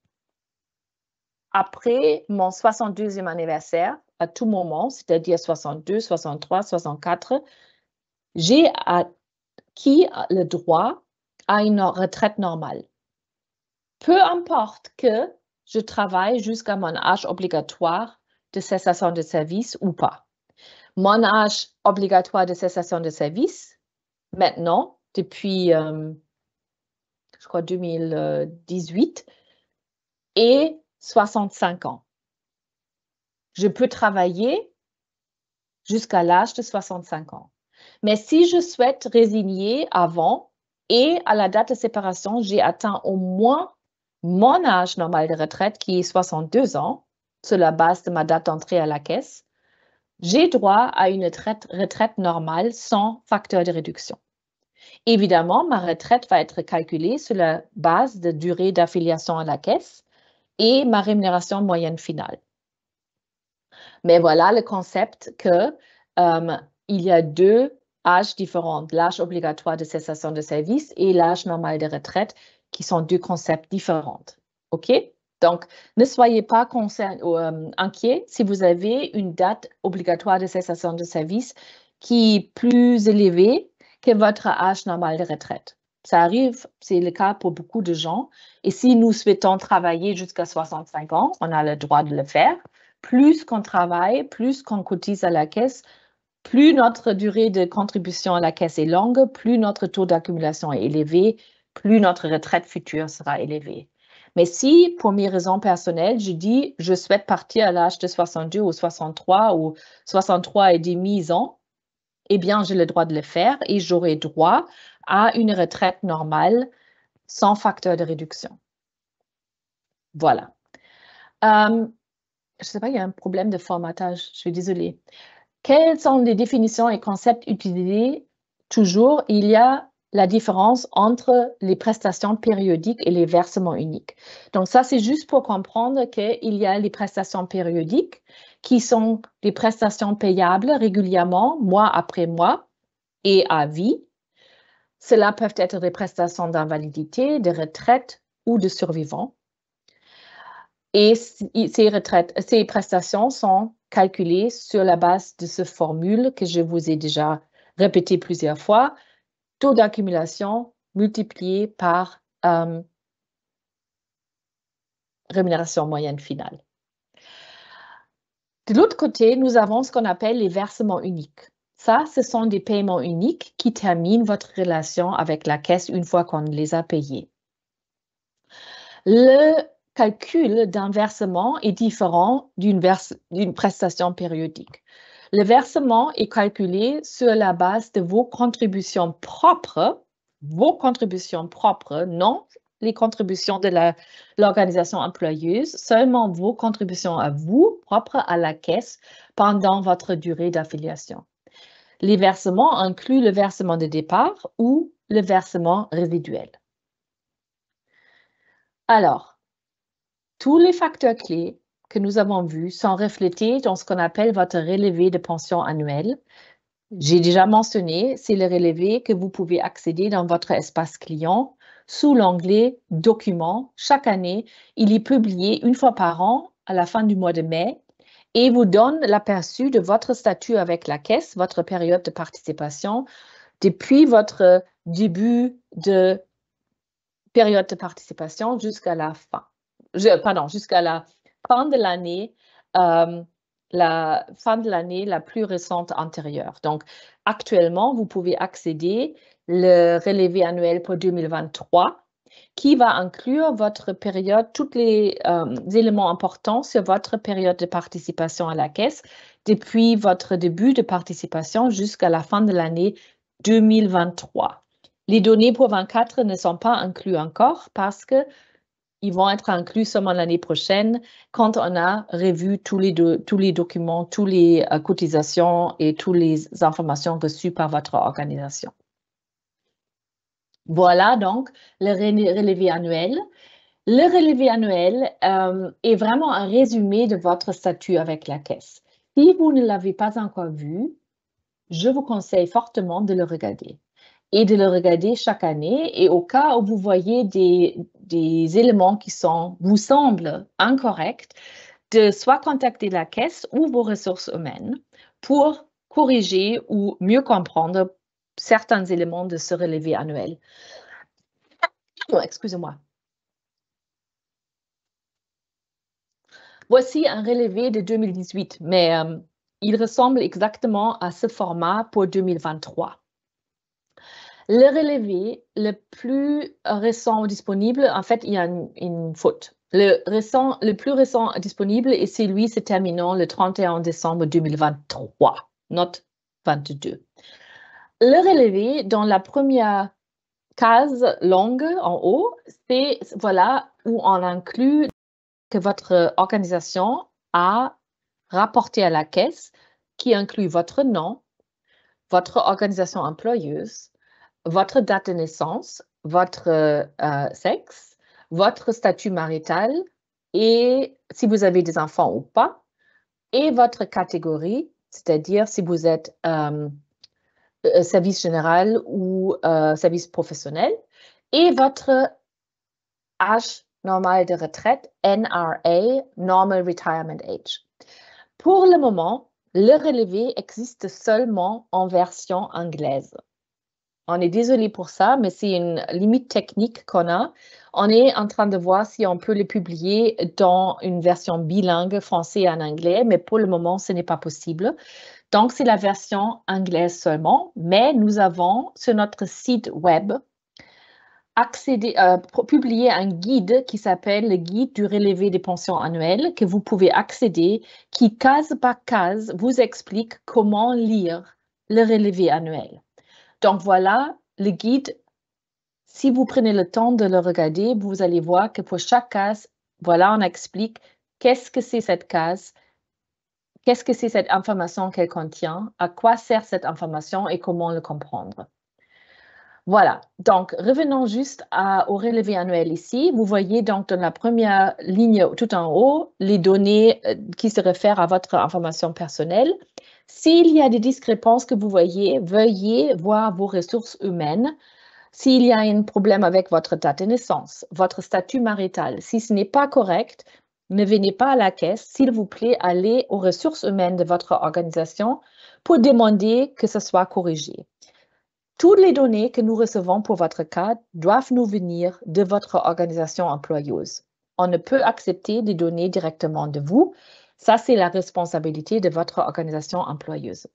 après mon soixante-deuxième anniversaire, à tout moment, c'est-à-dire soixante-deux, soixante-trois, soixante-quatre, j'ai acquis le droit à une retraite normale. Peu importe que je travaille jusqu'à mon âge obligatoire de cessation de service ou pas. Mon âge obligatoire de cessation de service, maintenant, depuis, euh, je crois, deux mille dix-huit, est soixante-cinq ans. Je peux travailler jusqu'à l'âge de soixante-cinq ans. Mais si je souhaite résigner avant et à la date de séparation, j'ai atteint au moins mon âge normal de retraite qui est soixante-deux ans, sur la base de ma date d'entrée à la caisse, j'ai droit à une retraite, retraite normale sans facteur de réduction. Évidemment, ma retraite va être calculée sur la base de durée d'affiliation à la caisse et ma rémunération moyenne finale. Mais voilà le concept que euh, il y a deux âges différents, l'âge obligatoire de cessation de service et l'âge normal de retraite, qui sont deux concepts différents. OK? Donc, ne soyez pas euh, inquiets si vous avez une date obligatoire de cessation de service qui est plus élevée que votre âge normal de retraite. Ça arrive, c'est le cas pour beaucoup de gens. Et si nous souhaitons travailler jusqu'à soixante-cinq ans, on a le droit de le faire. Plus qu'on travaille, plus qu'on cotise à la caisse, plus notre durée de contribution à la caisse est longue, plus notre taux d'accumulation est élevé, plus notre retraite future sera élevée. Mais si, pour mes raisons personnelles, je dis je souhaite partir à l'âge de soixante-deux ou soixante-trois ou soixante-trois et demi ans, eh bien, j'ai le droit de le faire et j'aurai droit à une retraite normale sans facteur de réduction. Voilà. Euh, je ne sais pas, il y a un problème de formatage, je suis désolée. Quelles sont les définitions et concepts utilisés toujours? Il y a la différence entre les prestations périodiques et les versements uniques. Donc ça, c'est juste pour comprendre qu'il y a les prestations périodiques qui sont des prestations payables régulièrement, mois après mois et à vie. Cela peuvent être des prestations d'invalidité, de retraite ou de survivants. Et ces, retraites, ces prestations sont calculées sur la base de cette formule que je vous ai déjà répétée plusieurs fois, taux d'accumulation multiplié par euh, rémunération moyenne finale. De l'autre côté, nous avons ce qu'on appelle les versements uniques. Ça, ce sont des paiements uniques qui terminent votre relation avec la caisse une fois qu'on les a payés. Le calcul d'un versement est différent d'une d'une prestation périodique. Le versement est calculé sur la base de vos contributions propres, vos contributions propres, non les contributions de l'organisation employeuse, seulement vos contributions à vous, propres à la caisse, pendant votre durée d'affiliation. Les versements incluent le versement de départ ou le versement résiduel. Alors, tous les facteurs clés que nous avons vus sont reflétés dans ce qu'on appelle votre relevé de pension annuel. J'ai déjà mentionné, c'est le relevé que vous pouvez accéder dans votre espace client sous l'onglet « Documents ». Chaque année, il est publié une fois par an à la fin du mois de mai et vous donne l'aperçu de votre statut avec la caisse, votre période de participation, depuis votre début de période de participation jusqu'à la fin. Je, pardon, jusqu'à la fin de l'année, euh, la fin de l'année la plus récente antérieure. Donc, actuellement, vous pouvez accéder le relevé annuel pour deux mille vingt-trois qui va inclure votre période, tous les euh, éléments importants sur votre période de participation à la caisse depuis votre début de participation jusqu'à la fin de l'année deux mille vingt-trois. Les données pour vingt-quatre ne sont pas incluses encore parce que ils vont être inclus seulement l'année prochaine quand on a revu tous les, do tous les documents, toutes les euh, cotisations et toutes les informations reçues par votre organisation. Voilà donc le relevé annuel. Le relevé annuel euh, est vraiment un résumé de votre statut avec la caisse. Si vous ne l'avez pas encore vu, je vous conseille fortement de le regarder. Et de le regarder chaque année. Et au cas où vous voyez des, des éléments qui sont, vous semblent incorrects, de soit contacter la caisse ou vos ressources humaines pour corriger ou mieux comprendre certains éléments de ce relevé annuel. Oh, excusez-moi. Voici un relevé de deux mille dix-huit, mais euh, il ressemble exactement à ce format pour deux mille vingt-trois. Le relevé le plus récent disponible, en fait, il y a une, une faute. Le, récent, le plus récent disponible est celui se terminant le trente et un décembre deux mille vingt-trois, note vingt-deux. Le relevé dans la première case longue en haut, c'est voilà où on inclut que votre organisation a rapporté à la caisse, qui inclut votre nom, votre organisation employeuse, votre date de naissance, votre euh, sexe, votre statut marital et si vous avez des enfants ou pas, et votre catégorie, c'est-à-dire si vous êtes euh, euh, service général ou euh, service professionnel, et votre âge normal de retraite, N R A, Normal Retirement Age. Pour le moment, le relevé existe seulement en version anglaise. On est désolé pour ça, mais c'est une limite technique qu'on a. On est en train de voir si on peut le publier dans une version bilingue, français et en anglais, mais pour le moment, ce n'est pas possible. Donc, c'est la version anglaise seulement, mais nous avons sur notre site web accéder, euh, publié un guide qui s'appelle le guide du relevé des pensions annuelles que vous pouvez accéder, qui case par case vous explique comment lire le relevé annuel. Donc voilà le guide. Si vous prenez le temps de le regarder, vous allez voir que pour chaque case, voilà, on explique qu'est-ce que c'est cette case, qu'est-ce que c'est cette information qu'elle contient, à quoi sert cette information et comment le comprendre. Voilà, donc revenons juste à, au relevé annuel ici. Vous voyez donc dans la première ligne tout en haut, les données qui se réfèrent à votre information personnelle. S'il y a des discrépances que vous voyez, veuillez voir vos ressources humaines. S'il y a un problème avec votre date de naissance, votre statut marital, si ce n'est pas correct, ne venez pas à la caisse. S'il vous plaît, allez aux ressources humaines de votre organisation pour demander que ce soit corrigé. Toutes les données que nous recevons pour votre cas doivent nous venir de votre organisation employeuse. On ne peut accepter des données directement de vous. Ça, c'est la responsabilité de votre organisation employeuse.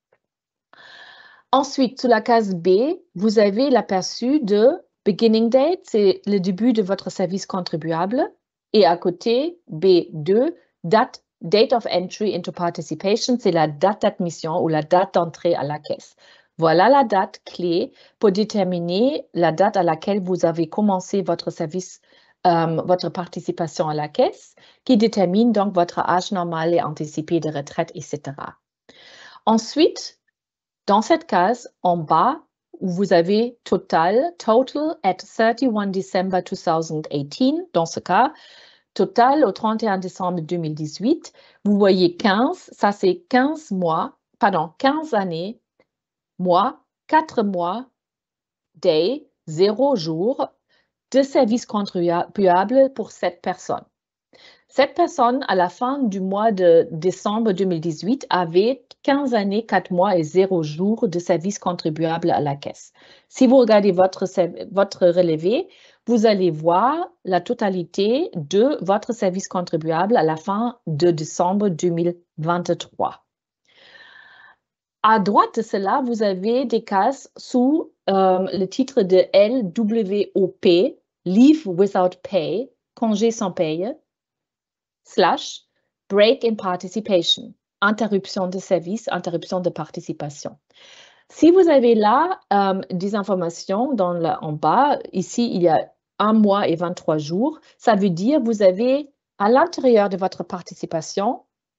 Ensuite, sur la case B, vous avez l'aperçu de beginning date, c'est le début de votre service contribuable. Et à côté, B deux, date, date of entry into participation, c'est la date d'admission ou la date d'entrée à la caisse. Voilà la date clé pour déterminer la date à laquelle vous avez commencé votre service, euh, votre participation à la caisse, qui détermine donc votre âge normal et anticipé de retraite, et cetera. Ensuite, dans cette case, en bas, où vous avez total, total at thirty-one December two thousand eighteen, dans ce cas, total au trente et un décembre deux mille dix-huit, vous voyez quinze, ça c'est quinze mois, pardon, quinze années, mois, quatre mois, day, zéro jour de service contribuable pour cette personne. Cette personne, à la fin du mois de décembre deux mille dix-huit, avait quinze années, quatre mois et zéro jour de service contribuable à la caisse. Si vous regardez votre, votre relevé, vous allez voir la totalité de votre service contribuable à la fin de décembre deux mille vingt-trois. À droite de cela, vous avez des cases sous euh, le titre de L W O P, Leave Without Pay, congé sans paye, slash break in participation, interruption de service, interruption de participation. Si vous avez là euh, des informations dans la, en bas, ici il y a un mois et vingt-trois jours, ça veut dire que vous avez à l'intérieur de votre participation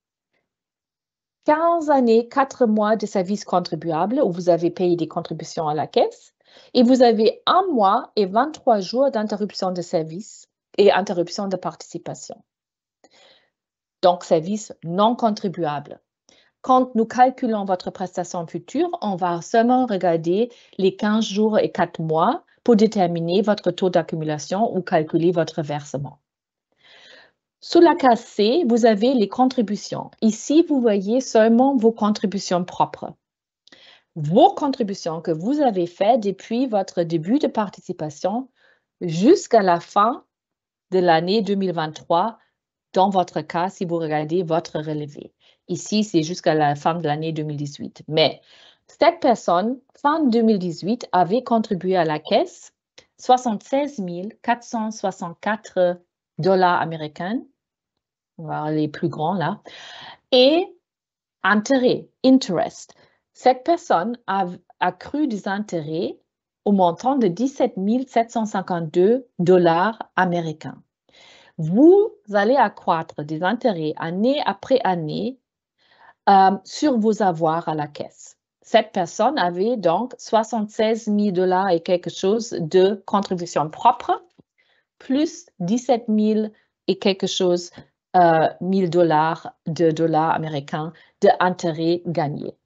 quinze années, quatre mois de service contribuable où vous avez payé des contributions à la caisse et vous avez un mois et vingt-trois jours d'interruption de service et interruption de participation. Donc, service non contribuable. Quand nous calculons votre prestation future, on va seulement regarder les quinze jours et quatre mois pour déterminer votre taux d'accumulation ou calculer votre versement. Sous la case C, vous avez les contributions. Ici, vous voyez seulement vos contributions propres. Vos contributions que vous avez faites depuis votre début de participation jusqu'à la fin de l'année deux mille vingt-trois, dans votre cas, si vous regardez votre relevé. Ici, c'est jusqu'à la fin de l'année deux mille dix-huit. Mais cette personne, fin deux mille dix-huit, avait contribué à la caisse soixante-seize mille quatre cent soixante-quatre dollars américains, les plus grands là, et intérêt, interest. Cette personne a accru des intérêts au montant de dix-sept mille sept cent cinquante-deux dollars américains. Vous allez accroître des intérêts année après année euh, sur vos avoirs à la caisse. Cette personne avait donc soixante-seize mille dollars et quelque chose de contribution propre, plus dix-sept mille et quelque chose euh, mille dollars de dollars américains d'intérêts gagnés.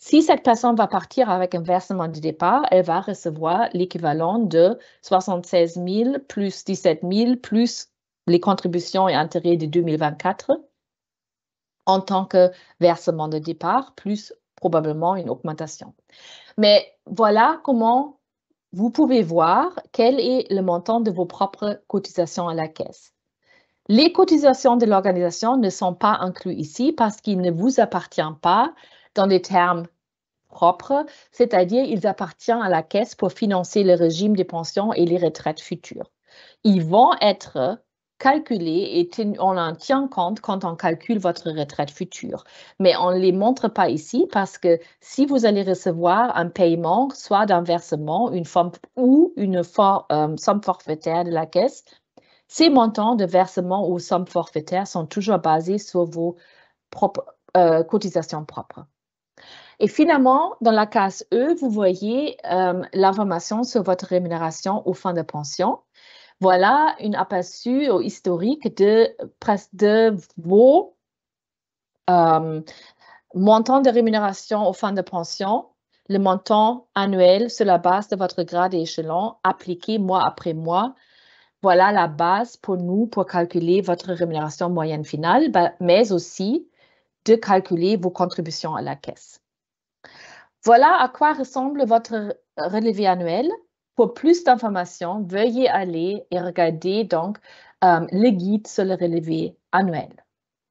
Si cette personne va partir avec un versement de départ, elle va recevoir l'équivalent de soixante-seize mille plus dix-sept mille plus les contributions et intérêts de deux mille vingt-quatre en tant que versement de départ, plus probablement une augmentation. Mais voilà comment vous pouvez voir quel est le montant de vos propres cotisations à la caisse. Les cotisations de l'organisation ne sont pas incluses ici parce qu'ils ne vous appartiennent pas dans des termes propres, c'est-à-dire ils appartiennent à la caisse pour financer le régime des pensions et les retraites futures. Ils vont être calculés et on en tient compte quand on calcule votre retraite future. Mais on ne les montre pas ici parce que si vous allez recevoir un paiement, soit d'un versement une somme, ou une for, euh, somme forfaitaire de la caisse, ces montants de versement ou sommes forfaitaires sont toujours basés sur vos propres, euh, cotisations propres. Et finalement, dans la case E, vous voyez euh, l'information sur votre rémunération au fin de pension. Voilà un aperçu au historique de, de vos euh, montants de rémunération au fin de pension, le montant annuel sur la base de votre grade et échelon appliqué mois après mois. Voilà la base pour nous pour calculer votre rémunération moyenne finale, mais aussi de calculer vos contributions à la caisse. Voilà à quoi ressemble votre relevé annuel. Pour plus d'informations, veuillez aller et regarder donc euh, le guide sur le relevé annuel.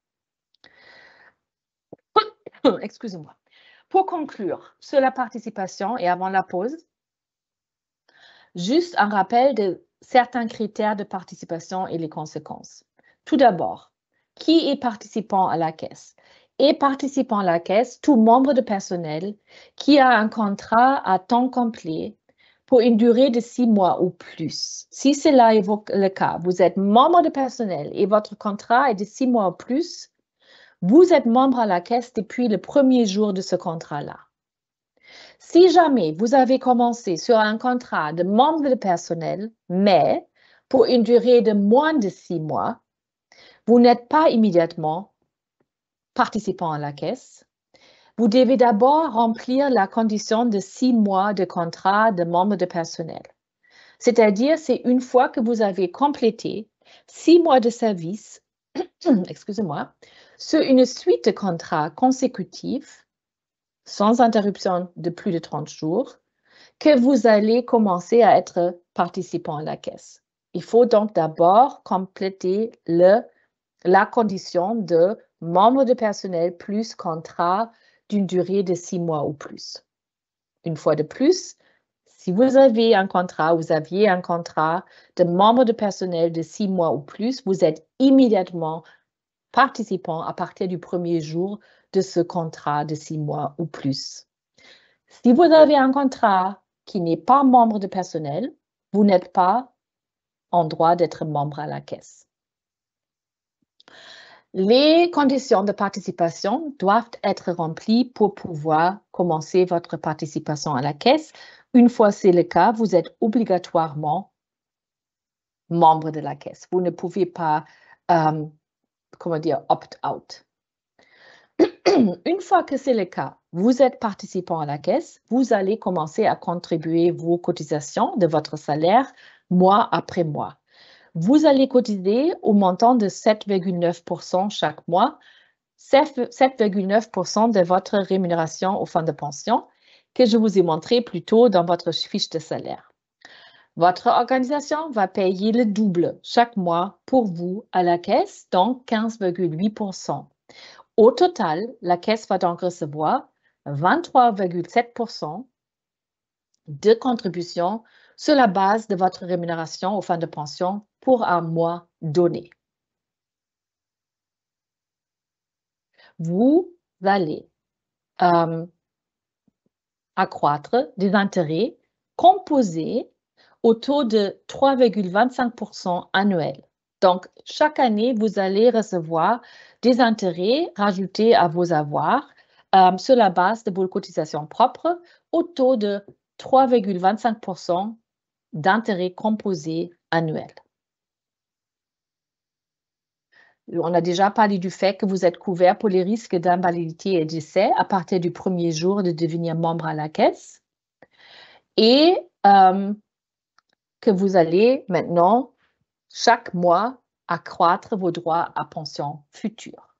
Excusez-moi. Pour conclure sur la participation et avant la pause, juste un rappel de certains critères de participation et les conséquences. Tout d'abord, qui est participant à la caisse? Et participant à la caisse, tout membre de personnel qui a un contrat à temps complet pour une durée de six mois ou plus. Si cela est le cas, vous êtes membre de personnel et votre contrat est de six mois ou plus, vous êtes membre à la caisse depuis le premier jour de ce contrat-là. Si jamais vous avez commencé sur un contrat de membre de personnel, mais pour une durée de moins de six mois, vous n'êtes pas immédiatement participant à la caisse. Vous devez d'abord remplir la condition de six mois de contrat de membre de personnel. C'est-à-dire, c'est une fois que vous avez complété six mois de service, excusez-moi, sur une suite de contrats consécutifs, sans interruption de plus de trente jours, que vous allez commencer à être participant à la caisse. Il faut donc d'abord compléter le, la condition de membre de personnel plus contrat d'une durée de six mois ou plus. Une fois de plus, si vous avez un contrat, vous aviez un contrat de membre de personnel de six mois ou plus, vous êtes immédiatement participant à partir du premier jour de ce contrat de six mois ou plus. Si vous avez un contrat qui n'est pas membre de personnel, vous n'êtes pas en droit d'être membre à la caisse. Les conditions de participation doivent être remplies pour pouvoir commencer votre participation à la caisse. Une fois c'est le cas, vous êtes obligatoirement membre de la caisse. Vous ne pouvez pas, euh, comment dire, opt-out. Une fois que c'est le cas, vous êtes participant à la caisse, vous allez commencer à contribuer vos cotisations de votre salaire mois après mois. Vous allez cotiser au montant de sept virgule neuf pour cent chaque mois, sept virgule neuf pour cent de votre rémunération au fin de pension que je vous ai montré plus tôt dans votre fiche de salaire. Votre organisation va payer le double chaque mois pour vous à la caisse, donc quinze virgule huit pour cent. Au total, la caisse va donc recevoir vingt-trois virgule sept pour cent de contributions sur la base de votre rémunération au fin de pension pour un mois donné. Vous allez euh, accroître des intérêts composés au taux de trois virgule vingt-cinq pour cent annuel. Donc, chaque année, vous allez recevoir des intérêts rajoutés à vos avoirs euh, sur la base de vos cotisations propres au taux de trois virgule vingt-cinq pour cent d'intérêts composés annuels. On a déjà parlé du fait que vous êtes couvert pour les risques d'invalidité et décès à partir du premier jour de devenir membre à la caisse. Et euh, que vous allez maintenant, chaque mois, accroître vos droits à pension future.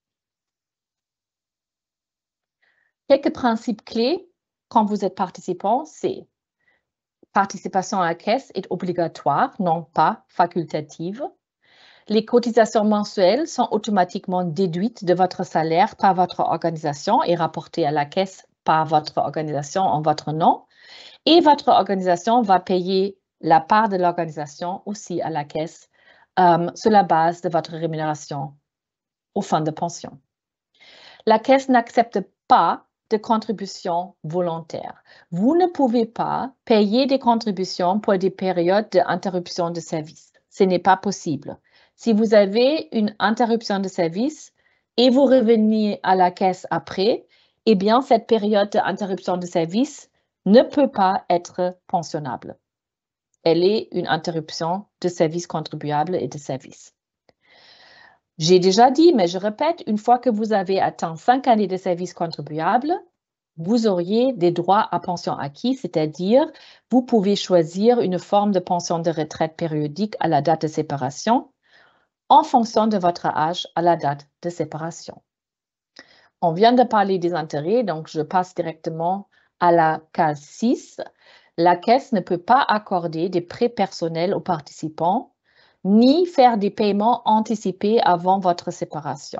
Quelques principes clés quand vous êtes participant, c'est participation à la caisse est obligatoire, non pas facultative. Les cotisations mensuelles sont automatiquement déduites de votre salaire par votre organisation et rapportées à la caisse par votre organisation en votre nom. Et votre organisation va payer la part de l'organisation aussi à la caisse euh, sur la base de votre rémunération au fonds de pension. La caisse n'accepte pas de contributions volontaires. Vous ne pouvez pas payer des contributions pour des périodes d'interruption de service. Ce n'est pas possible. Si vous avez une interruption de service et vous revenez à la caisse après, eh bien, cette période d'interruption de service ne peut pas être pensionnable. Elle est une interruption de service contribuable et de service. J'ai déjà dit, mais je répète, une fois que vous avez atteint cinq années de service contribuable, vous auriez des droits à pension acquis, c'est-à-dire vous pouvez choisir une forme de pension de retraite périodique à la date de séparation en fonction de votre âge à la date de séparation. On vient de parler des intérêts, donc je passe directement à la case six. La caisse ne peut pas accorder des prêts personnels aux participants ni faire des paiements anticipés avant votre séparation.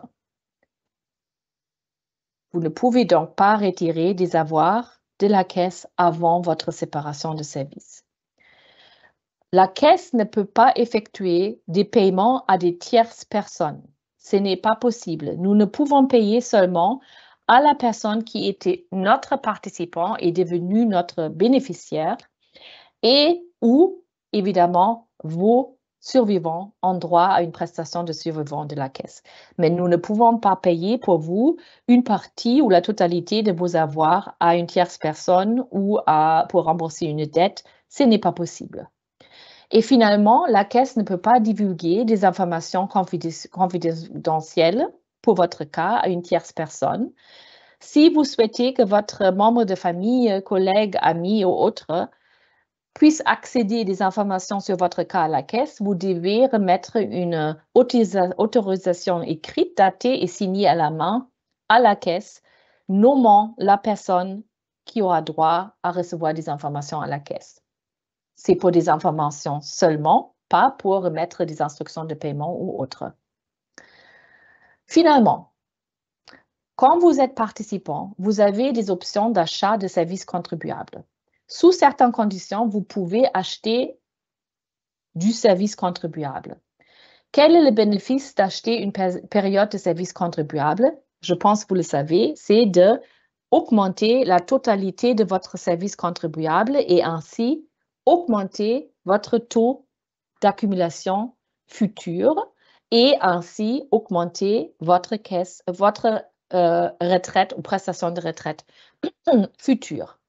Vous ne pouvez donc pas retirer des avoirs de la caisse avant votre séparation de service. La caisse ne peut pas effectuer des paiements à des tierces personnes. Ce n'est pas possible. Nous ne pouvons payer seulement à la personne qui était notre participant et devenue notre bénéficiaire et ou, évidemment, vos survivants ont droit à une prestation de survivant de la caisse. Mais nous ne pouvons pas payer pour vous une partie ou la totalité de vos avoirs à une tierce personne ou à, pour rembourser une dette. Ce n'est pas possible. Et finalement, la caisse ne peut pas divulguer des informations confidentielles pour votre cas à une tierce personne. Si vous souhaitez que votre membre de famille, collègue, ami ou autre puisse accéder des informations sur votre cas à la caisse, vous devez remettre une autorisation écrite, datée et signée à la main à la caisse, nommant la personne qui aura droit à recevoir des informations à la caisse. C'est pour des informations seulement, pas pour remettre des instructions de paiement ou autre. Finalement, quand vous êtes participant, vous avez des options d'achat de services contribuables. Sous certaines conditions, vous pouvez acheter du service contribuable. Quel est le bénéfice d'acheter une période de service contribuable? Je pense que vous le savez, c'est d'augmenter la totalité de votre service contribuable et ainsi augmenter votre taux d'accumulation future et ainsi augmenter votre caisse, votre euh, retraite ou prestation de retraite future.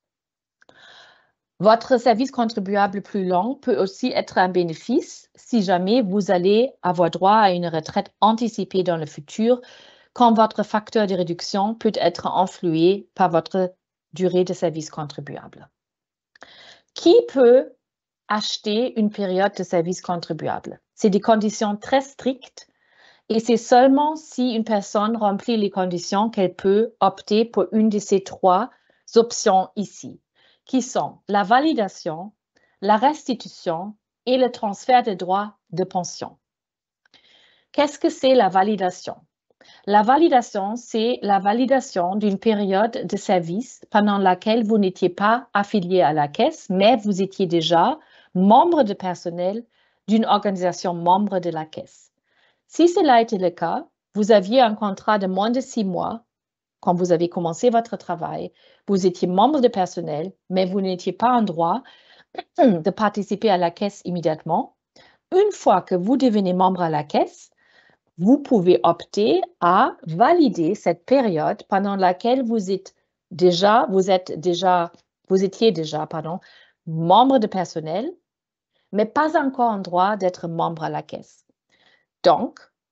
Votre service contribuable plus long peut aussi être un bénéfice si jamais vous allez avoir droit à une retraite anticipée dans le futur, quand votre facteur de réduction peut être influé par votre durée de service contribuable. Qui peut acheter une période de service contribuable? C'est des conditions très strictes et c'est seulement si une personne remplit les conditions qu'elle peut opter pour une de ces trois options ici, qui sont la validation, la restitution et le transfert de droits de pension. Qu'est-ce que c'est la validation? La validation, c'est la validation d'une période de service pendant laquelle vous n'étiez pas affilié à la caisse, mais vous étiez déjà membre de personnel d'une organisation membre de la caisse. Si cela était le cas, vous aviez un contrat de moins de six mois quand vous avez commencé votre travail, vous étiez membre de personnel, mais vous n'étiez pas en droit de participer à la caisse immédiatement. Une fois que vous devenez membre à la caisse, vous pouvez opter à valider cette période pendant laquelle vous êtes déjà, vous êtes déjà, vous étiez déjà, pardon, membre de personnel, mais pas encore en droit d'être membre à la caisse. Donc,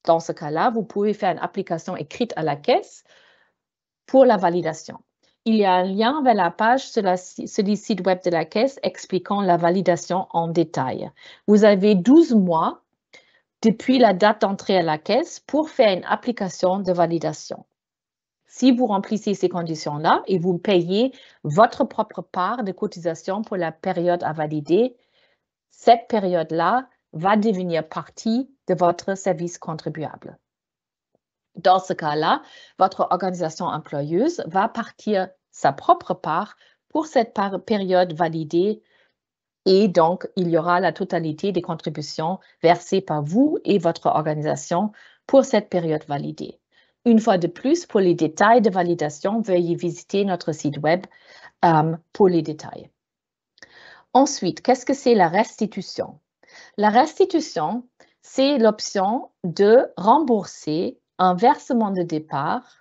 dans ce cas-là, vous pouvez faire une application écrite à la caisse pour la validation. Il y a un lien vers la page sur, la, sur le site web de la caisse expliquant la validation en détail. Vous avez douze mois depuis la date d'entrée à la caisse pour faire une application de validation. Si vous remplissez ces conditions-là et vous payez votre propre part de cotisation pour la période à valider, cette période-là va devenir partie de votre service contribuable. Dans ce cas-là, votre organisation employeuse va partir sa propre part pour cette période validée et donc il y aura la totalité des contributions versées par vous et votre organisation pour cette période validée. Une fois de plus, pour les détails de validation, veuillez visiter notre site web um, pour les détails. Ensuite, qu'est-ce que c'est la restitution? La restitution, c'est l'option de rembourser un versement de départ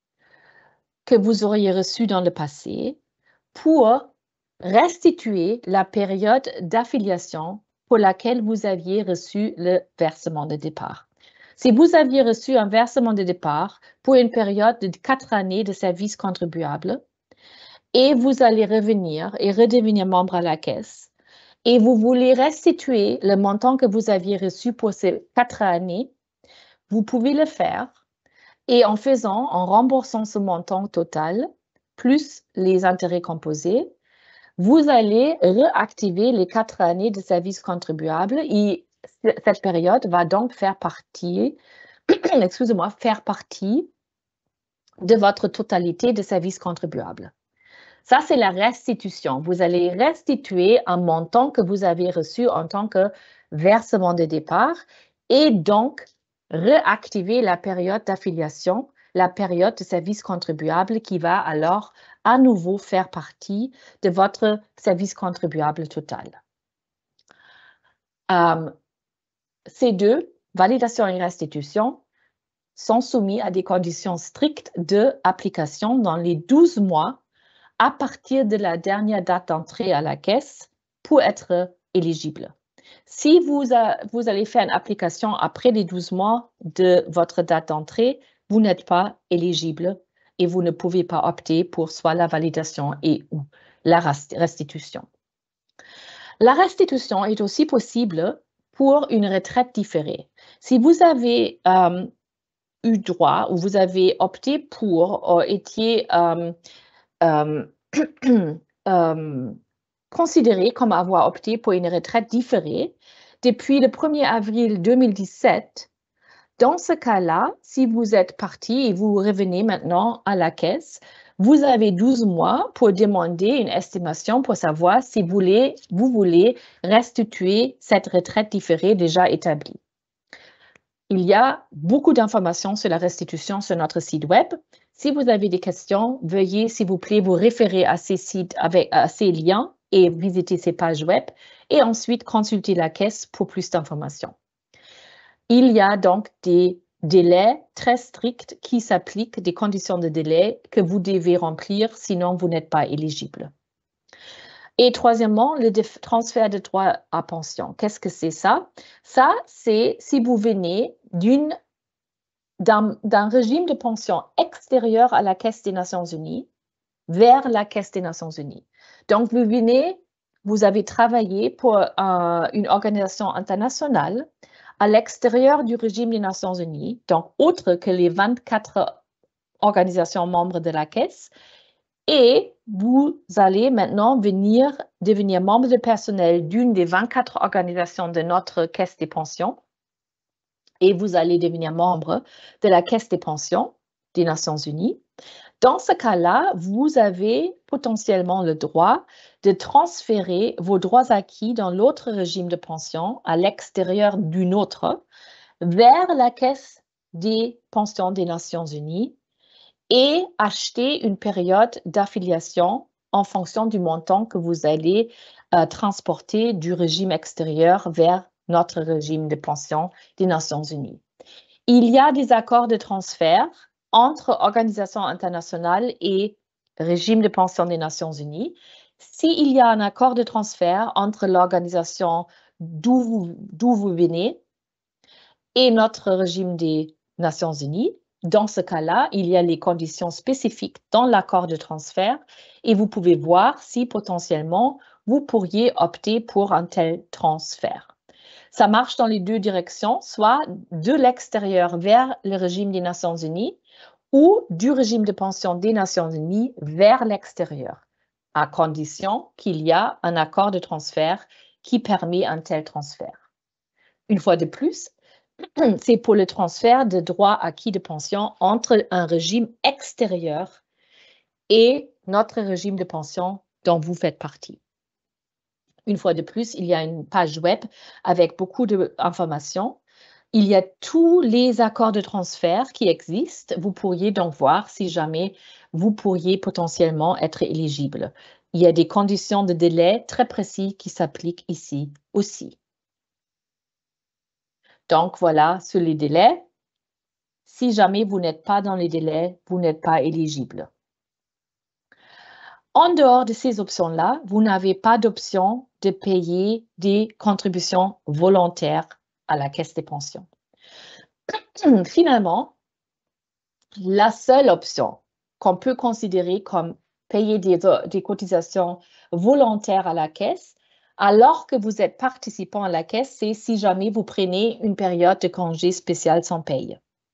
que vous auriez reçu dans le passé pour restituer la période d'affiliation pour laquelle vous aviez reçu le versement de départ. Si vous aviez reçu un versement de départ pour une période de quatre années de service contribuable et vous allez revenir et redevenir membre à la caisse et vous voulez restituer le montant que vous aviez reçu pour ces quatre années, vous pouvez le faire et en faisant, en remboursant ce montant total, plus les intérêts composés, vous allez réactiver les quatre années de service contribuable et cette période va donc faire partie, excusez-moi, faire partie de votre totalité de service contribuable. Ça, c'est la restitution. Vous allez restituer un montant que vous avez reçu en tant que versement de départ et donc réactiver la période d'affiliation, la période de service contribuable qui va alors à nouveau faire partie de votre service contribuable total. Um, ces deux, validation et restitution, sont soumis à des conditions strictes d'application dans les douze mois à partir de la dernière date d'entrée à la caisse pour être éligible. Si vous, a, vous allez faire une application après les douze mois de votre date d'entrée, vous n'êtes pas éligible et vous ne pouvez pas opter pour soit la validation et ou la restitution. La restitution est aussi possible pour une retraite différée. Si vous avez euh, eu droit ou vous avez opté pour, ou étiez euh, euh, euh, considéré comme avoir opté pour une retraite différée depuis le premier avril deux mille dix-sept, dans ce cas-là, si vous êtes parti et vous revenez maintenant à la caisse, vous avez douze mois pour demander une estimation pour savoir si vous voulez, vous voulez restituer cette retraite différée déjà établie. Il y a beaucoup d'informations sur la restitution sur notre site web. Si vous avez des questions, veuillez s'il vous plaît vous référer à ces sites avec à ces liens et visiter ces pages web et ensuite consulter la caisse pour plus d'informations. Il y a donc des délais très stricts qui s'appliquent, des conditions de délai que vous devez remplir, sinon vous n'êtes pas éligible. Et troisièmement, le transfert de droit à pension. Qu'est-ce que c'est ça? Ça, c'est si vous venez d'une, d'un, d'un régime de pension extérieur à la Caisse des Nations Unies vers la Caisse des Nations Unies. Donc, vous venez, vous avez travaillé pour euh, une organisation internationale à l'extérieur du régime des Nations Unies, donc autre que les vingt-quatre organisations membres de la Caisse, et vous allez maintenant venir devenir membre de personnel d'une des vingt-quatre organisations de notre Caisse des pensions, et vous allez devenir membre de la Caisse des pensions des Nations Unies. Dans ce cas-là, vous avez potentiellement le droit de transférer vos droits acquis dans l'autre régime de pension à l'extérieur d'une autre vers la Caisse des pensions des Nations Unies et acheter une période d'affiliation en fonction du montant que vous allez euh, transporter du régime extérieur vers notre régime de pension des Nations Unies. Il y a des accords de transfert entre organisations internationales et régime de pension des Nations Unies. S'il y a un accord de transfert entre l'organisation d'où vous, d'où vous venez et notre régime des Nations Unies. Dans ce cas-là, il y a les conditions spécifiques dans l'accord de transfert et vous pouvez voir si potentiellement vous pourriez opter pour un tel transfert. Ça marche dans les deux directions, soit de l'extérieur vers le régime des Nations Unies ou du régime de pension des Nations Unies vers l'extérieur, à condition qu'il y a un accord de transfert qui permet un tel transfert. Une fois de plus, c'est pour le transfert de droits acquis de pension entre un régime extérieur et notre régime de pension dont vous faites partie. Une fois de plus, il y a une page web avec beaucoup d'informations. Il y a tous les accords de transfert qui existent. Vous pourriez donc voir si jamais vous pourriez potentiellement être éligible. Il y a des conditions de délai très précises qui s'appliquent ici aussi. Donc voilà, sur les délais, si jamais vous n'êtes pas dans les délais, vous n'êtes pas éligible. En dehors de ces options-là, vous n'avez pas d'option de payer des contributions volontaires à la caisse des pensions. Finalement, la seule option qu'on peut considérer comme payer des, des cotisations volontaires à la caisse, alors que vous êtes participant à la caisse, c'est si jamais vous prenez une période de congé spécial sans paye.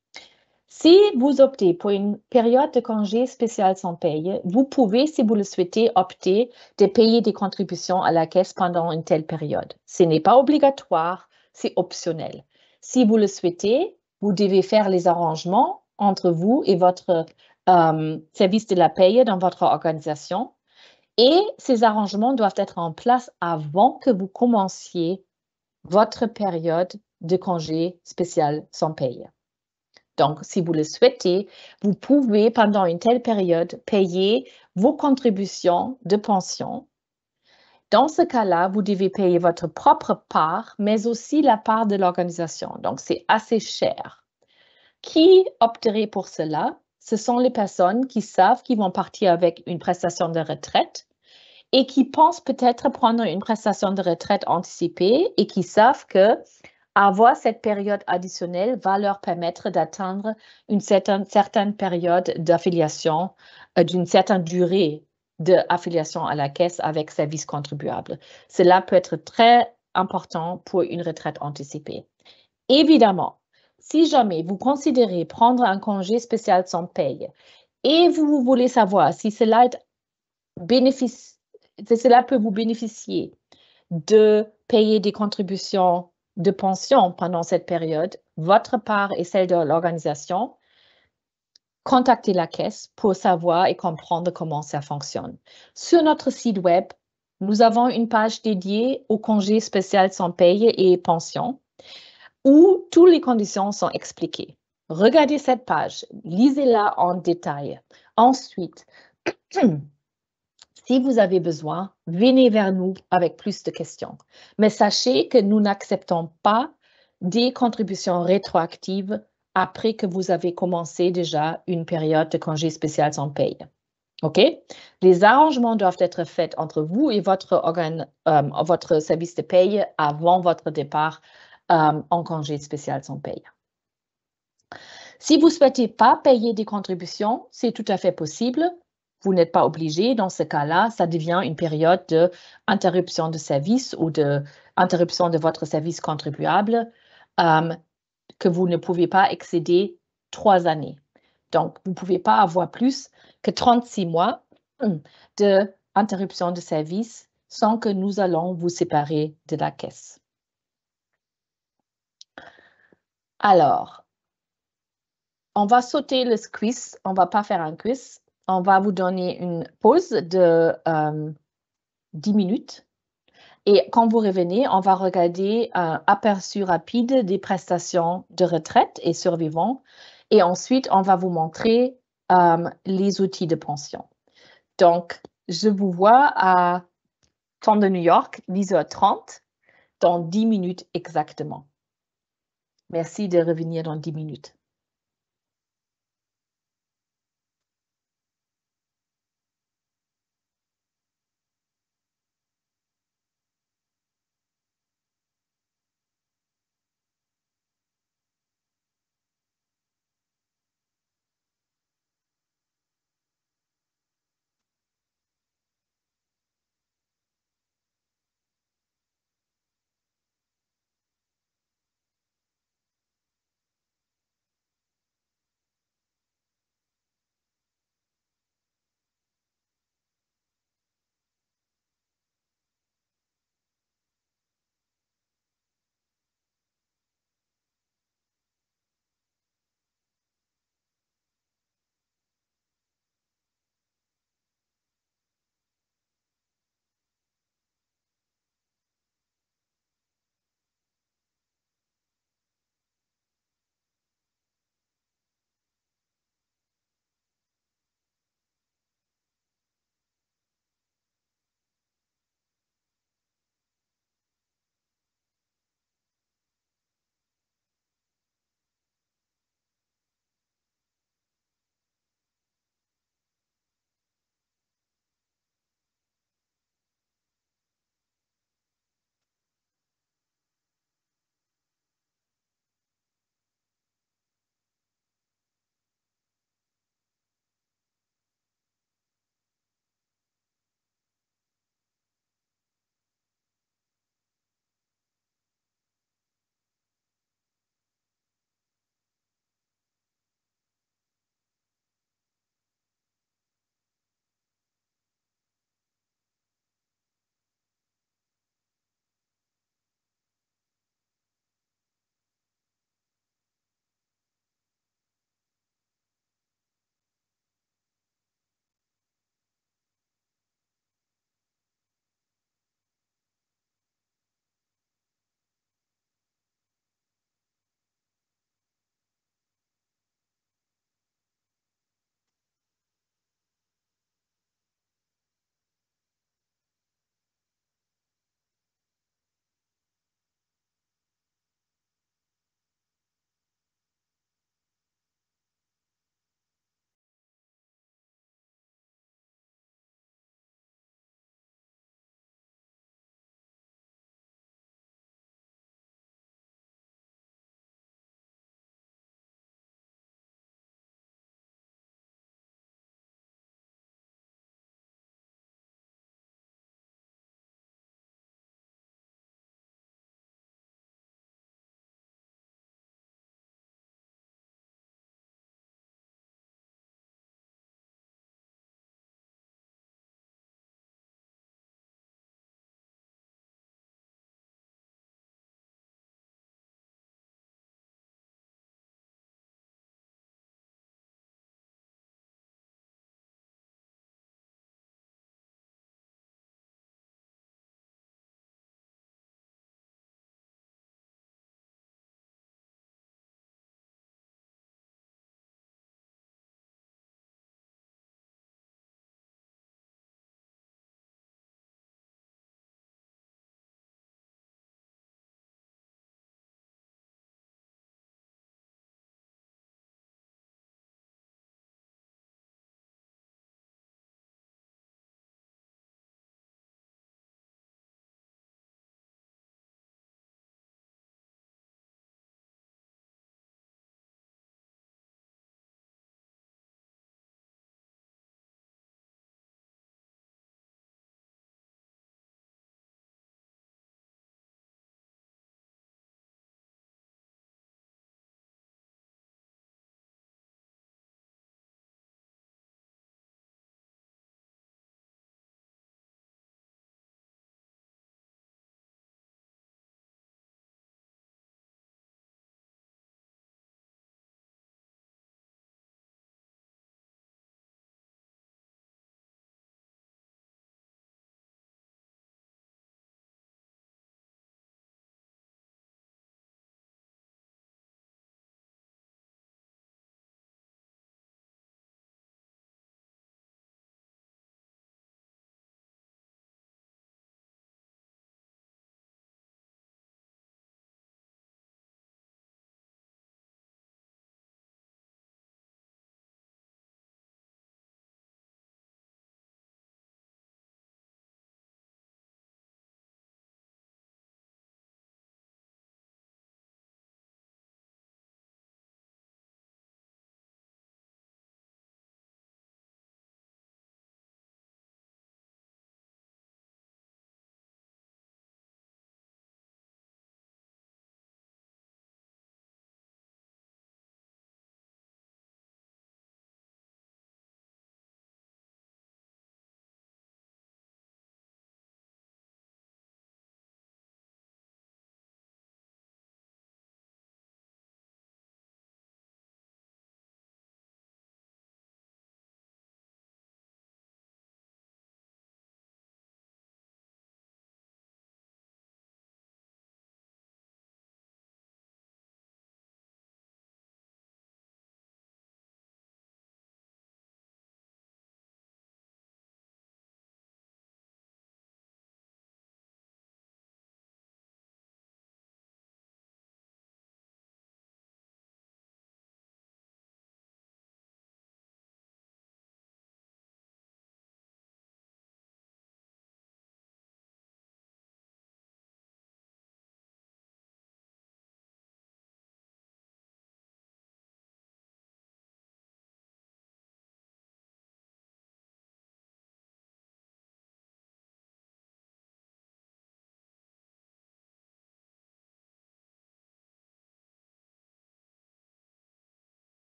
Si vous optez pour une période de congé spécial sans paye, vous pouvez, si vous le souhaitez, opter de payer des contributions à la caisse pendant une telle période. Ce n'est pas obligatoire, c'est optionnel. Si vous le souhaitez, vous devez faire les arrangements entre vous et votre euh, service de la paye dans votre organisation. Et ces arrangements doivent être en place avant que vous commenciez votre période de congé spécial sans paye. Donc, si vous le souhaitez, vous pouvez, pendant une telle période, payer vos contributions de pension. Dans ce cas-là, vous devez payer votre propre part, mais aussi la part de l'organisation. Donc, c'est assez cher. Qui opterait pour cela? Ce sont les personnes qui savent qu'ils vont partir avec une prestation de retraite et qui pensent peut-être prendre une prestation de retraite anticipée et qui savent que avoir cette période additionnelle va leur permettre d'atteindre une certaine, certaine période d'affiliation, euh, d'une certaine durée d'affiliation à la caisse avec services contribuables. Cela peut être très important pour une retraite anticipée. Évidemment, si jamais vous considérez prendre un congé spécial sans paye et vous voulez savoir si cela, est bénéfice, si cela peut vous bénéficier de payer des contributions de pension pendant cette période, votre part et celle de l'organisation, contactez la caisse pour savoir et comprendre comment ça fonctionne. Sur notre site web, nous avons une page dédiée au congé spécial sans paye et pension où toutes les conditions sont expliquées. Regardez cette page, lisez-la en détail. Ensuite, si vous avez besoin, venez vers nous avec plus de questions. Mais sachez que nous n'acceptons pas des contributions rétroactives après que vous avez commencé déjà une période de congé spécial sans paye. OK? Les arrangements doivent être faits entre vous et votre, organe, euh, votre service de paye avant votre départ euh, en congé spécial sans paye. Si vous ne souhaitez pas payer des contributions, c'est tout à fait possible. Vous n'êtes pas obligé. Dans ce cas-là, ça devient une période d'interruption de service ou d'interruption de, de votre service contribuable euh, que vous ne pouvez pas excéder trois années. Donc, vous ne pouvez pas avoir plus que trente-six mois d'interruption de service sans que nous allons vous séparer de la caisse. Alors, on va sauter le quiz. On ne va pas faire un quiz. On va vous donner une pause de euh, dix minutes. Et quand vous revenez, on va regarder un aperçu rapide des prestations de retraite et survivants. Et ensuite, on va vous montrer euh, les outils de pension. Donc, je vous vois à temps de New York, dix heures trente, dans dix minutes exactement. Merci de revenir dans dix minutes.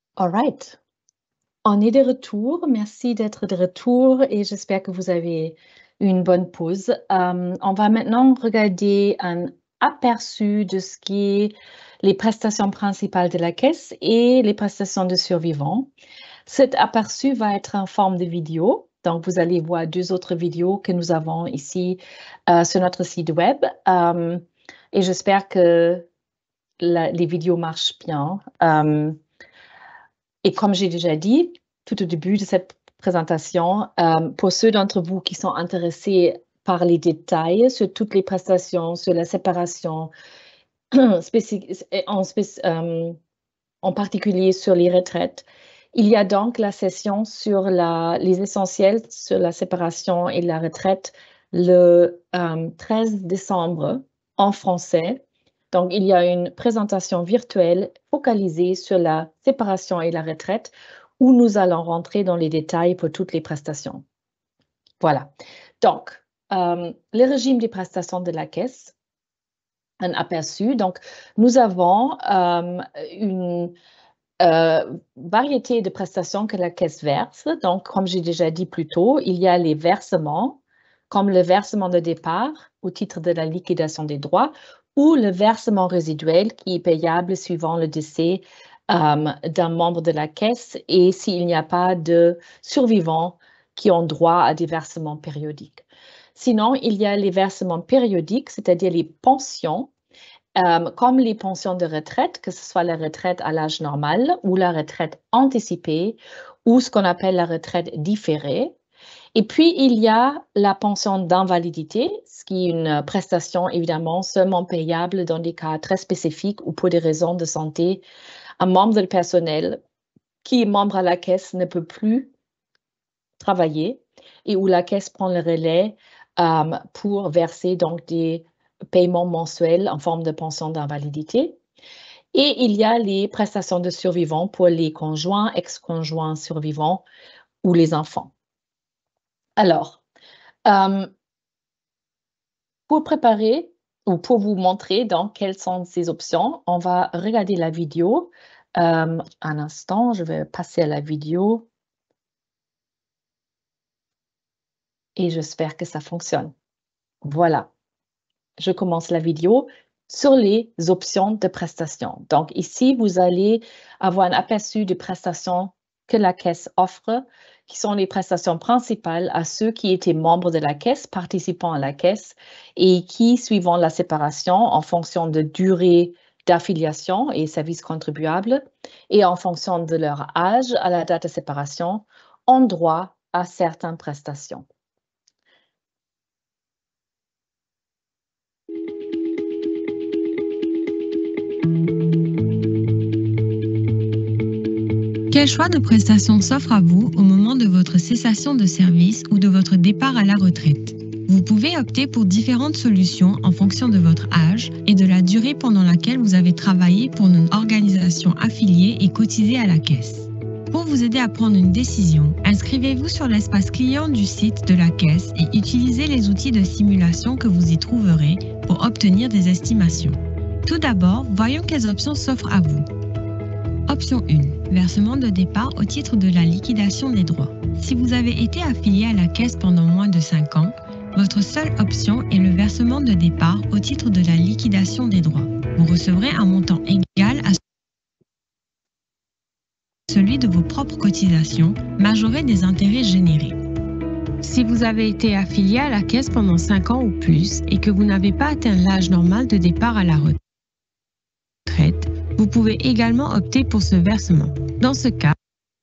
All right. On est de retour. Merci d'être de retour et j'espère que vous avez eu une bonne pause. Um, on va maintenant regarder un aperçu de ce qui est les prestations principales de la caisse et les prestations de survivants. Cet aperçu va être en forme de vidéo. Donc, vous allez voir deux autres vidéos que nous avons ici euh, sur notre site web. Um, et j'espère que la, les vidéos marchent bien. Um, et comme j'ai déjà dit tout au début de cette présentation, um, pour ceux d'entre vous qui sont intéressés par les détails sur toutes les prestations, sur la séparation, en, um, en particulier sur les retraites, il y a donc la session sur la, les essentiels sur la séparation et la retraite le um, treize décembre en français. Donc, il y a une présentation virtuelle focalisée sur la séparation et la retraite où nous allons rentrer dans les détails pour toutes les prestations. Voilà. Donc, um, le régime des prestations de la caisse, un aperçu. Donc, nous avons um, une Euh, variété de prestations que la caisse verse. Donc, comme j'ai déjà dit plus tôt, il y a les versements, comme le versement de départ au titre de la liquidation des droits ou le versement résiduel qui est payable suivant le décès euh, d'un membre de la caisse et s'il n'y a pas de survivants qui ont droit à des versements périodiques. Sinon, il y a les versements périodiques, c'est-à-dire les pensions, Um, comme les pensions de retraite, que ce soit la retraite à l'âge normal ou la retraite anticipée ou ce qu'on appelle la retraite différée. Et puis, il y a la pension d'invalidité, ce qui est une prestation évidemment seulement payable dans des cas très spécifiques ou pour des raisons de santé. Un membre du personnel qui est membre à la caisse ne peut plus travailler et où la caisse prend le relais um, pour verser donc des paiement mensuel en forme de pension d'invalidité. Et il y a les prestations de survivants pour les conjoints, ex-conjoints survivants ou les enfants. Alors, euh, pour préparer ou pour vous montrer donc quelles sont ces options, on va regarder la vidéo. Euh, un instant, je vais passer à la vidéo. Et j'espère que ça fonctionne. Voilà. Je commence la vidéo sur les options de prestations. Donc ici, vous allez avoir un aperçu des prestations que la caisse offre, qui sont les prestations principales à ceux qui étaient membres de la caisse, participants à la caisse, et qui, suivant la séparation, en fonction de durée d'affiliation et services contribuables, et en fonction de leur âge à la date de séparation, ont droit à certaines prestations. Quel choix de prestations s'offre à vous au moment de votre cessation de service ou de votre départ à la retraite? Vous pouvez opter pour différentes solutions en fonction de votre âge et de la durée pendant laquelle vous avez travaillé pour une organisation affiliée et cotisé à la caisse. Pour vous aider à prendre une décision, inscrivez-vous sur l'espace client du site de la caisse et utilisez les outils de simulation que vous y trouverez pour obtenir des estimations. Tout d'abord, voyons quelles options s'offrent à vous. Option un. Versement de départ au titre de la liquidation des droits. Si vous avez été affilié à la caisse pendant moins de cinq ans, votre seule option est le versement de départ au titre de la liquidation des droits. Vous recevrez un montant égal à celui de vos propres cotisations, majoré des intérêts générés. Si vous avez été affilié à la caisse pendant cinq ans ou plus et que vous n'avez pas atteint l'âge normal de départ à la retraite, vous pouvez également opter pour ce versement. Dans ce cas,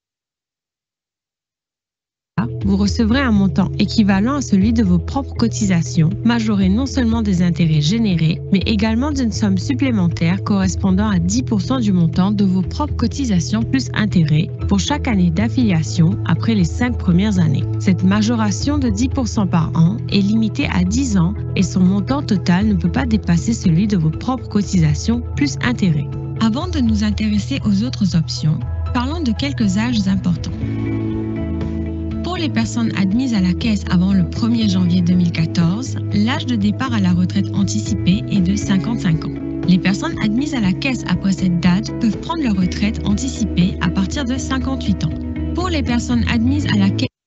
vous recevrez un montant équivalent à celui de vos propres cotisations, majoré non seulement des intérêts générés, mais également d'une somme supplémentaire correspondant à dix pour cent du montant de vos propres cotisations plus intérêts pour chaque année d'affiliation après les cinq premières années. Cette majoration de dix pour cent par an est limitée à dix ans et son montant total ne peut pas dépasser celui de vos propres cotisations plus intérêts. Avant de nous intéresser aux autres options, parlons de quelques âges importants. Pour les personnes admises à la caisse avant le premier janvier deux mille quatorze, l'âge de départ à la retraite anticipée est de cinquante-cinq ans. Les personnes admises à la caisse après cette date peuvent prendre leur retraite anticipée à partir partir de cinquante-huit ans. Pour les personnes admises à la caisse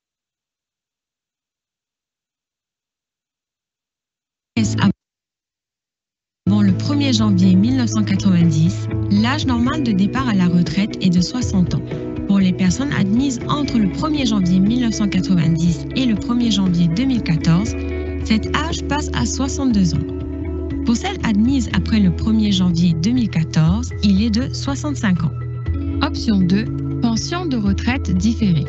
avant le premier janvier mille neuf cent quatre-vingt-dix, l'âge normal de départ à la retraite est de soixante ans. Pour les personnes admises entre le premier janvier mille neuf cent quatre-vingt-dix et le premier janvier deux mille quatorze, cet âge passe à soixante-deux ans. Pour celles admises après le premier janvier deux mille quatorze, il est de soixante-cinq ans. Option deux. Pension de retraite différée.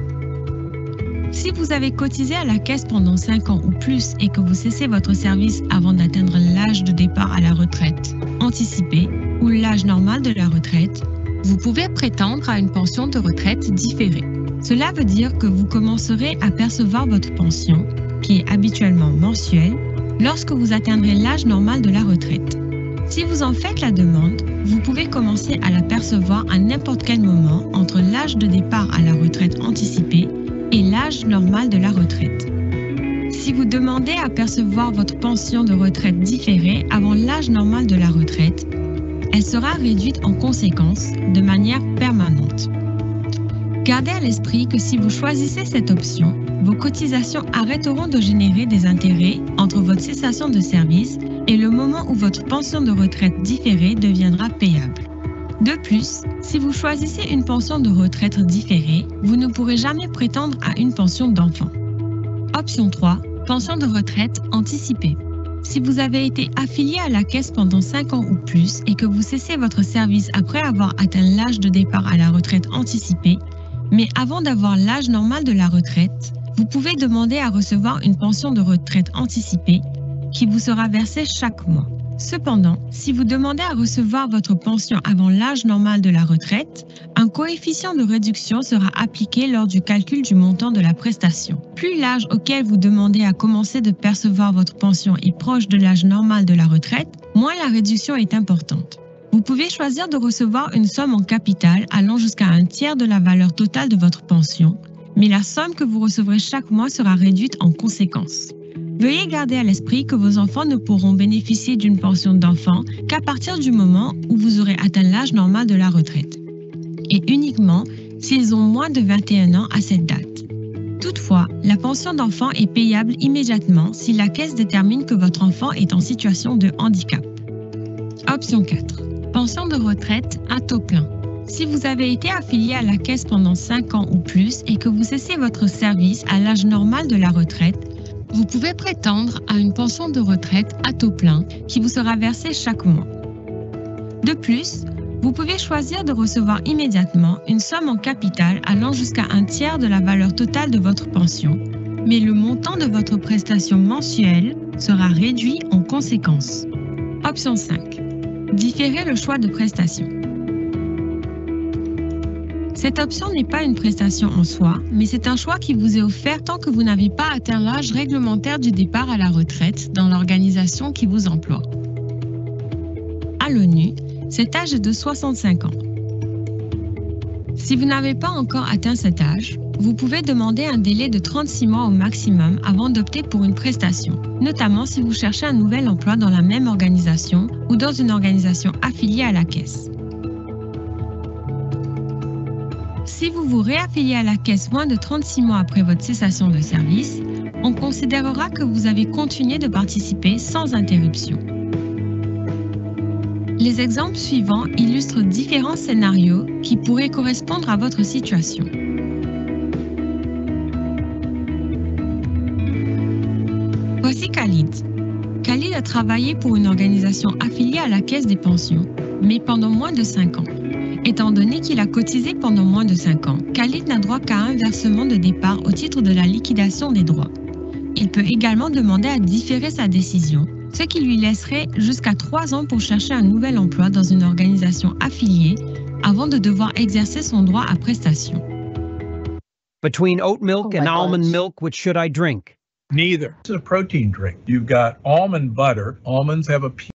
Si vous avez cotisé à la caisse pendant cinq ans ou plus et que vous cessez votre service avant d'atteindre l'âge de départ à la retraite anticipée ou l'âge normal de la retraite, vous pouvez prétendre à une pension de retraite différée. Cela veut dire que vous commencerez à percevoir votre pension, qui est habituellement mensuelle, lorsque vous atteindrez l'âge normal de la retraite. Si vous en faites la demande, vous pouvez commencer à la percevoir à n'importe quel moment entre l'âge de départ à la retraite anticipée et l'âge normal de la retraite. Si vous demandez à percevoir votre pension de retraite différée avant l'âge normal de la retraite, elle sera réduite en conséquence de manière permanente. Gardez à l'esprit que si vous choisissez cette option, vos cotisations arrêteront de générer des intérêts entre votre cessation de service et le moment où votre pension de retraite différée deviendra payable. De plus, si vous choisissez une pension de retraite différée, vous ne pourrez jamais prétendre à une pension d'enfant. Option trois. Pension de retraite anticipée. Si vous avez été affilié à la caisse pendant cinq ans ou plus et que vous cessez votre service après avoir atteint l'âge de départ à la retraite anticipée, mais avant d'avoir l'âge normal de la retraite, vous pouvez demander à recevoir une pension de retraite anticipée qui vous sera versée chaque mois. Cependant, si vous demandez à recevoir votre pension avant l'âge normal de la retraite, un coefficient de réduction sera appliqué lors du calcul du montant de la prestation. Plus l'âge auquel vous demandez à commencer de percevoir votre pension est proche de l'âge normal de la retraite, moins la réduction est importante. Vous pouvez choisir de recevoir une somme en capital allant jusqu'à un tiers de la valeur totale de votre pension, mais la somme que vous recevrez chaque mois sera réduite en conséquence. Veuillez garder à l'esprit que vos enfants ne pourront bénéficier d'une pension d'enfant qu'à partir du moment où vous aurez atteint l'âge normal de la retraite, et uniquement s'ils ont moins de vingt et un ans à cette date. Toutefois, la pension d'enfant est payable immédiatement si la caisse détermine que votre enfant est en situation de handicap. Option quatre. Pension de retraite à taux plein. Si vous avez été affilié à la caisse pendant cinq ans ou plus et que vous cessez votre service à l'âge normal de la retraite, vous pouvez prétendre à une pension de retraite à taux plein qui vous sera versée chaque mois. De plus, vous pouvez choisir de recevoir immédiatement une somme en capital allant jusqu'à un tiers de la valeur totale de votre pension, mais le montant de votre prestation mensuelle sera réduit en conséquence. Option cinq. Différer le choix de prestation. Cette option n'est pas une prestation en soi, mais c'est un choix qui vous est offert tant que vous n'avez pas atteint l'âge réglementaire du départ à la retraite dans l'organisation qui vous emploie. À l'ONU, cet âge est de soixante-cinq ans. Si vous n'avez pas encore atteint cet âge, vous pouvez demander un délai de trente-six mois au maximum avant d'opter pour une prestation, notamment si vous cherchez un nouvel emploi dans la même organisation ou dans une organisation affiliée à la caisse. Si vous vous réaffiliez à la caisse moins de trente-six mois après votre cessation de service, on considérera que vous avez continué de participer sans interruption. Les exemples suivants illustrent différents scénarios qui pourraient correspondre à votre situation. Voici Khalid. Khalid a travaillé pour une organisation affiliée à la Caisse des pensions, mais pendant moins de cinq ans. Étant donné qu'il a cotisé pendant moins de cinq ans, Khalid n'a droit qu'à un versement de départ au titre de la liquidation des droits. Il peut également demander à différer sa décision, ce qui lui laisserait jusqu'à trois ans pour chercher un nouvel emploi dans une organisation affiliée avant de devoir exercer son droit à prestation. Between oat milk Oh and my almond gosh. milk, which should I drink? Neither. It's a protein drink. You've got almond butter. Almonds have a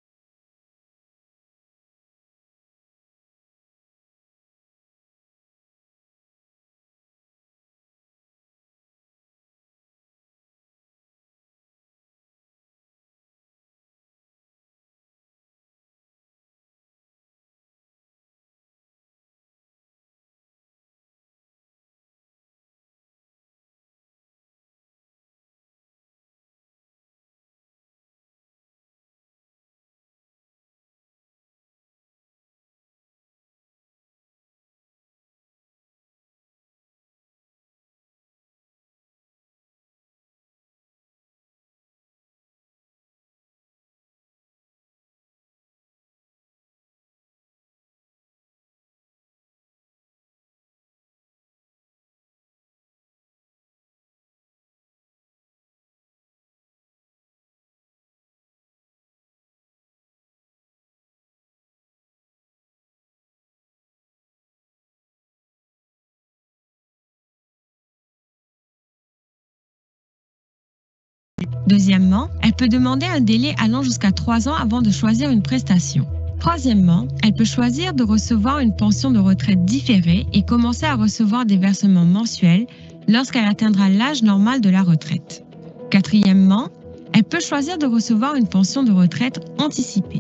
Deuxièmement, elle peut demander un délai allant jusqu'à trois ans avant de choisir une prestation. Troisièmement, elle peut choisir de recevoir une pension de retraite différée et commencer à recevoir des versements mensuels lorsqu'elle atteindra l'âge normal de la retraite. Quatrièmement, elle peut choisir de recevoir une pension de retraite anticipée.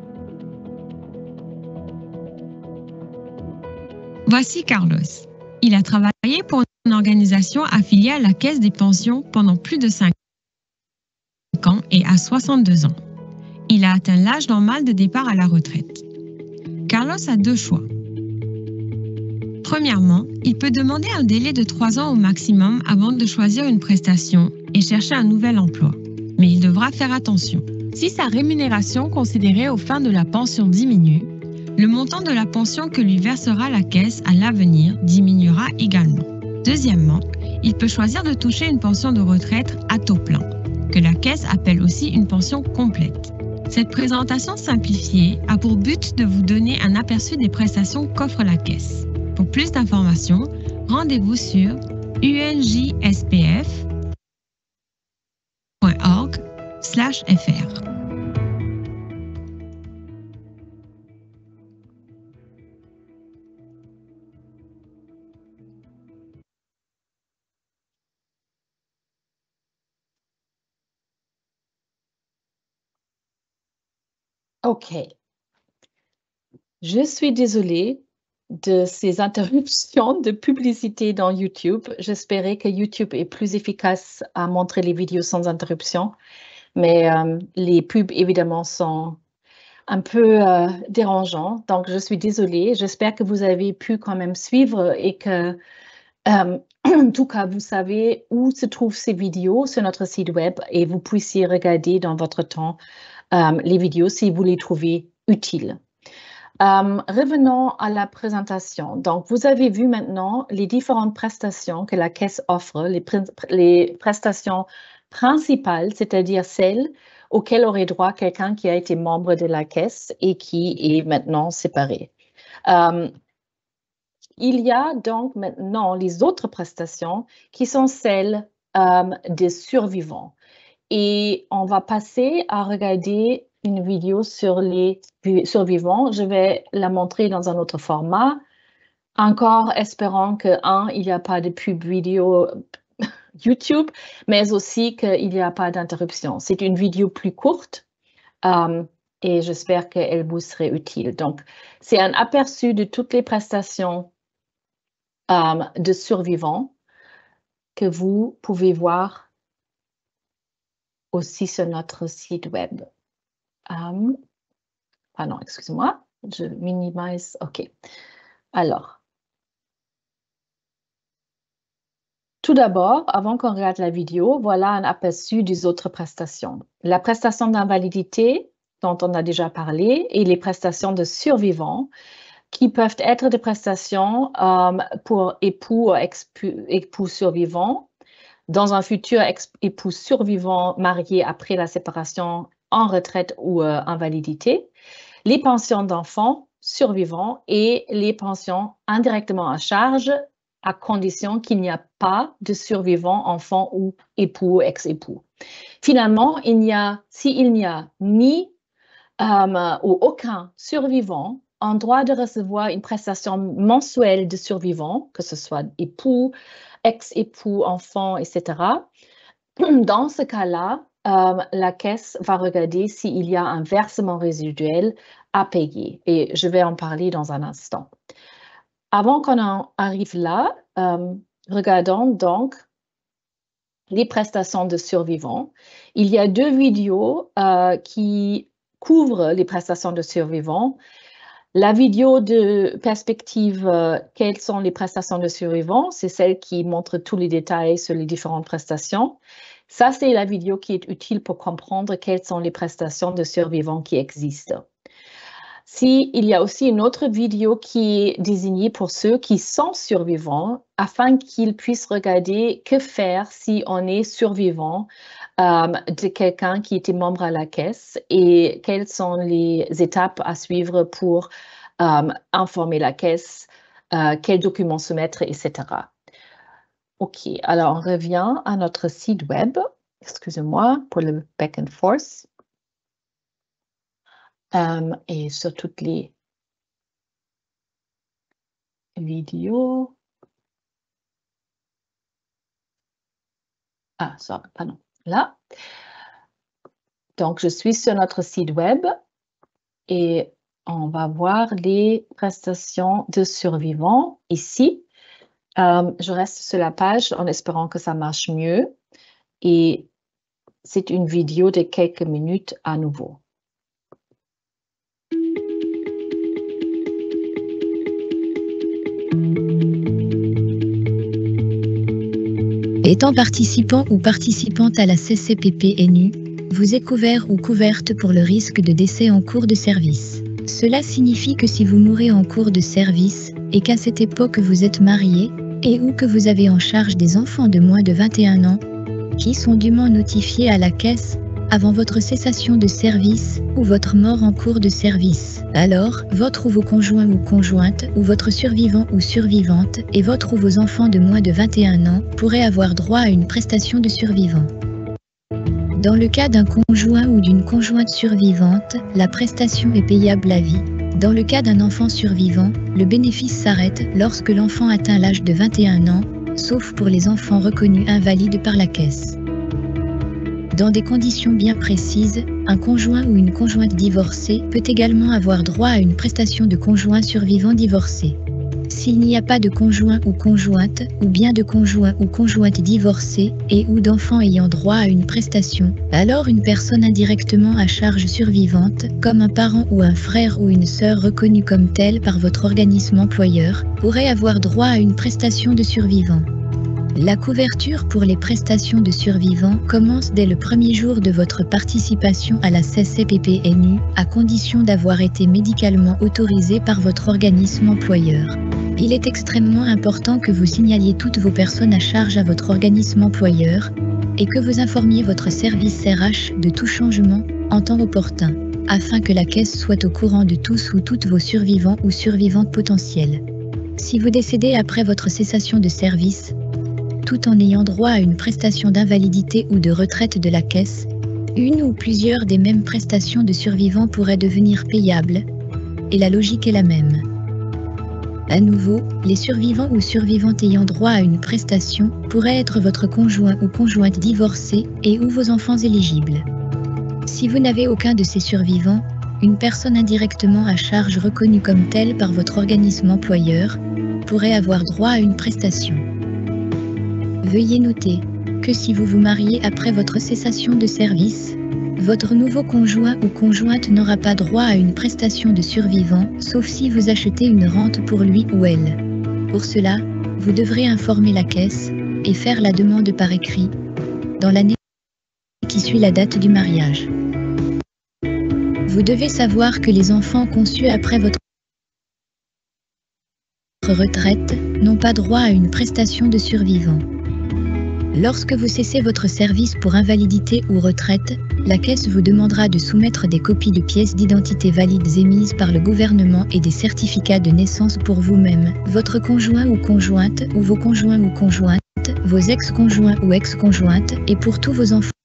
Voici Carlos. Il a travaillé pour une organisation affiliée à la Caisse des pensions pendant plus de cinq ans et a soixante-deux ans. Il a atteint l'âge normal de départ à la retraite. Carlos a deux choix. Premièrement, il peut demander un délai de trois ans au maximum avant de choisir une prestation et chercher un nouvel emploi. Mais il devra faire attention. Si sa rémunération considérée aux fins de la pension diminue, le montant de la pension que lui versera la caisse à l'avenir diminuera également. Deuxièmement, il peut choisir de toucher une pension de retraite à taux plein, que la caisse appelle aussi une pension complète. Cette présentation simplifiée a pour but de vous donner un aperçu des prestations qu'offre la caisse. Pour plus d'informations, rendez-vous sur u n j s p f point org slash f r. OK. Je suis désolée de ces interruptions de publicité dans YouTube. J'espérais que YouTube est plus efficace à montrer les vidéos sans interruption, mais euh, les pubs, évidemment, sont un peu euh, dérangeants. Donc, je suis désolée. J'espère que vous avez pu quand même suivre et que, euh, en tout cas, vous savez où se trouvent ces vidéos sur notre site web et vous puissiez regarder dans votre temps euh, les vidéos si vous les trouvez utiles. Um, revenons à la présentation. Donc, vous avez vu maintenant les différentes prestations que la Caisse offre, les, pr les prestations principales, c'est-à-dire celles auxquelles aurait droit quelqu'un qui a été membre de la Caisse et qui est maintenant séparé. Um, il y a donc maintenant les autres prestations qui sont celles um, des survivants. Et on va passer à regarder une vidéo sur les survivants. Je vais la montrer dans un autre format. Encore espérant que, un, il n'y a pas de pub vidéo YouTube, mais aussi qu'il n'y a pas d'interruption. C'est une vidéo plus courte um, et j'espère qu'elle vous serait utile. Donc, c'est un aperçu de toutes les prestations um, de survivants que vous pouvez voir aussi sur notre site web. Um, pardon, excusez-moi, je minimise. OK. Alors, tout d'abord, avant qu'on regarde la vidéo, voilà un aperçu des autres prestations. La prestation d'invalidité, dont on a déjà parlé, et les prestations de survivants, qui peuvent être des prestations um, pour époux ou époux survivants, dans un futur époux survivant marié après la séparation en retraite ou euh, invalidité, les pensions d'enfants survivants et les pensions indirectement à charge à condition qu'il n'y a pas de survivants enfants ou époux ou ex-époux. Finalement, il n'y a, s'il n'y a ni euh, ou aucun survivant en droit de recevoir une prestation mensuelle de survivants, que ce soit époux, ex-époux, enfants, et cetera, dans ce cas-là, euh, la caisse va regarder s'il y a un versement résiduel à payer. Et je vais en parler dans un instant. Avant qu'on en arrive là, euh, regardons donc les prestations de survivants. Il y a deux vidéos euh, qui couvrent les prestations de survivants. La vidéo de perspective, euh, quelles sont les prestations de survivants, c'est celle qui montre tous les détails sur les différentes prestations. Ça, c'est la vidéo qui est utile pour comprendre quelles sont les prestations de survivants qui existent. Si, il y a aussi une autre vidéo qui est désignée pour ceux qui sont survivants, afin qu'ils puissent regarder que faire si on est survivant euh, de quelqu'un qui était membre à la caisse et quelles sont les étapes à suivre pour euh, informer la caisse, euh, quels documents soumettre, et cetera. OK, alors on revient à notre site web excusez-moi pour le back and forth. Euh, et sur toutes les vidéos. Ah, ça, pardon, là. Donc, je suis sur notre site web et on va voir les prestations de survivants ici. Euh, je reste sur la page en espérant que ça marche mieux. Et c'est une vidéo de quelques minutes à nouveau. Étant participant ou participante à la C C P P N U, vous êtes couvert ou couverte pour le risque de décès en cours de service. Cela signifie que si vous mourrez en cours de service et qu'à cette époque vous êtes marié et ou que vous avez en charge des enfants de moins de vingt et un ans, qui sont dûment notifiés à la caisse avant votre cessation de service ou votre mort en cours de service. Alors, votre ou vos conjoints ou conjointes ou votre survivant ou survivante et votre ou vos enfants de moins de vingt et un ans pourraient avoir droit à une prestation de survivant. Dans le cas d'un conjoint ou d'une conjointe survivante, la prestation est payable à vie. Dans le cas d'un enfant survivant, le bénéfice s'arrête lorsque l'enfant atteint l'âge de vingt et un ans, sauf pour les enfants reconnus invalides par la caisse. Dans des conditions bien précises, un conjoint ou une conjointe divorcée peut également avoir droit à une prestation de conjoint survivant divorcé. S'il n'y a pas de conjoint ou conjointe, ou bien de conjoint ou conjointe divorcée et ou d'enfants ayant droit à une prestation, alors une personne indirectement à charge survivante, comme un parent ou un frère ou une sœur reconnu comme tel par votre organisme employeur, pourrait avoir droit à une prestation de survivant. La couverture pour les prestations de survivants commence dès le premier jour de votre participation à la C C P P N U, à condition d'avoir été médicalement autorisé par votre organisme employeur. Il est extrêmement important que vous signaliez toutes vos personnes à charge à votre organisme employeur et que vous informiez votre service R H de tout changement en temps opportun, afin que la caisse soit au courant de tous ou toutes vos survivants ou survivantes potentiels. Si vous décédez après votre cessation de service, tout en ayant droit à une prestation d'invalidité ou de retraite de la caisse, une ou plusieurs des mêmes prestations de survivants pourraient devenir payables, et la logique est la même. À nouveau, les survivants ou survivantes ayant droit à une prestation pourraient être votre conjoint ou conjointe divorcé et ou vos enfants éligibles. Si vous n'avez aucun de ces survivants, une personne indirectement à charge reconnue comme telle par votre organisme employeur pourrait avoir droit à une prestation. Veuillez noter que si vous vous mariez après votre cessation de service, votre nouveau conjoint ou conjointe n'aura pas droit à une prestation de survivant, sauf si vous achetez une rente pour lui ou elle. Pour cela, vous devrez informer la caisse et faire la demande par écrit dans l'année qui suit la date du mariage. Vous devez savoir que les enfants conçus après votre retraite n'ont pas droit à une prestation de survivant. Lorsque vous cessez votre service pour invalidité ou retraite, la caisse vous demandera de soumettre des copies de pièces d'identité valides émises par le gouvernement et des certificats de naissance pour vous-même, votre conjoint ou conjointe ou vos conjoints ou conjointes, vos ex-conjoints ou ex-conjointes et pour tous vos enfants.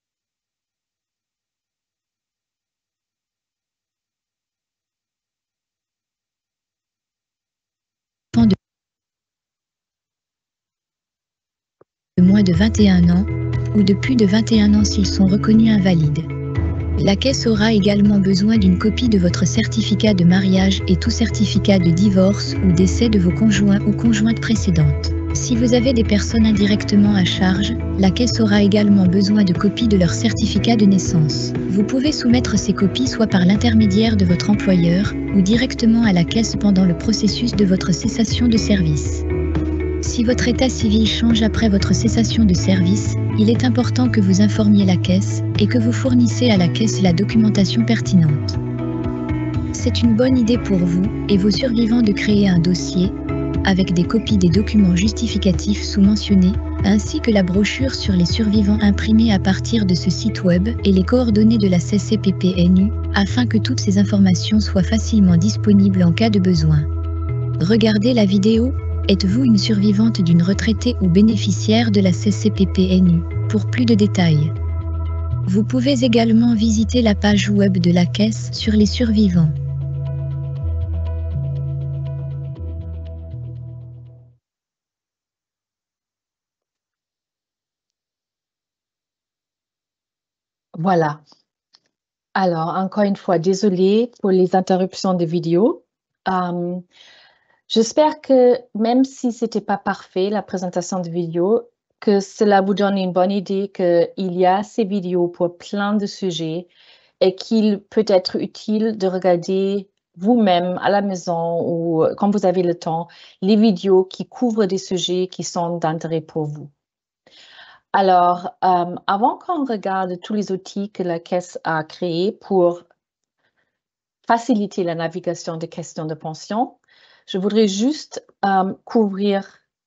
De moins de vingt et un ans, ou de plus de vingt et un ans s'ils sont reconnus invalides. La caisse aura également besoin d'une copie de votre certificat de mariage et tout certificat de divorce ou décès de vos conjoints ou conjointes précédentes. Si vous avez des personnes indirectement à charge, la caisse aura également besoin de copies de leur certificat de naissance. Vous pouvez soumettre ces copies soit par l'intermédiaire de votre employeur ou directement à la caisse pendant le processus de votre cessation de service. Si votre état civil change après votre cessation de service, il est important que vous informiez la caisse et que vous fournissez à la caisse la documentation pertinente. C'est une bonne idée pour vous et vos survivants de créer un dossier avec des copies des documents justificatifs sous-mentionnés, ainsi que la brochure sur les survivants imprimée à partir de ce site web et les coordonnées de la C C P P N U, afin que toutes ces informations soient facilement disponibles en cas de besoin. Regardez la vidéo. Êtes-vous une survivante d'une retraitée ou bénéficiaire de la C C P P N U? pour plus de détails. Vous pouvez également visiter la page web de la Caisse sur les survivants. Voilà. Alors, encore une fois, désolée pour les interruptions de vidéo. Euh, J'espère que même si ce n'était pas parfait, la présentation de vidéo, que cela vous donne une bonne idée qu'il y a ces vidéos pour plein de sujets et qu'il peut être utile de regarder vous-même à la maison ou quand vous avez le temps, les vidéos qui couvrent des sujets qui sont d'intérêt pour vous. Alors, euh, avant qu'on regarde tous les outils que la Caisse a créés pour faciliter la navigation des questions de pension, je voudrais juste euh, couvrir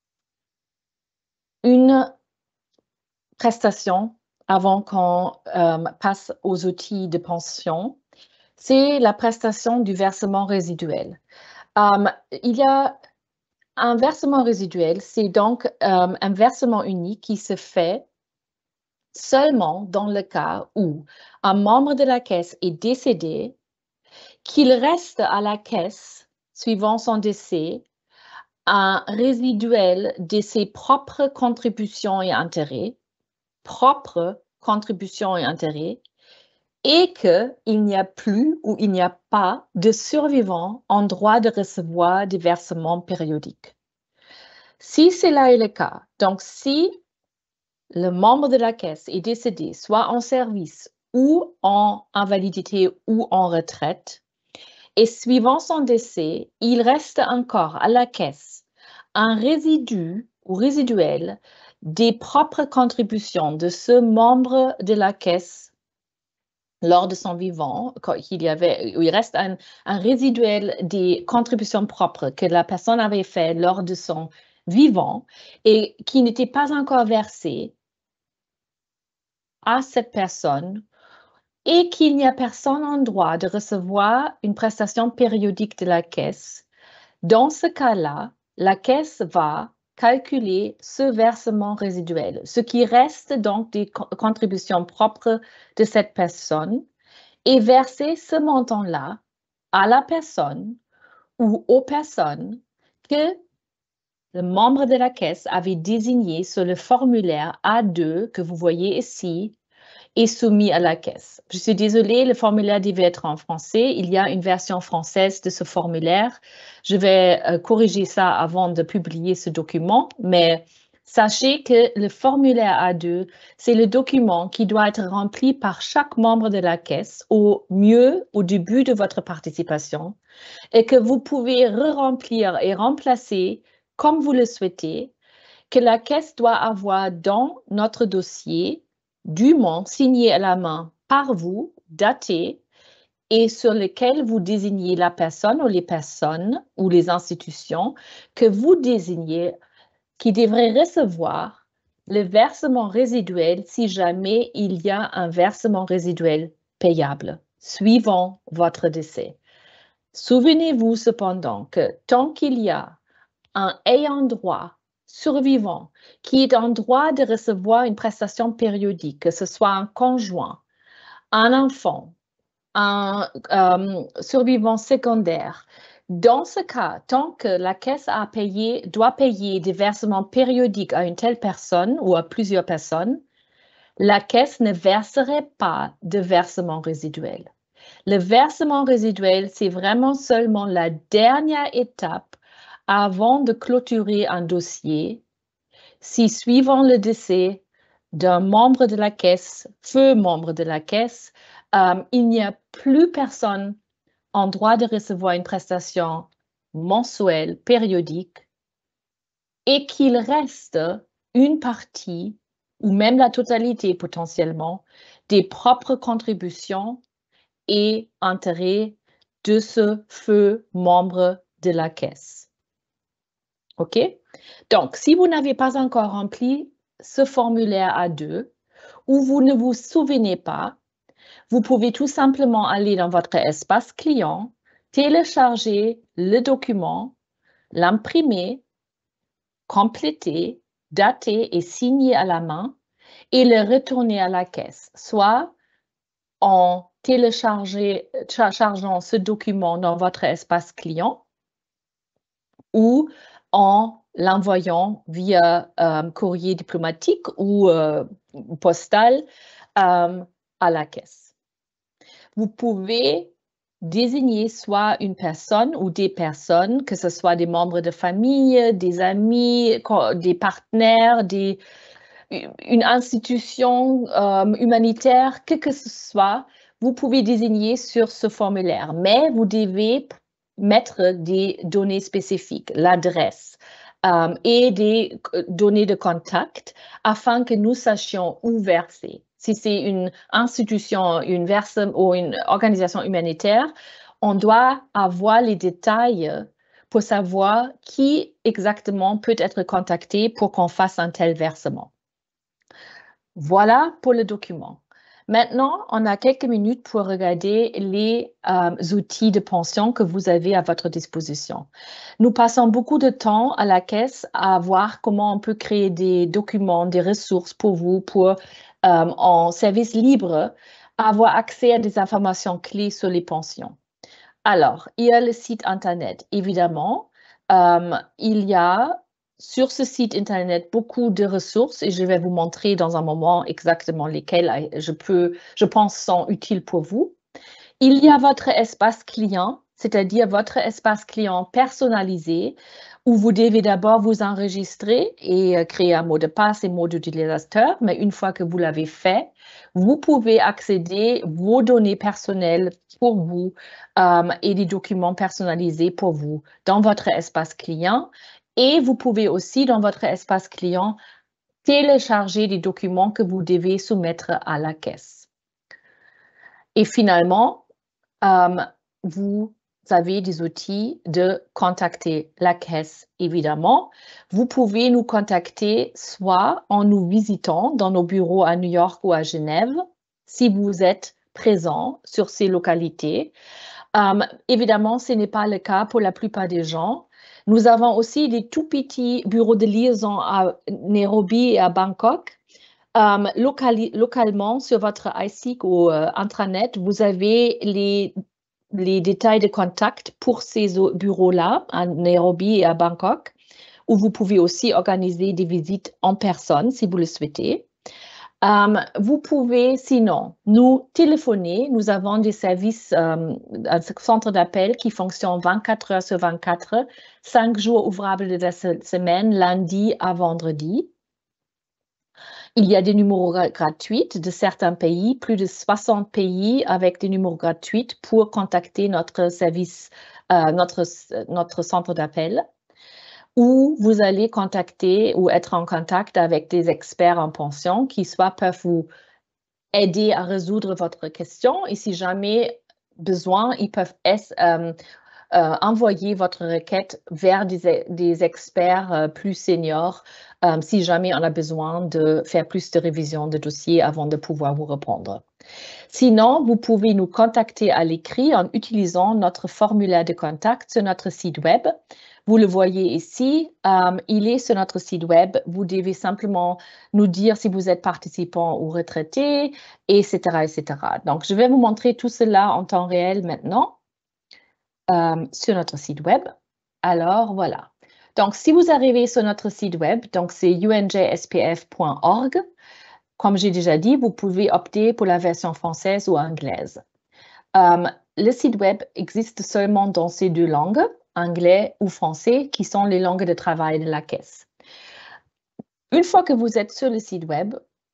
une prestation avant qu'on euh, passe aux outils de pension. C'est la prestation du versement résiduel. Euh, il y a un versement résiduel, c'est donc euh, un versement unique qui se fait seulement dans le cas où un membre de la Caisse est décédé, qu'il reste à la Caisse, suivant son décès, un résiduel de ses propres contributions et intérêts, propres contributions et intérêts, et qu'il n'y a plus ou il n'y a pas de survivants en droit de recevoir des versements périodiques. Si cela est le cas, donc si le membre de la Caisse est décédé, soit en service ou en invalidité ou en retraite, et suivant son décès, il reste encore à la Caisse un résidu ou résiduel des propres contributions de ce membre de la Caisse lors de son vivant, quand il y avait, il reste un, un résiduel des contributions propres que la personne avait fait lors de son vivant et qui n'était pas encore versé à cette personne et qu'il n'y a personne en droit de recevoir une prestation périodique de la Caisse. Dans ce cas-là, la Caisse va calculer ce versement résiduel, ce qui reste donc des co- contributions propres de cette personne, et verser ce montant-là à la personne ou aux personnes que le membre de la Caisse avait désigné sur le formulaire A deux que vous voyez ici et soumis à la Caisse. Je suis désolée, le formulaire devait être en français. Il y a une version française de ce formulaire. Je vais euh, corriger ça avant de publier ce document, mais sachez que le formulaire A deux, c'est le document qui doit être rempli par chaque membre de la Caisse au mieux au début de votre participation et que vous pouvez re-remplir et remplacer comme vous le souhaitez, que la Caisse doit avoir dans notre dossier dûment signé à la main par vous, daté, et sur lequel vous désignez la personne ou les personnes ou les institutions que vous désignez qui devraient recevoir le versement résiduel si jamais il y a un versement résiduel payable suivant votre décès. Souvenez-vous cependant que tant qu'il y a un ayant droit survivant qui est en droit de recevoir une prestation périodique, que ce soit un conjoint, un enfant, un euh, survivant secondaire. Dans ce cas, tant que la Caisse a payé, doit payer des versements périodiques à une telle personne ou à plusieurs personnes, la Caisse ne verserait pas de versement résiduel. Le versement résiduel, c'est vraiment seulement la dernière étape avant de clôturer un dossier, si suivant le décès d'un membre de la Caisse, feu membre de la Caisse, euh, il n'y a plus personne en droit de recevoir une prestation mensuelle, périodique, et qu'il reste une partie, ou même la totalité potentiellement, des propres contributions et intérêts de ce feu membre de la Caisse. OK? Donc, si vous n'avez pas encore rempli ce formulaire A deux ou vous ne vous souvenez pas, vous pouvez tout simplement aller dans votre espace client, télécharger le document, l'imprimer, compléter, dater et signer à la main et le retourner à la caisse, soit en téléchargeant ce document dans votre espace client ou en l'envoyant via euh, courrier diplomatique ou euh, postal euh, à la caisse. Vous pouvez désigner soit une personne ou des personnes, que ce soit des membres de famille, des amis, des partenaires, des, une institution euh, humanitaire, que que ce soit, vous pouvez désigner sur ce formulaire, mais vous devez mettre des données spécifiques, l'adresse euh, et des données de contact afin que nous sachions où verser. Si c'est une institution, une verse ou une organisation humanitaire, on doit avoir les détails pour savoir qui exactement peut être contacté pour qu'on fasse un tel versement. Voilà pour le document. Maintenant, on a quelques minutes pour regarder les euh, outils de pension que vous avez à votre disposition. Nous passons beaucoup de temps à la caisse à voir comment on peut créer des documents, des ressources pour vous, pour, euh, en service libre, avoir accès à des informations clés sur les pensions. Alors, il y a le site Internet, évidemment. Euh, il y a sur ce site Internet beaucoup de ressources et je vais vous montrer dans un moment exactement lesquelles je, peux, je pense sont utiles pour vous. Il y a votre espace client, c'est-à-dire votre espace client personnalisé où vous devez d'abord vous enregistrer et créer un mot de passe et mot d'utilisateur, mais une fois que vous l'avez fait, vous pouvez accéder à vos données personnelles pour vous euh, et des documents personnalisés pour vous dans votre espace client. Et vous pouvez aussi, dans votre espace client, télécharger des documents que vous devez soumettre à la caisse. Et finalement, euh, vous avez des outils de contacter la caisse, évidemment. Vous pouvez nous contacter soit en nous visitant dans nos bureaux à New York ou à Genève, si vous êtes présent sur ces localités. Euh, évidemment, ce n'est pas le cas pour la plupart des gens. Nous avons aussi des tout petits bureaux de liaison à Nairobi et à Bangkok. Um, locali localement, sur votre I C I C ou euh, intranet, vous avez les, les détails de contact pour ces bureaux-là, à Nairobi et à Bangkok, où vous pouvez aussi organiser des visites en personne si vous le souhaitez. Um, vous pouvez sinon nous téléphoner. Nous avons des services, um, un centre d'appel qui fonctionne vingt-quatre heures sur vingt-quatre, cinq jours ouvrables de la semaine, lundi à vendredi. Il y a des numéros gratuits de certains pays, plus de soixante pays avec des numéros gratuits pour contacter notre service, euh, notre, notre centre d'appel, où vous allez contacter ou être en contact avec des experts en pension qui soit peuvent vous aider à résoudre votre question et si jamais besoin, ils peuvent euh, euh, envoyer votre requête vers des, des experts euh, plus seniors euh, si jamais on a besoin de faire plus de révision de dossier avant de pouvoir vous répondre. Sinon, vous pouvez nous contacter à l'écrit en utilisant notre formulaire de contact sur notre site web. Vous le voyez ici, um, il est sur notre site web. Vous devez simplement nous dire si vous êtes participant ou retraité, et cetera, et cetera. Donc, je vais vous montrer tout cela en temps réel maintenant um, sur notre site web. Alors, voilà. Donc, si vous arrivez sur notre site web, donc c'est u n j s p f point org. Comme j'ai déjà dit, vous pouvez opter pour la version française ou anglaise. Um, le site web existe seulement dans ces deux langues, anglais ou français, qui sont les langues de travail de la caisse. Une fois que vous êtes sur le site web,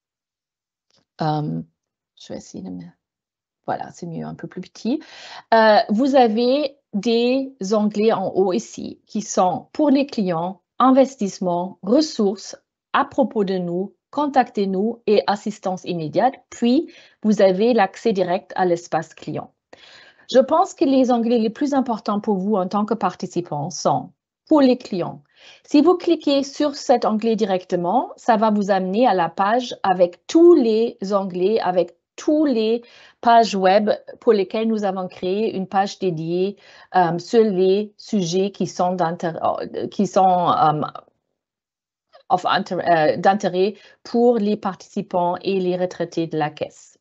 um, je vais essayer de me... Voilà, c'est mieux, un peu plus petit. Euh, vous avez des onglets en haut ici qui sont pour les clients, investissement, ressources, à propos de nous, contactez-nous et assistance immédiate. Puis, vous avez l'accès direct à l'espace client. Je pense que les onglets les plus importants pour vous en tant que participant sont pour les clients. Si vous cliquez sur cet onglet directement, ça va vous amener à la page avec tous les onglets, avec tous les pages web pour lesquelles nous avons créé une page dédiée um, sur les sujets qui sont, qui sont um, of inter- euh, d'intérêt pour les participants et les retraités de la caisse.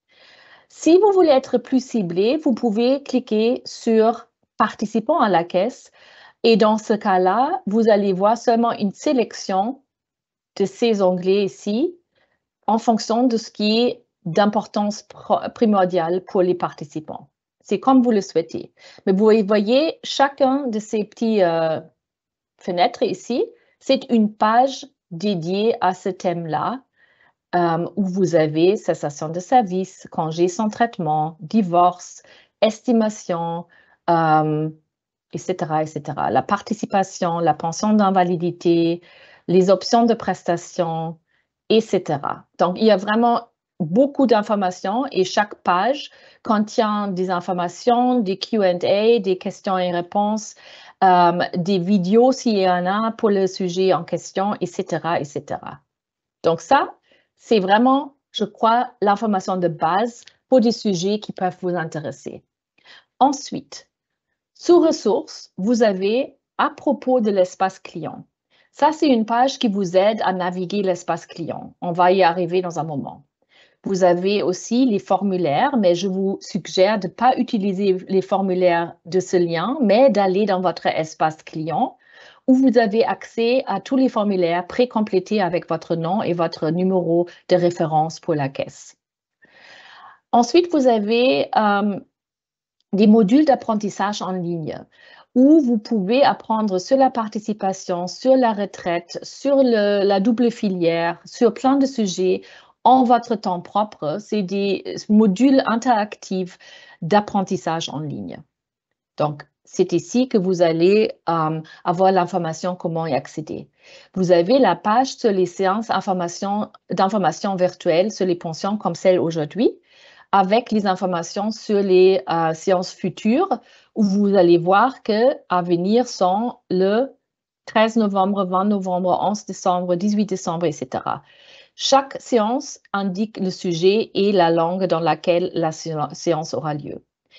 Si vous voulez être plus ciblé, vous pouvez cliquer sur participants à la caisse et dans ce cas-là, vous allez voir seulement une sélection de ces onglets ici en fonction de ce qui est d'importance primordiale pour les participants. C'est comme vous le souhaitez. Mais vous voyez, chacun de ces petites euh, fenêtres ici, c'est une page dédiée à ce thème-là, euh, où vous avez cessation de service, congé sans traitement, divorce, estimation, euh, et cetera, et cetera. La participation, la pension d'invalidité, les options de prestation, et cetera. Donc, il y a vraiment beaucoup d'informations et chaque page contient des informations, des Q and A, des questions et réponses, euh, des vidéos s'il y en a pour le sujet en question, et cetera, et cetera. Donc ça, c'est vraiment, je crois, l'information de base pour des sujets qui peuvent vous intéresser. Ensuite, sous ressources, vous avez à propos de l'espace client. Ça, c'est une page qui vous aide à naviguer l'espace client. On va y arriver dans un moment. Vous avez aussi les formulaires, mais je vous suggère de ne pas utiliser les formulaires de ce lien, mais d'aller dans votre espace client où vous avez accès à tous les formulaires pré-complétés avec votre nom et votre numéro de référence pour la caisse. Ensuite, vous avez euh, des modules d'apprentissage en ligne où vous pouvez apprendre sur la participation, sur la retraite, sur le, la double filière, sur plein de sujets en votre temps propre. C'est des modules interactifs d'apprentissage en ligne. Donc, c'est ici que vous allez euh, avoir l'information comment y accéder. Vous avez la page sur les séances d'information virtuelles sur les pensions comme celle aujourd'hui, avec les informations sur les euh, séances futures, où vous allez voir qu'à venir sont le treize novembre, vingt novembre, onze décembre, dix-huit décembre, et cetera. Chaque séance indique le sujet et la langue dans laquelle la séance aura lieu.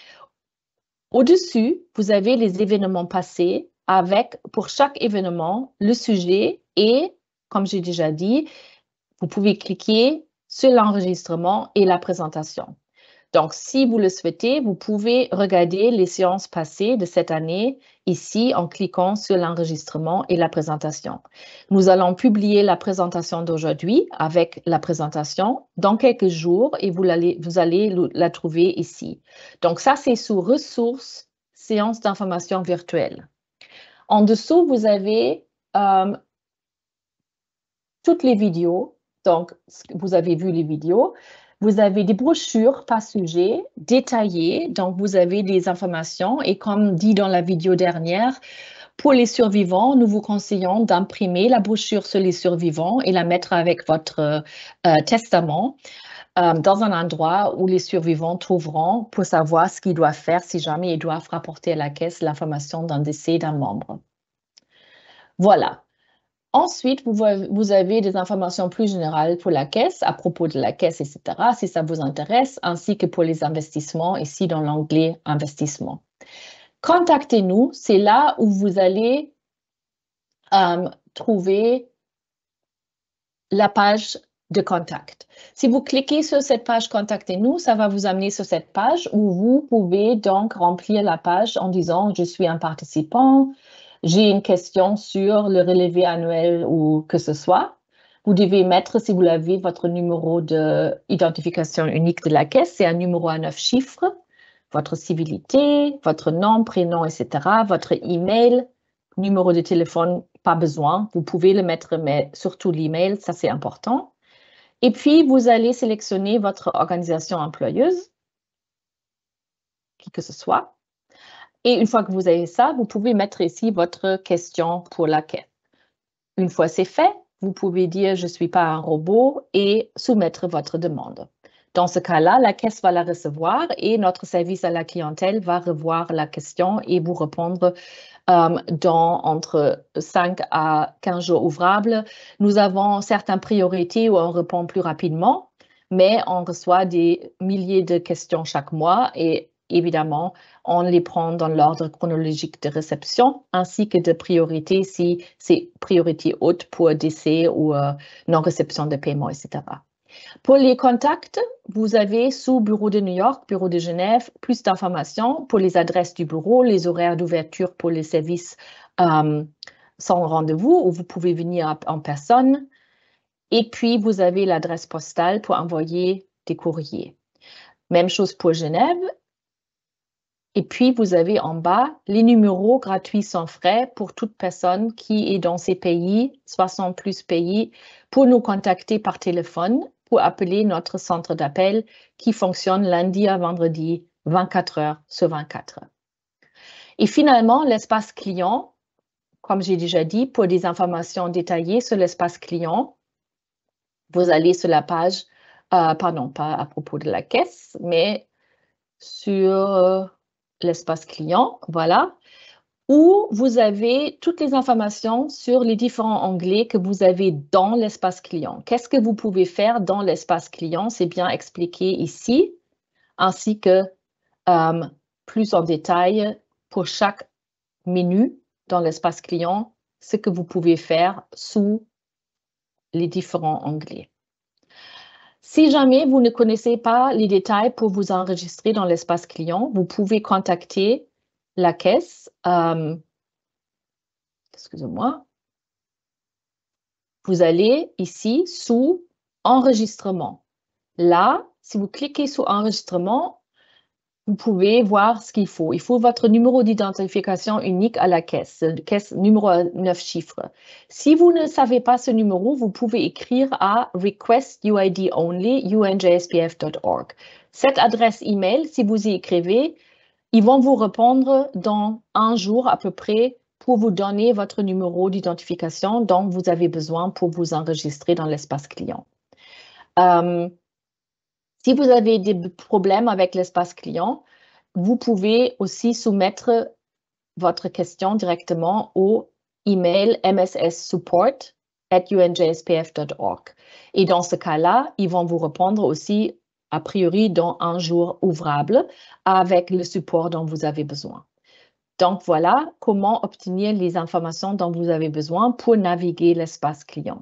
Au-dessus, vous avez les événements passés avec, pour chaque événement, le sujet et, comme j'ai déjà dit, vous pouvez cliquer sur l'enregistrement et la présentation. Donc, si vous le souhaitez, vous pouvez regarder les séances passées de cette année ici en cliquant sur l'enregistrement et la présentation. Nous allons publier la présentation d'aujourd'hui avec la présentation dans quelques jours et vous allez, vous allez la trouver ici. Donc, ça, c'est sous ressources, séances d'information virtuelle. En dessous, vous avez euh, toutes les vidéos. Donc, vous avez vu les vidéos. Vous avez des brochures par sujet détaillées, donc vous avez des informations et comme dit dans la vidéo dernière, pour les survivants, nous vous conseillons d'imprimer la brochure sur les survivants et la mettre avec votre euh, testament euh, dans un endroit où les survivants trouveront pour savoir ce qu'ils doivent faire si jamais ils doivent rapporter à la caisse l'information d'un décès d'un membre. Voilà. Ensuite, vous, vous avez des informations plus générales pour la caisse, à propos de la caisse, et cetera, si ça vous intéresse, ainsi que pour les investissements, ici dans l'onglet « Investissement ». Contactez-nous, c'est là où vous allez euh, trouver la page de contact. Si vous cliquez sur cette page « Contactez-nous », ça va vous amener sur cette page où vous pouvez donc remplir la page en disant « Je suis un participant ». J'ai une question sur le relevé annuel ou que ce soit. Vous devez mettre, si vous l'avez, votre numéro d'identification unique de la caisse. C'est un numéro à neuf chiffres. Votre civilité, votre nom, prénom, et cetera. Votre email, numéro de téléphone, pas besoin. Vous pouvez le mettre, mais surtout l'email, ça c'est important. Et puis, vous allez sélectionner votre organisation employeuse, qui que ce soit. Et une fois que vous avez ça, vous pouvez mettre ici votre question pour la caisse. Une fois c'est fait, vous pouvez dire « Je ne suis pas un robot » et soumettre votre demande. Dans ce cas-là, la caisse va la recevoir et notre service à la clientèle va revoir la question et vous répondre euh, dans entre cinq à quinze jours ouvrables. Nous avons certaines priorités où on répond plus rapidement, mais on reçoit des milliers de questions chaque mois et évidemment, on les prend dans l'ordre chronologique de réception, ainsi que de priorité si c'est priorité haute pour décès ou euh, non-réception de paiement, et cetera. Pour les contacts, vous avez sous Bureau de New York, Bureau de Genève, plus d'informations pour les adresses du bureau, les horaires d'ouverture pour les services euh, sans rendez-vous, où vous pouvez venir en personne. Et puis, vous avez l'adresse postale pour envoyer des courriers. Même chose pour Genève. Et puis, vous avez en bas les numéros gratuits sans frais pour toute personne qui est dans ces pays, soixante plus pays, pour nous contacter par téléphone, pour appeler notre centre d'appel qui fonctionne lundi à vendredi, vingt-quatre heures sur vingt-quatre. Et finalement, l'espace client, comme j'ai déjà dit, pour des informations détaillées sur l'espace client, vous allez sur la page, euh, pardon, pas à propos de la caisse, mais sur euh, l'espace client, voilà, où vous avez toutes les informations sur les différents onglets que vous avez dans l'espace client. Qu'est-ce que vous pouvez faire dans l'espace client? C'est bien expliqué ici, ainsi que euh, plus en détail pour chaque menu dans l'espace client, ce que vous pouvez faire sous les différents onglets. Si jamais vous ne connaissez pas les détails pour vous enregistrer dans l'espace client, vous pouvez contacter la caisse. Euh, excusez-moi. Vous allez ici sous enregistrement. Là, si vous cliquez sur enregistrement, vous pouvez voir ce qu'il faut. Il faut votre numéro d'identification unique à la caisse, caisse numéro neuf chiffres. Si vous ne savez pas ce numéro, vous pouvez écrire à request U I D only u n j s p f dot org. Cette adresse email, si vous y écrivez, ils vont vous répondre dans un jour à peu près pour vous donner votre numéro d'identification dont vous avez besoin pour vous enregistrer dans l'espace client. Euh, Si vous avez des problèmes avec l'espace client, vous pouvez aussi soumettre votre question directement au email m s s support at u n j s p f dot org. Et dans ce cas-là, ils vont vous répondre aussi, a priori, dans un jour ouvrable avec le support dont vous avez besoin. Donc, voilà comment obtenir les informations dont vous avez besoin pour naviguer l'espace client.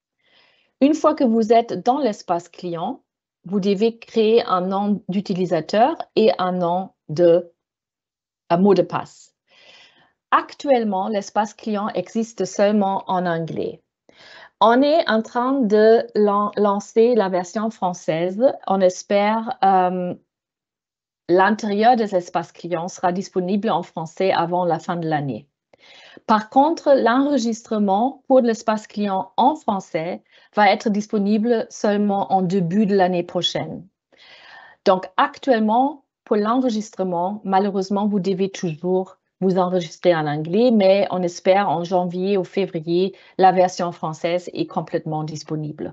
Une fois que vous êtes dans l'espace client, vous devez créer un nom d'utilisateur et un nom de un mot de passe. Actuellement, l'espace client existe seulement en anglais. On est en train de lan lancer la version française. On espère euh, l'intérieur de l'espace client sera disponible en français avant la fin de l'année. Par contre, l'enregistrement pour l'espace client en français va être disponible seulement en début de l'année prochaine. Donc, actuellement, pour l'enregistrement, malheureusement, vous devez toujours vous enregistrer en anglais, mais on espère en janvier ou février, la version française est complètement disponible.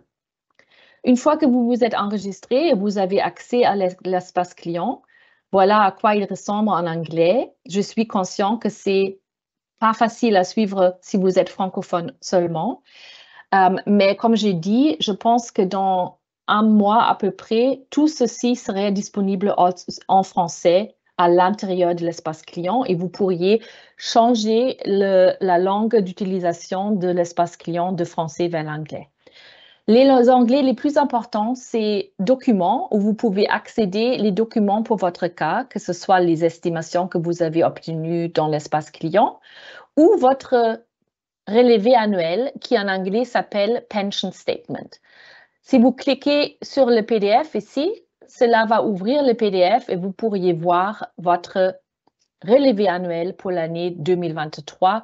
Une fois que vous vous êtes enregistré et vous avez accès à l'espace client, voilà à quoi il ressemble en anglais. Je suis conscient que c'est pas facile à suivre si vous êtes francophone seulement. Um, mais comme j'ai dit, je pense que dans un mois à peu près, tout ceci serait disponible en, en français à l'intérieur de l'espace client et vous pourriez changer le, la langue d'utilisation de l'espace client de français vers l'anglais. Les onglets les plus importants, c'est documents, où vous pouvez accéder les documents pour votre cas, que ce soit les estimations que vous avez obtenues dans l'espace client, ou votre relevé annuel, qui en anglais s'appelle Pension Statement. Si vous cliquez sur le P D F ici, cela va ouvrir le P D F et vous pourriez voir votre relevé annuel pour l'année deux mille vingt-trois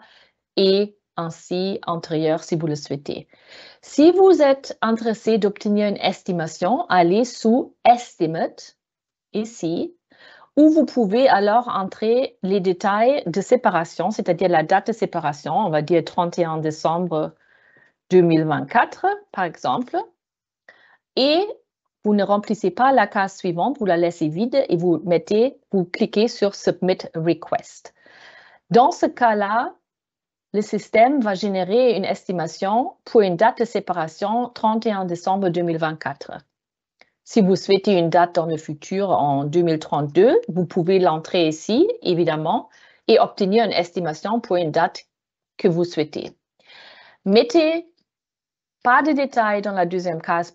et ainsi antérieur si vous le souhaitez. Si vous êtes intéressé d'obtenir une estimation, allez sous Estimate, ici, où vous pouvez alors entrer les détails de séparation, c'est-à-dire la date de séparation, on va dire trente et un décembre deux mille vingt-quatre, par exemple, et vous ne remplissez pas la case suivante, vous la laissez vide et vous mettez, vous cliquez sur Submit Request. Dans ce cas-là, le système va générer une estimation pour une date de séparation trente et un décembre deux mille vingt-quatre. Si vous souhaitez une date dans le futur en deux mille trente-deux, vous pouvez l'entrer ici, évidemment, et obtenir une estimation pour une date que vous souhaitez. Mettez pas de détails dans la deuxième case,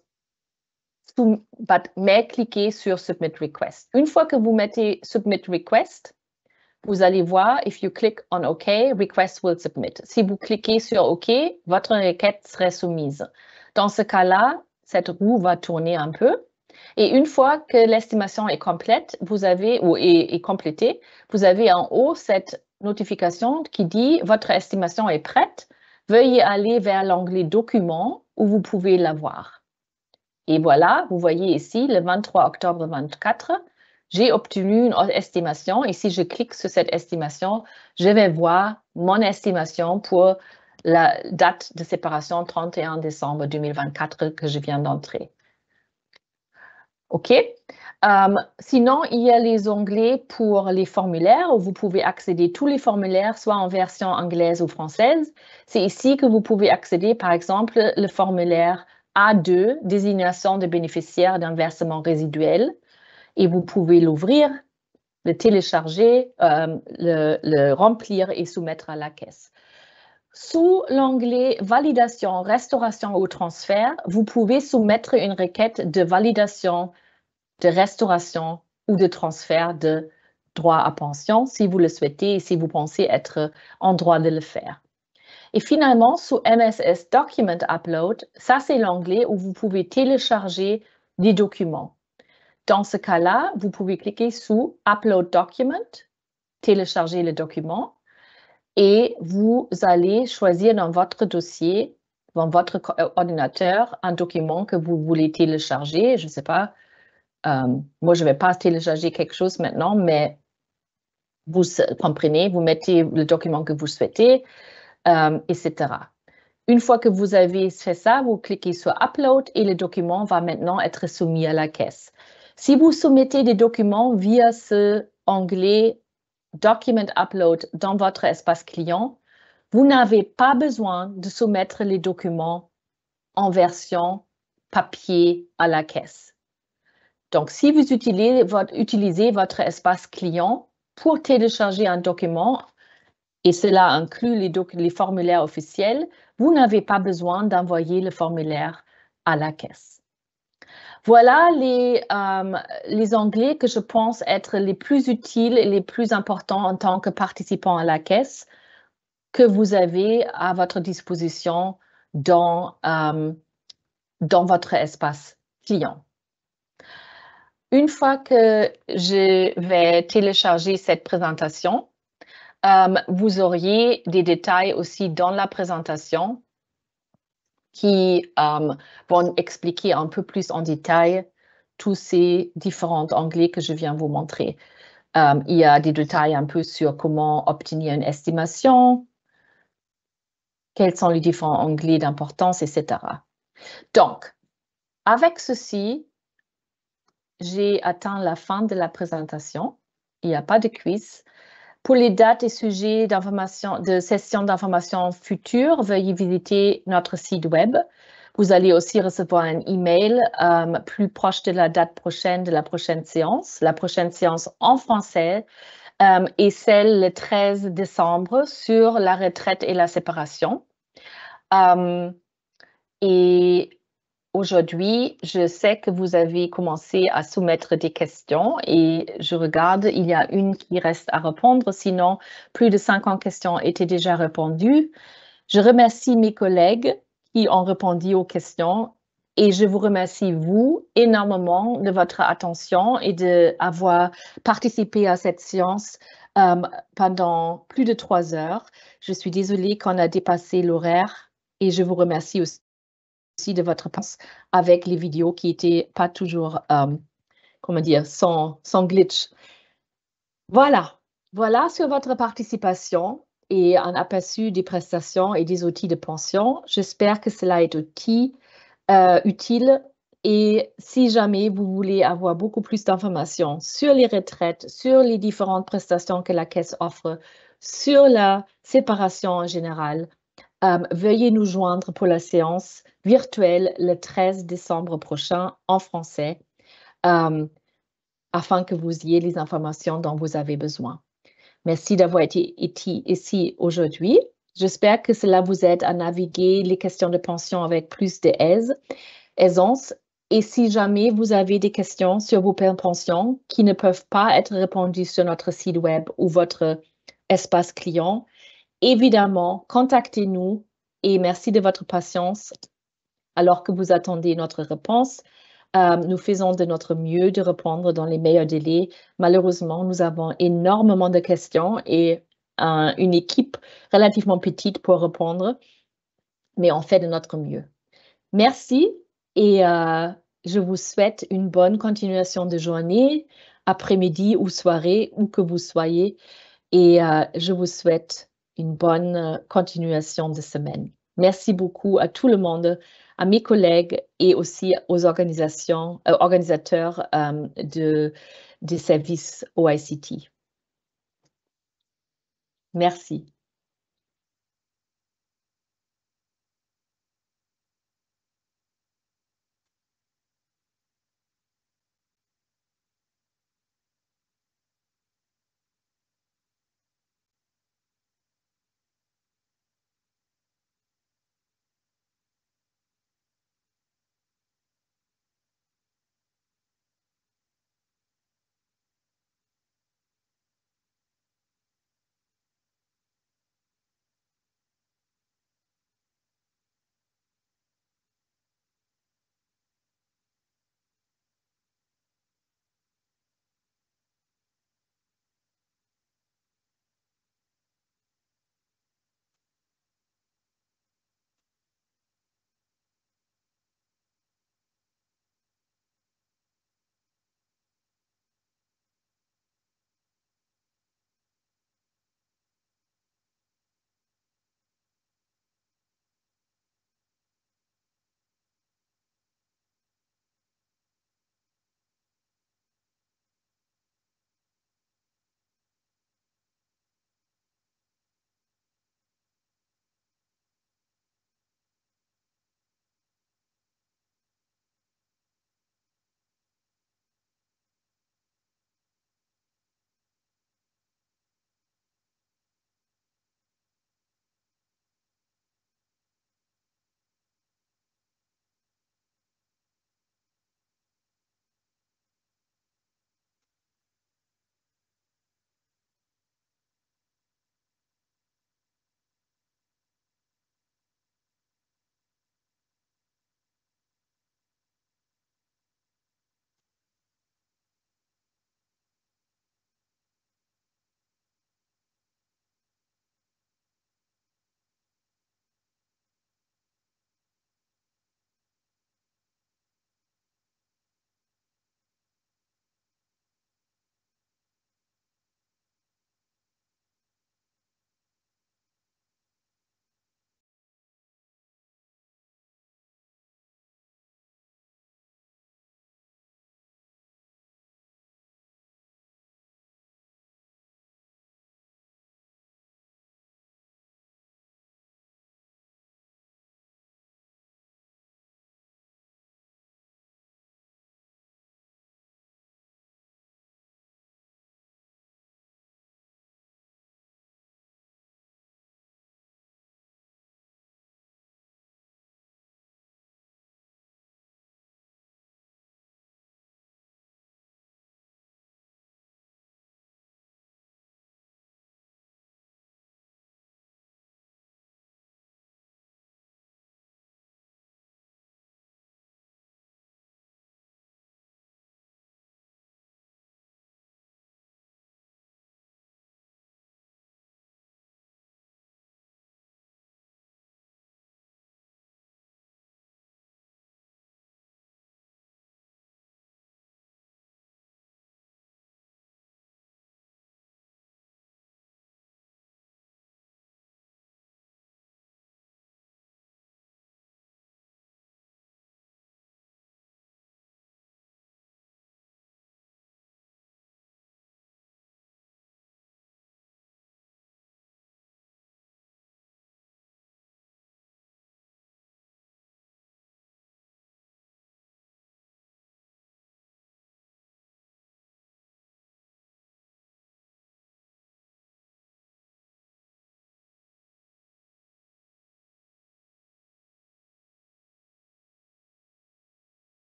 mais cliquez sur Submit Request. Une fois que vous mettez Submit Request, vous allez voir, if you click on OK, request will submit. Si vous cliquez sur OK, votre requête serait soumise. Dans ce cas-là, cette roue va tourner un peu. Et une fois que l'estimation est complète, vous avez, ou est, est complétée, vous avez en haut cette notification qui dit « Votre estimation est prête. Veuillez aller vers l'onglet « Documents » où vous pouvez la voir. » Et voilà, vous voyez ici, le vingt-trois octobre vingt-quatre, j'ai obtenu une estimation et si je clique sur cette estimation, je vais voir mon estimation pour la date de séparation trente et un décembre deux mille vingt-quatre que je viens d'entrer. OK. Um, sinon, il y a les onglets pour les formulaires où vous pouvez accéder à tous les formulaires, soit en version anglaise ou française. C'est ici que vous pouvez accéder, par exemple, le formulaire A deux, désignation de bénéficiaire d'un versement résiduel. Et vous pouvez l'ouvrir, le télécharger, euh, le, le remplir et soumettre à la caisse. Sous l'onglet « Validation, restauration ou transfert », vous pouvez soumettre une requête de validation, de restauration ou de transfert de droit à pension si vous le souhaitez et si vous pensez être en droit de le faire. Et finalement, sous M S S Document Upload, ça c'est l'onglet où vous pouvez télécharger des documents. Dans ce cas-là, vous pouvez cliquer sous « Upload Document », télécharger le document, et vous allez choisir dans votre dossier, dans votre ordinateur, un document que vous voulez télécharger. Je ne sais pas, euh, moi je ne vais pas télécharger quelque chose maintenant, mais vous comprenez, vous mettez le document que vous souhaitez, euh, et cetera. Une fois que vous avez fait ça, vous cliquez sur « Upload » et le document va maintenant être soumis à la caisse. Si vous soumettez des documents via ce onglet Document Upload dans votre espace client, vous n'avez pas besoin de soumettre les documents en version papier à la caisse. Donc, si vous utilisez votre, utilisez votre espace client pour télécharger un document, et cela inclut les, les formulaires officiels, vous n'avez pas besoin d'envoyer le formulaire à la caisse. Voilà les, euh, les onglets que je pense être les plus utiles et les plus importants en tant que participant à la caisse que vous avez à votre disposition dans, euh, dans votre espace client. Une fois que je vais télécharger cette présentation, euh, vous auriez des détails aussi dans la présentation qui euh, vont expliquer un peu plus en détail tous ces différents onglets que je viens vous montrer. Euh, il y a des détails un peu sur comment obtenir une estimation, quels sont les différents onglets d'importance, et cetera. Donc, avec ceci, j'ai atteint la fin de la présentation. Il n'y a pas de quiz. Pour les dates et sujets d'information, de sessions d'information futures, veuillez visiter notre site web. Vous allez aussi recevoir un email euh, plus proche de la date prochaine de la prochaine séance. La prochaine séance en français euh, est celle le treize décembre sur la retraite et la séparation. Euh, et aujourd'hui, je sais que vous avez commencé à soumettre des questions et je regarde, il y a une qui reste à répondre, sinon plus de cinquante questions étaient déjà répondues. Je remercie mes collègues qui ont répondu aux questions et je vous remercie, vous, énormément de votre attention et d'avoir participé à cette séance euh, pendant plus de trois heures. Je suis désolée qu'on a dépassé l'horaire et je vous remercie aussi de votre pense avec les vidéos qui n'étaient pas toujours, euh, comment dire, sans, sans glitch. Voilà, voilà sur votre participation et un aperçu des prestations et des outils de pension. J'espère que cela est utile, euh, utile et si jamais vous voulez avoir beaucoup plus d'informations sur les retraites, sur les différentes prestations que la Caisse offre, sur la séparation en général, euh, veuillez nous joindre pour la séance virtuelle le treize décembre prochain en français. euh, afin que vous ayez les informations dont vous avez besoin. Merci d'avoir été ici aujourd'hui. J'espère que cela vous aide à naviguer les questions de pension avec plus d'aisance. Et si jamais vous avez des questions sur vos pensions qui ne peuvent pas être répondues sur notre site web ou votre espace client, évidemment, contactez-nous et merci de votre patience alors que vous attendez notre réponse. Euh, nous faisons de notre mieux de répondre dans les meilleurs délais. Malheureusement, nous avons énormément de questions et euh, une équipe relativement petite pour répondre, mais on fait de notre mieux. Merci et euh, je vous souhaite une bonne continuation de journée, après-midi ou soirée, où que vous soyez. Et euh, je vous souhaite une bonne continuation de semaine. Merci beaucoup à tout le monde, à mes collègues et aussi aux organisations, euh, organisateurs euh, de, des services O I C T. Merci.